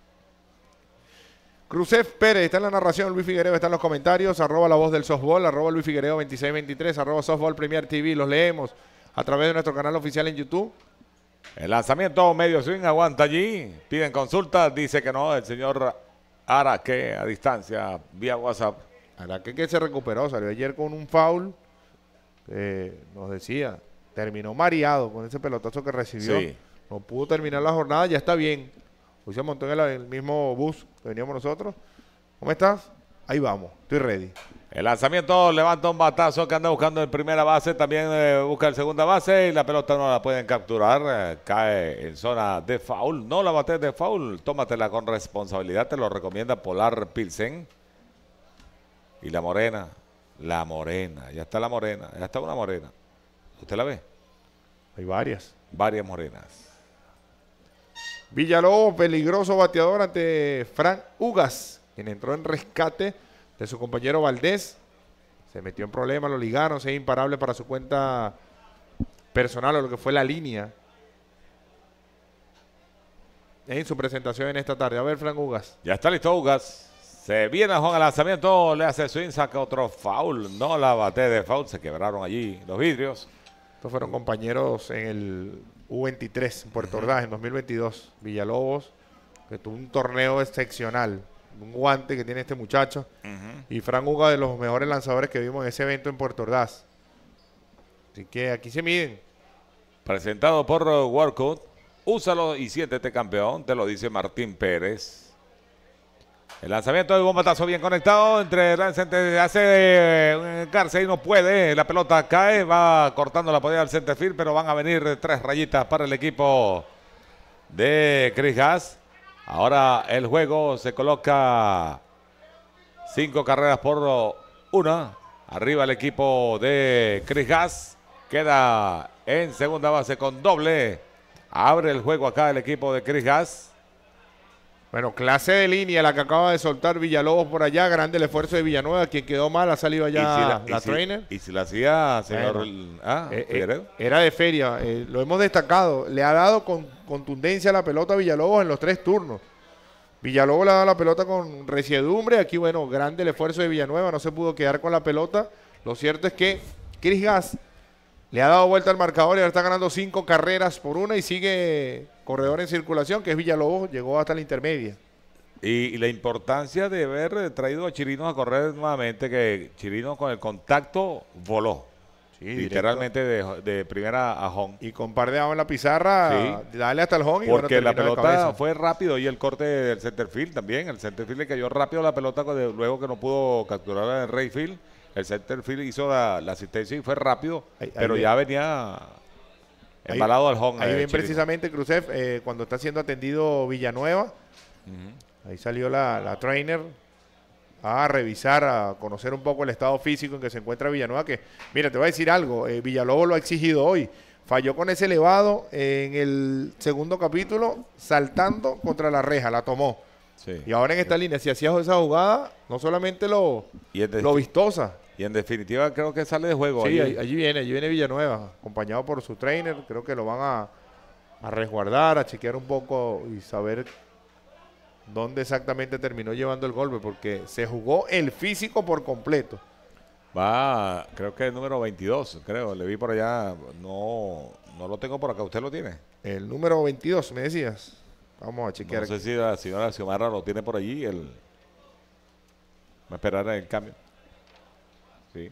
Cruzef Pérez está en la narración, Luis Figueredo está en los comentarios, arroba la voz del softball, arroba Luis Figueredo veintiséis veintitrés, arroba softball Premier T V, los leemos a través de nuestro canal oficial en YouTube. El lanzamiento medio swing aguanta allí, piden consulta, dice que no, el señor Araque a distancia, vía WhatsApp. Araque que se recuperó, salió ayer con un foul, eh, nos decía, terminó mareado con ese pelotazo que recibió, sí. No pudo terminar la jornada, ya está bien. Hoy se montó en el, el mismo bus que veníamos nosotros. ¿Cómo estás? Ahí vamos, estoy ready. El lanzamiento levanta un batazo que anda buscando en primera base, también eh, busca en segunda base y la pelota no la pueden capturar, eh, cae en zona de foul. No la bates de foul, tómatela con responsabilidad, te lo recomienda Polar Pilsen. Y la morena, la morena, ya está la morena, ya está una morena. ¿Usted la ve? Hay varias. Varias morenas. Villalobos, peligroso bateador ante Frank Ugas, quien entró en rescate de su compañero Valdés. Se metió en problemas, lo ligaron, se es imparable para su cuenta personal o lo que fue la línea en su presentación en esta tarde. A ver, Frank Ugas. Ya está listo Ugas. Se viene Juan al lanzamiento, le hace swing, saca otro foul. No la bate de foul, se quebraron allí los vidrios. Estos fueron compañeros en el U veintitrés en Puerto Ordaz uh-huh. en dos mil veintidós. Villalobos, que tuvo un torneo excepcional, un guante que tiene este muchacho. Uh-huh. Y Frank Ugas, de los mejores lanzadores que vimos en ese evento en Puerto Ordaz. Así que aquí se miden. Presentado por uh, Workout. Úsalo y siéntete campeón, te lo dice Martín Pérez. El lanzamiento de un bombatazo bien conectado entre el hace eh, García y no puede. La pelota cae, va cortando la podía del centerfield, pero van a venir tres rayitas para el equipo de Chris Gas. Ahora el juego se coloca cinco carreras por una. Arriba el equipo de Chris Gas. Queda en segunda base con doble. Abre el juego acá el equipo de Chris Gas. Bueno, clase de línea la que acaba de soltar Villalobos por allá. Grande el esfuerzo de Villanueva. Quien quedó mal ha salido allá ¿Y si la, la y trainer. Si, y si la hacía, señor bueno, ah, eh, eh, era de feria. Eh, lo hemos destacado. Le ha dado con contundencia a la pelota a Villalobos en los tres turnos. Villalobos le ha dado la pelota con resiedumbre. Aquí, bueno, grande el esfuerzo de Villanueva. No se pudo quedar con la pelota. Lo cierto es que Chris Gas le ha dado vuelta al marcador y ahora está ganando cinco carreras por una y sigue corredor en circulación, que es Villalobos, llegó hasta la intermedia. Y, y la importancia de haber traído a Chirinos a correr nuevamente, que Chirinos con el contacto voló. Sí, literalmente de, de primera a home. Y con par de abajo en la pizarra, sí. Dale hasta el home. Y porque bueno, la pelota fue rápido y el corte del centerfield también. El centerfield le cayó rápido la pelota luego que no pudo capturar el Rayfield. El centerfield hizo la, la asistencia y fue rápido, ahí, pero ahí ya ven. venía embalado ahí, al home. Ahí eh, ven precisamente Cruzef, eh, cuando está siendo atendido Villanueva. Uh-huh. Ahí salió la, la trainer a revisar, a conocer un poco el estado físico en que se encuentra Villanueva. Que, mira, te voy a decir algo, eh, Villalobos lo ha exigido hoy. Falló con ese elevado en el segundo capítulo, saltando contra la reja, la tomó. Sí. Y ahora en esta sí. línea, si hacías esa jugada, no solamente lo, lo vistosa. Y en definitiva creo que sale de juego. Sí, allí, allí viene, allí viene Villanueva, acompañado por su trainer. Creo que lo van a, a resguardar, a chequear un poco y saber dónde exactamente terminó llevando el golpe, porque se jugó el físico por completo. Va, creo que el número veintidós, creo. Le vi por allá. No, no lo tengo por acá. ¿Usted lo tiene? El número veintidós, me decías. Vamos a chequear. No sé si la señora Xiomara lo tiene por allí. El... Va a esperar el cambio. Sí.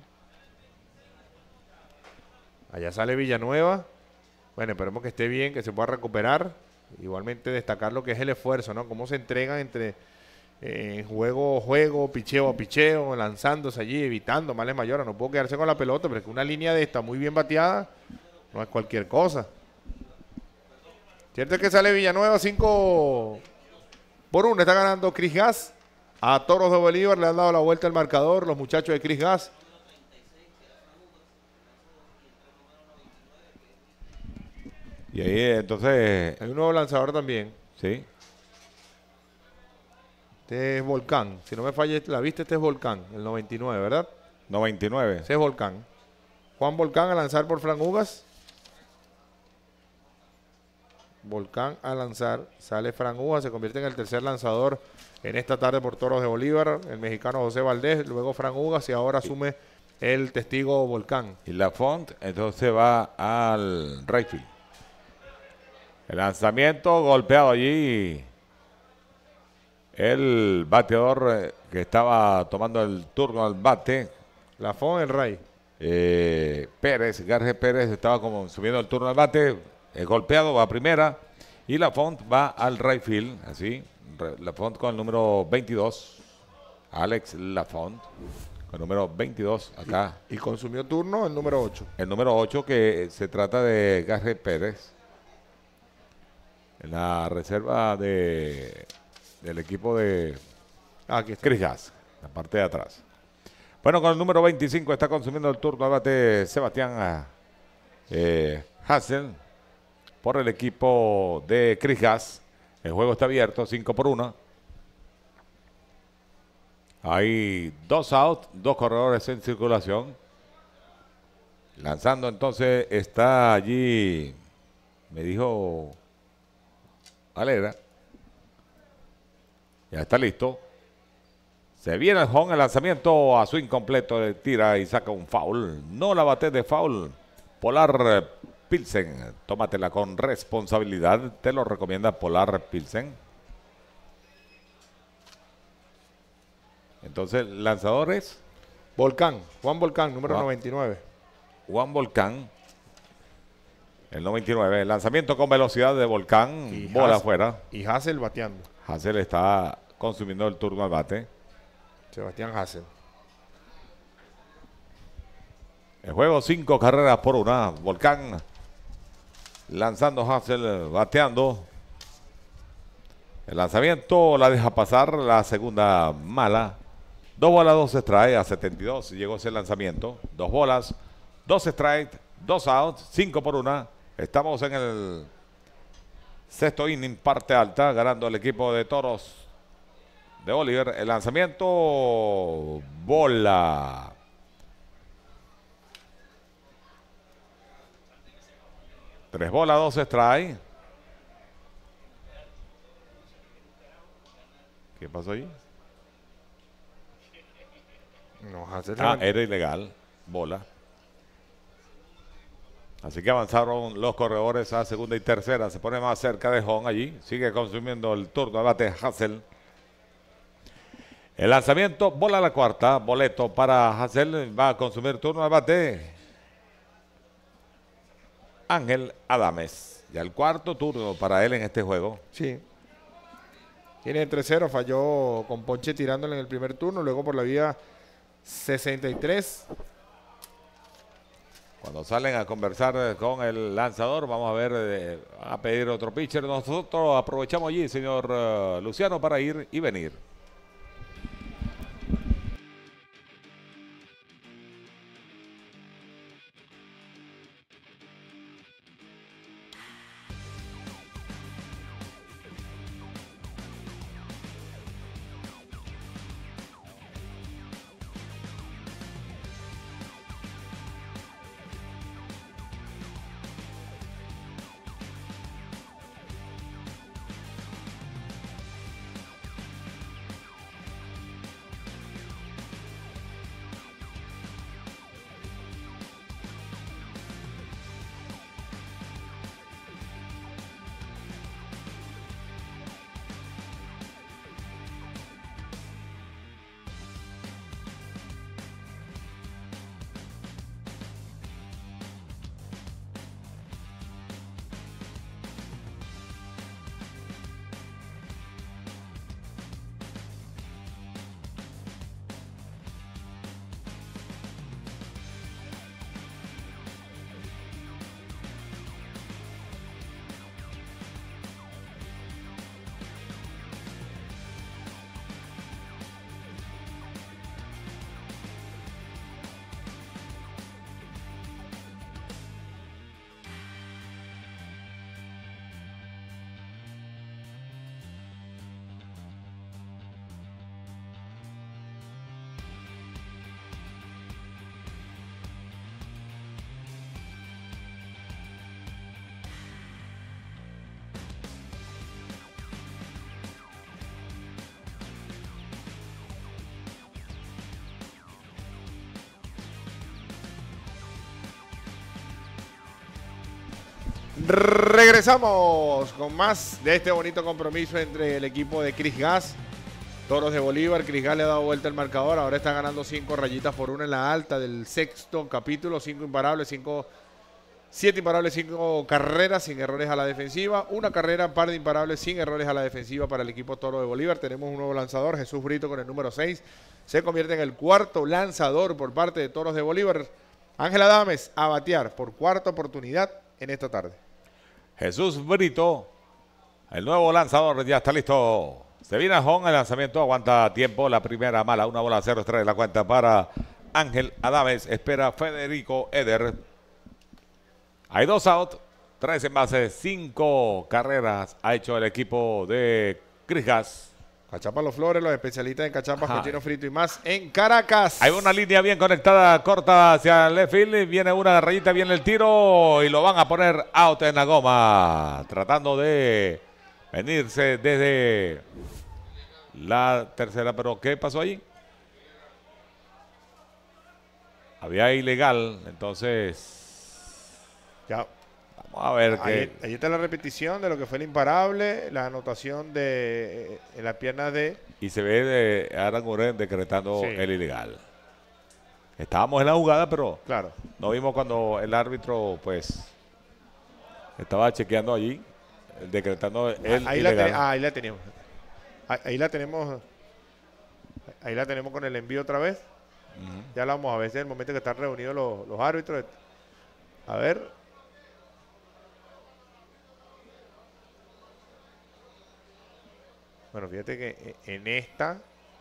Allá sale Villanueva. Bueno, esperemos que esté bien, que se pueda recuperar. Igualmente destacar lo que es el esfuerzo, ¿no? Cómo se entregan entre eh, juego, juego, picheo a picheo, lanzándose allí, evitando males mayores. No puedo quedarse con la pelota, pero es que una línea de esta muy bien bateada no es cualquier cosa. Cierto es que sale Villanueva cinco por uno. Está ganando Chris Gas. A Toros de Bolívar le han dado la vuelta al marcador los muchachos de Chris Gas. Y ahí entonces... Hay un nuevo lanzador también. Sí. Este es Volcán. Si no me falla la vista, este es Volcán, el noventa y nueve, ¿verdad? noventa y nueve. Ese es Volcán. Juan Volcán a lanzar por Fran Ugas. Volcán a lanzar. Sale Fran Ugas, se convierte en el tercer lanzador en esta tarde por Toros de Bolívar. El mexicano José Valdés, luego Fran Ugas y ahora asume el testigo Volcán. Y Lafont entonces va al right field. El lanzamiento golpeado allí. El bateador que estaba tomando el turno al bate. Lafont, el Rey. Eh, Pérez, Garge Pérez estaba como subiendo el turno al bate. Es golpeado, va a primera. Y Lafont va al right field. Así. Lafont con el número veintidós. Alex Lafont. Con el número veintidós acá. Y, y consumió turno el número ocho. El número ocho que se trata de Garge Pérez. En la reserva de, del equipo de ah, aquí está. Chris Gas, la parte de atrás. Bueno, con el número veinticinco está consumiendo el turno al bate Sebastián eh, Hassel por el equipo de Chris Gas. El juego está abierto, cinco por uno. Hay dos outs, dos corredores en circulación. Lanzando entonces está allí, me dijo Valera. Ya está listo. Se viene el home, el lanzamiento a swing completo, de tira y saca un foul. No la bate de foul. Polar Pilsen, tómatela con responsabilidad. Te lo recomienda Polar Pilsen. Entonces, lanzadores. Volcán, Juan Volcán, número Juan, noventa y nueve. Juan Volcán. El noventa y nueve. El lanzamiento con velocidad de Volcán. Y bola Hassel, afuera. Y Hassel bateando. Hassel está consumiendo el turno al bate. Sebastián Hassel. El juego, cinco carreras por una. Volcán lanzando, Hassel bateando. El lanzamiento la deja pasar. La segunda mala. Dos bolas, dos strikes a setenta y dos. Llegó ese lanzamiento. Dos bolas, dos strikes, dos outs, cinco por una. Estamos en el sexto inning, parte alta, ganando el equipo de Toros de Bolívar. El lanzamiento, bola. Tres bolas, dos strikes. ¿Qué pasó ahí? No, Hassel ah, era ilegal. Bola. Así que avanzaron los corredores a segunda y tercera. Se pone más cerca de home allí. Sigue consumiendo el turno de bate Hassel. El lanzamiento, bola a la cuarta. Boleto para Hassel. Va a consumir turno de bate Ángel Adames. Ya el cuarto turno para él en este juego. Sí. Tiene tres cero. Falló con ponche tirándole en el primer turno. Luego por la vía sesenta y tres. Cuando salen a conversar con el lanzador, vamos a ver, eh, a pedir otro pitcher. Nosotros aprovechamos allí, señor uh, Luciano, para ir y venir. Regresamos con más de este bonito compromiso entre el equipo de Cris Gas, Toros de Bolívar. Cris Gas le ha dado vuelta el marcador, ahora está ganando cinco rayitas por una en la alta del sexto capítulo, cinco imparables, cinco, siete imparables, cinco carreras sin errores a la defensiva, una carrera, par de imparables sin errores a la defensiva para el equipo Toro de Bolívar. Tenemos un nuevo lanzador, Jesús Brito con el número seis, se convierte en el cuarto lanzador por parte de Toros de Bolívar. Ángel Adames a batear por cuarta oportunidad en esta tarde. Jesús Brito, el nuevo lanzador, ya está listo. Se viene a home, el lanzamiento aguanta tiempo. La primera mala, una bola cero, extrae la cuenta para Ángel Adames. Espera Federico Eder. Hay dos out, tres envases, cinco carreras ha hecho el equipo de Cris Gas. Cachapa Los Flores, los especialistas en cachapas, cochino frito y más en Caracas. Hay una línea bien conectada, corta hacia el left field. Viene una rayita, viene el tiro y lo van a poner out en la goma. Tratando de venirse desde la tercera. Pero ¿qué pasó allí? Había ilegal, entonces ya. Vamos a ver ahí, qué. Ahí está la repetición de lo que fue el imparable, la anotación de eh, en la pierna de. Y se ve de Aran Guren decretando sí. el ilegal. Estábamos en la jugada, pero claro, no vimos cuando el árbitro, pues, estaba chequeando allí, decretando el ahí ilegal. La ah, ahí la tenemos. Ahí, ahí la tenemos. Ahí la tenemos con el envío otra vez. Uh-huh. Ya la vamos a ver, es el momento que están reunidos los, los árbitros. A ver. Bueno, fíjate que en esta,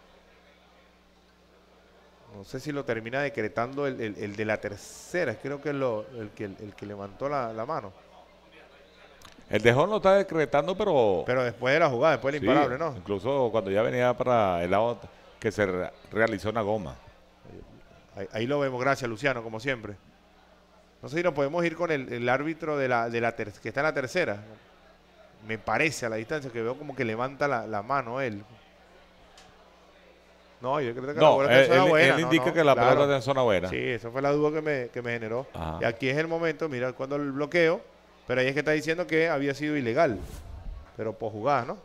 no sé si lo termina decretando el, el, el de la tercera, creo que es lo, el, que, el, el que levantó la, la mano. El de home lo está decretando, pero... Pero después de la jugada, después del sí, imparable, ¿no? Incluso cuando ya venía para el lado que se re realizó una goma. Ahí, ahí lo vemos, gracias Luciano, como siempre. No sé si nos podemos ir con el, el árbitro de la, de la ter que está en la tercera. Me parece a la distancia que veo como que levanta la, la mano él. No, yo creo que no, la pelota está en zona él, buena. Él no, indica no, que la claro. pelota está en zona buena. Sí, esa fue la duda que me, que me generó. Ajá. Y aquí es el momento, mira cuando el bloqueo, pero ahí es que está diciendo que había sido ilegal. Pero por jugar, ¿no?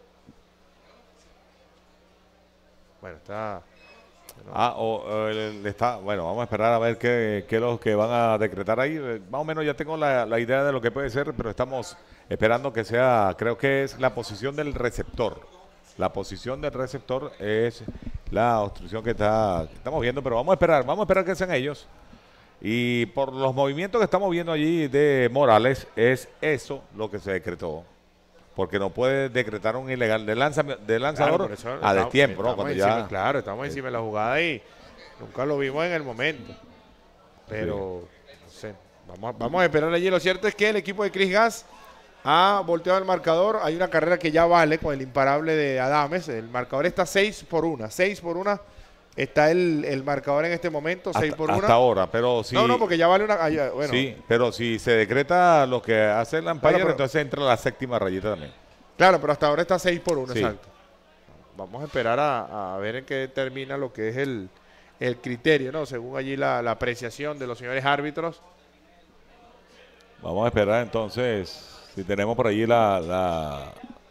Bueno, está... No. Ah, o, o el, está, bueno, vamos a esperar a ver qué, qué los que van a decretar ahí. Más o menos ya tengo la, la idea de lo que puede ser, pero estamos esperando que sea, creo que es la posición del receptor. La posición del receptor es la obstrucción que está que estamos viendo, pero vamos a esperar, vamos a esperar que sean ellos. Y por los movimientos que estamos viendo allí de Morales, es eso lo que se decretó. Porque no puede decretar un ilegal de, lanza, de lanzador claro, a destiempo, ¿no? Cuando encima, ya... Claro, estamos encima de la jugada y nunca lo vimos en el momento. Pero, sí. no sé, vamos, vamos a esperar allí. Lo cierto es que el equipo de Cris Gas ha volteado el marcador. Hay una carrera que ya vale con el imparable de Adames. El marcador está seis por una. seis por una está el, el marcador en este momento, seis por una. Hasta ahora, pero si... No, no, porque ya vale una... Bueno. Sí, pero si se decreta lo que hace el umpire, claro, entonces entra la séptima rayita también. Claro, pero hasta ahora está seis por uno, sí. Exacto. Vamos a esperar a, a ver en qué termina lo que es el, el criterio, ¿no? Según allí la, la apreciación de los señores árbitros. Vamos a esperar entonces, si tenemos por allí la... la...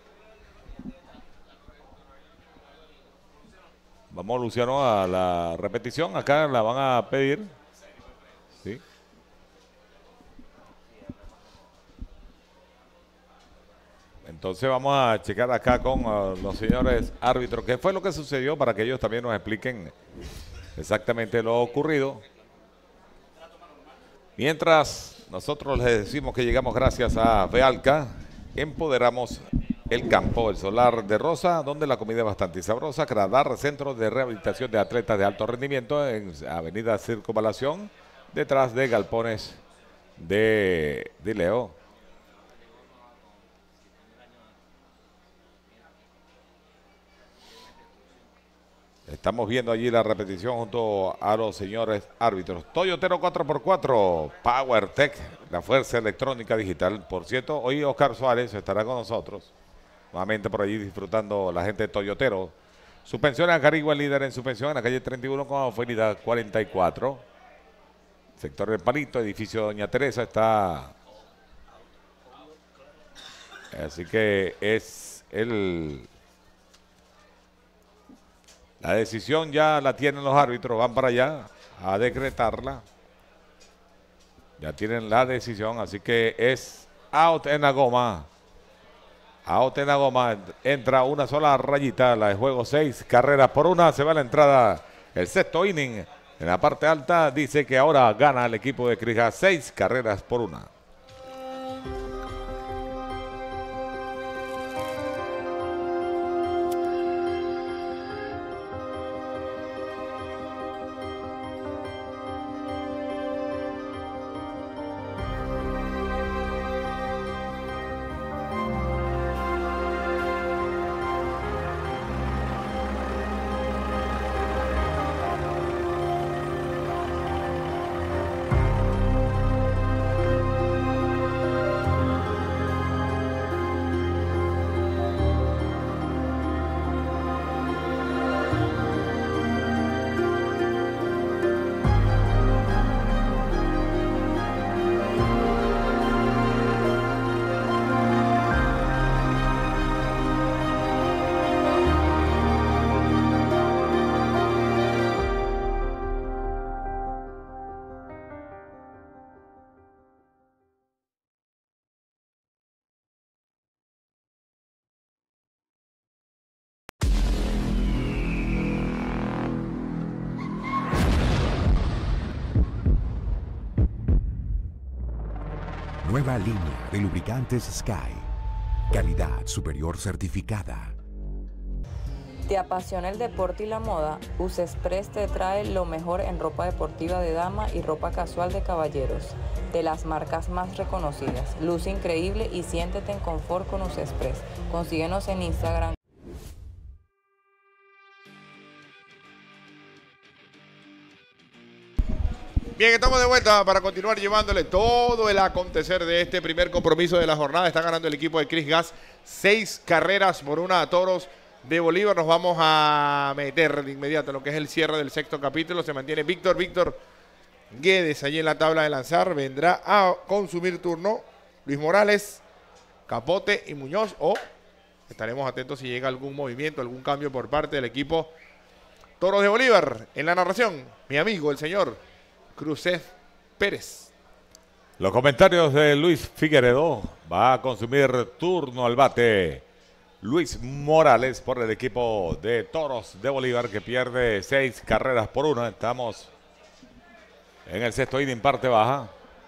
Vamos, Luciano, a la repetición. Acá la van a pedir. Sí. Entonces vamos a checar acá con uh, los señores árbitros qué fue lo que sucedió para que ellos también nos expliquen exactamente lo ocurrido. Mientras nosotros les decimos que llegamos gracias a Fealca, empoderamos el campo, el solar de Rosa, donde la comida es bastante sabrosa. Cradar, centro de rehabilitación de atletas de alto rendimiento en Avenida Circunvalación, detrás de Galpones de, de Leo. Estamos viendo allí la repetición junto a los señores árbitros. Toyotero cuatro por cuatro, PowerTech, la fuerza electrónica digital. Por cierto, hoy Oscar Suárez estará con nosotros. Nuevamente por allí disfrutando la gente de Toyotero. Suspensiones a Carigua, líder en suspensión en la calle treinta y uno con avenida cuarenta y cuatro. Sector del Palito, edificio Doña Teresa, está Así que es el... La decisión ya la tienen los árbitros, van para allá a decretarla. Ya tienen la decisión, así que es out en la goma. Out en la goma, entra una sola rayita, la de juego, seis carreras por una, se va a la entrada el sexto inning. En la parte alta dice que ahora gana el equipo de Chris Haas, seis carreras por una. Nueva línea de lubricantes Sky. Calidad superior certificada. ¿Te apasiona el deporte y la moda? USEXPRESS te trae lo mejor en ropa deportiva de dama y ropa casual de caballeros, de las marcas más reconocidas. Luce increíble y siéntete en confort con USEXPRESS. Consíguenos en Instagram. Bien, estamos de vuelta para continuar llevándole todo el acontecer de este primer compromiso de la jornada. Está ganando el equipo de Chris Haas seis carreras por una a Toros de Bolívar. Nos vamos a meter de inmediato en lo que es el cierre del sexto capítulo. Se mantiene Víctor, Víctor Guedes allí en la tabla de lanzar. Vendrá a consumir turno Luis Morales, Capote y Muñoz. O estaremos atentos si llega algún movimiento, algún cambio por parte del equipo Toros de Bolívar. En la narración, mi amigo, el señor Cruzet Pérez. Los comentarios de Luis Figueredo. Va a consumir turno al bate Luis Morales por el equipo de Toros de Bolívar, que pierde seis carreras por una. Estamos en el sexto inning, parte baja.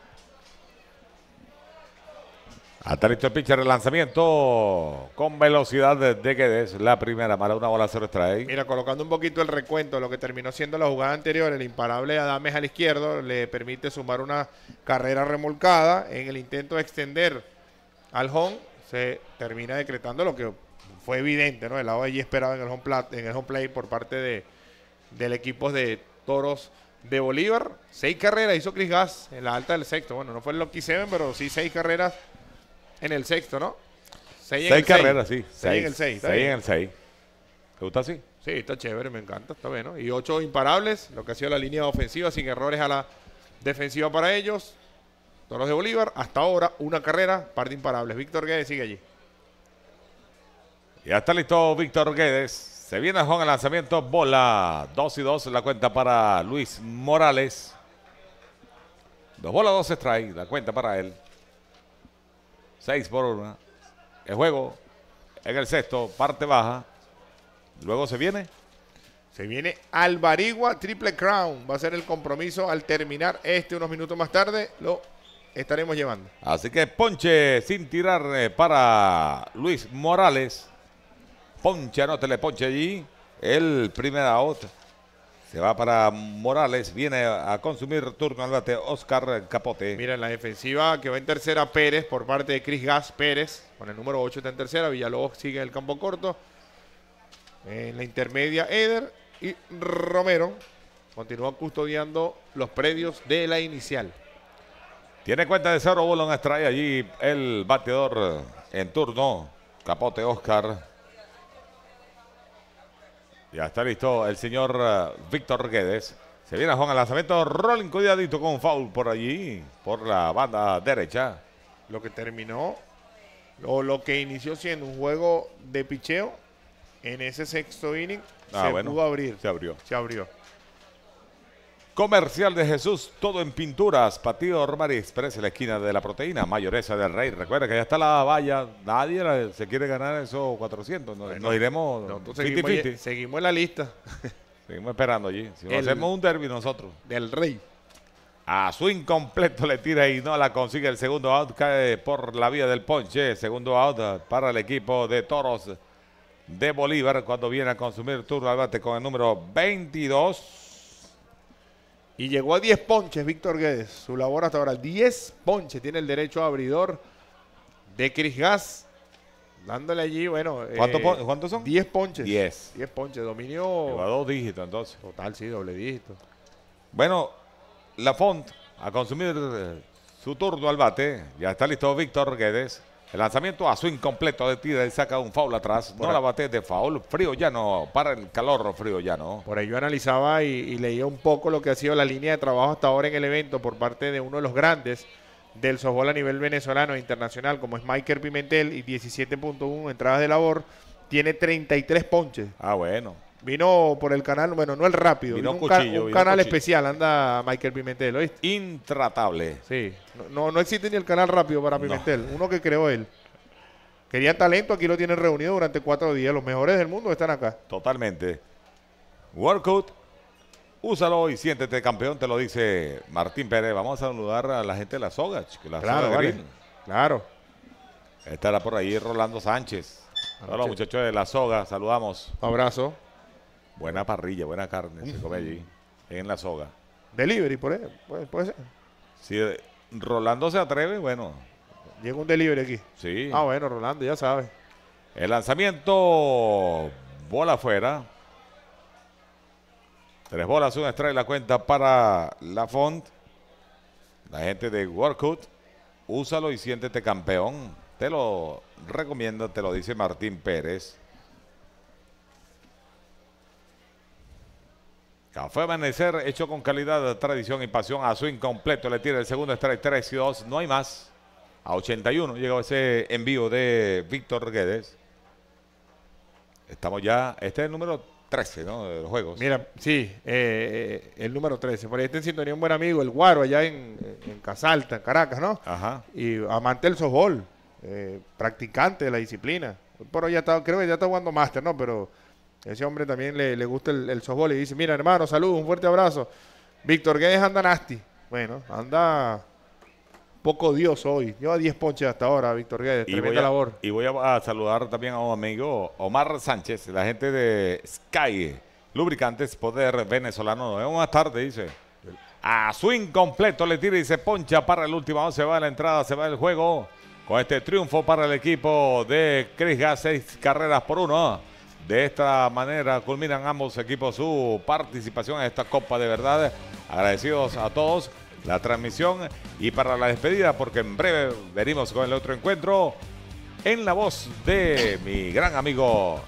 Hasta listo el pitcher, el lanzamiento con velocidad de, de Guedes. La primera para una bola, cero strike. Mira, colocando un poquito el recuento de lo que terminó siendo la jugada anterior, el imparable Adames al izquierdo le permite sumar una carrera remolcada. En el intento de extender al home, se termina decretando lo que fue evidente, ¿no? El lado de allí esperado en el home plate, en el home play por parte de, del equipo de Toros de Bolívar. Seis carreras hizo Chris Haas en la alta del sexto. Bueno, no fue el Lucky Seven, pero sí seis carreras en el sexto, ¿no? Seis, seis carreras, seis. sí. Seis, seis en el seis. Seis en el seis. ¿Te gusta así? Sí, está chévere, me encanta, está bien, ¿no? Y ocho imparables, lo que ha sido la línea ofensiva, sin errores a la defensiva para ellos. Toros de Bolívar, hasta ahora, una carrera, par de imparables. Víctor Guedes sigue allí. Ya está listo Víctor Guedes. Se viene con el lanzamiento, bola dos y dos, la cuenta para Luis Morales. Dos bolas, dos strike, la cuenta para él. Seis por una. El juego en el sexto, parte baja. Luego se viene. Se viene Alvarigua Triple Crown. Va a ser el compromiso al terminar este unos minutos más tarde. Lo estaremos llevando. Así que ponche sin tirar para Luis Morales. Ponche, anótele ponche allí. El primer out. Se va para Morales, viene a consumir turno al bate Oscar Capote. Mira, en la defensiva que va en tercera Pérez por parte de Chris Haas. Pérez con el número ocho está en tercera. Villalobos sigue en el campo corto. En la intermedia Eder y Romero continúa custodiando los predios de la inicial. Tiene cuenta de cero bola en strike allí el bateador en turno. Capote Oscar. Ya está listo el señor uh, Víctor Guedes. Se viene a Juan al lanzamiento. Rolling cuidadito con foul por allí, por la banda derecha. Lo que terminó o lo que inició siendo un juego de picheo, en ese sexto inning ah, se bueno, pudo abrir. Se abrió. Se abrió. Comercial de Jesús, todo en pinturas. Patio Ormari Express en la esquina de la Proteína, Mayoresa del Rey. Recuerda que ya está la valla. Nadie la, se quiere ganar esos cuatrocientos. Nos, bueno, nos iremos. No, seguimos, fifty. seguimos en la lista. Seguimos esperando allí. Si no hacemos un derby nosotros. Del Rey. A su incompleto le tira y no la consigue. El segundo out cae por la vía del ponche. Segundo out para el equipo de Toros de Bolívar cuando viene a consumir turno al bate con el número veintidós. Y llegó a diez ponches Víctor Guedes. Su labor hasta ahora, diez ponches. Tiene el derecho abridor de Chris Gass. Dándole allí, bueno. ¿Cuánto, eh, ¿Cuántos son? diez ponches. diez. diez ponches. Dominio. Lleva dos dígitos entonces. Total, sí, doble dígito. Bueno, Lafont a consumir eh, su turno al bate. Ya está listo Víctor Guedes. El lanzamiento a su incompleto de tira y saca un foul atrás. Por no la bate de foul. Frío llano para el calor frío llano. Por ahí yo analizaba y, y leía un poco lo que ha sido la línea de trabajo hasta ahora en el evento por parte de uno de los grandes del softball a nivel venezolano e internacional, como es Michael Pimentel, y diecisiete punto uno entradas de labor. Tiene treinta y tres ponches. Ah, bueno. Vino por el canal, bueno, no el rápido, vino, vino un, cuchillo, ca un vino canal cuchillo. especial, anda Michael Pimentel, ¿oíste? Intratable. Sí, no, no, no existe ni el canal rápido para Pimentel, no. Uno que creó él. Querían talento, aquí lo tienen reunido durante cuatro días, los mejores del mundo están acá. Totalmente. Workout, úsalo y siéntete campeón, te lo dice Martín Pérez. Vamos a saludar a la gente de la soga, que la claro, soga vale. Claro. Estará por ahí Rolando Sánchez. Hola los muchachos de la soga, saludamos. Un abrazo. Buena parrilla, buena carne, mm. se come allí, en la soga. Delivery, por ahí, puede, puede ser. Si Rolando se atreve, bueno. Llega un delivery aquí. Sí. Ah, bueno, Rolando, ya sabe. El lanzamiento, bola afuera. Tres bolas, una strike la cuenta para Lafont. La gente de Workout, úsalo y siéntete campeón. Te lo recomiendo, te lo dice Martín Pérez. Café Amanecer, hecho con calidad, tradición y pasión. A su incompleto le tira el segundo strike, tres y dos. No hay más. A ochenta y uno llegó ese envío de Víctor Guedes. Estamos ya, este es el número trece, ¿no? De los juegos. Mira, sí, eh, el número trece. Por ahí está en sintonía un buen amigo, el Guaro, allá en, en Casalta, en Caracas, ¿no? Ajá. Y amante del softball, eh, practicante de la disciplina. Por hoy ya está, creo que ya está jugando máster, ¿no? Pero ese hombre también le, le gusta el, el softball y dice, mira, hermano, saludos, un fuerte abrazo. Víctor Guedes anda nasty. Bueno, anda poco Dios hoy. Lleva diez ponches hasta ahora, Víctor Guedes. Y tremenda voy a, labor. Y voy a, a saludar también a un amigo, Omar Sánchez, la gente de Sky Lubricantes Poder Venezolano. Nos vemos más tarde, dice. A su incompleto le tira y se poncha para el último. Se va la entrada, se va el juego. Con este triunfo para el equipo de Chris Gass, seis carreras por uno. De esta manera culminan ambos equipos su participación en esta Copa de Verdad. Agradecidos a todos la transmisión y para la despedida, porque en breve venimos con el otro encuentro en la voz de mi gran amigo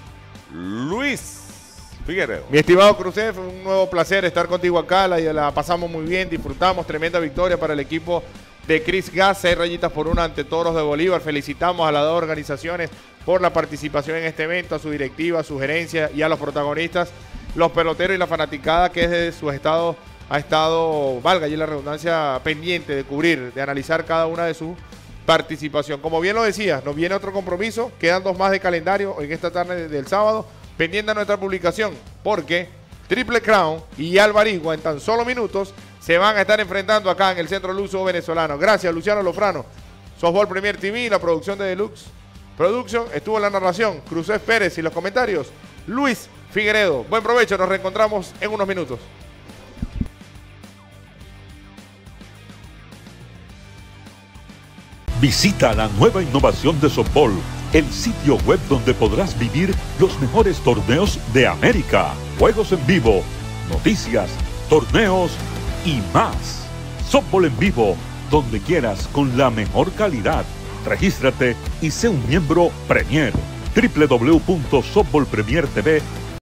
Luis Figueredo. Mi estimado Crucé, fue un nuevo placer estar contigo acá, la, la pasamos muy bien, disfrutamos, tremenda victoria para el equipo de Chris Gass, seis rayitas por una ante Toros de Bolívar. Felicitamos a las dos organizaciones por la participación en este evento, a su directiva, a su gerencia y a los protagonistas, los peloteros y la fanaticada que desde su estado ha estado, valga allí la redundancia, pendiente de cubrir, de analizar cada una de sus participación. Como bien lo decía, nos viene otro compromiso, quedan dos más de calendario en esta tarde del sábado, pendiente de nuestra publicación, porque Triple Crown y Alvarigua en tan solo minutos se van a estar enfrentando acá en el Centro Luso Venezolano. Gracias, Luciano Lofrano. Softball Premier T V, la producción de Deluxe Production, estuvo en la narración Cruzés Pérez y los comentarios Luis Figueredo. Buen provecho, nos reencontramos en unos minutos. Visita la nueva innovación de softball, el sitio web donde podrás vivir los mejores torneos de América, juegos en vivo, noticias, torneos y más. Softball en vivo, donde quieras con la mejor calidad. Regístrate y sé un miembro Premier. w w w punto softball premier t v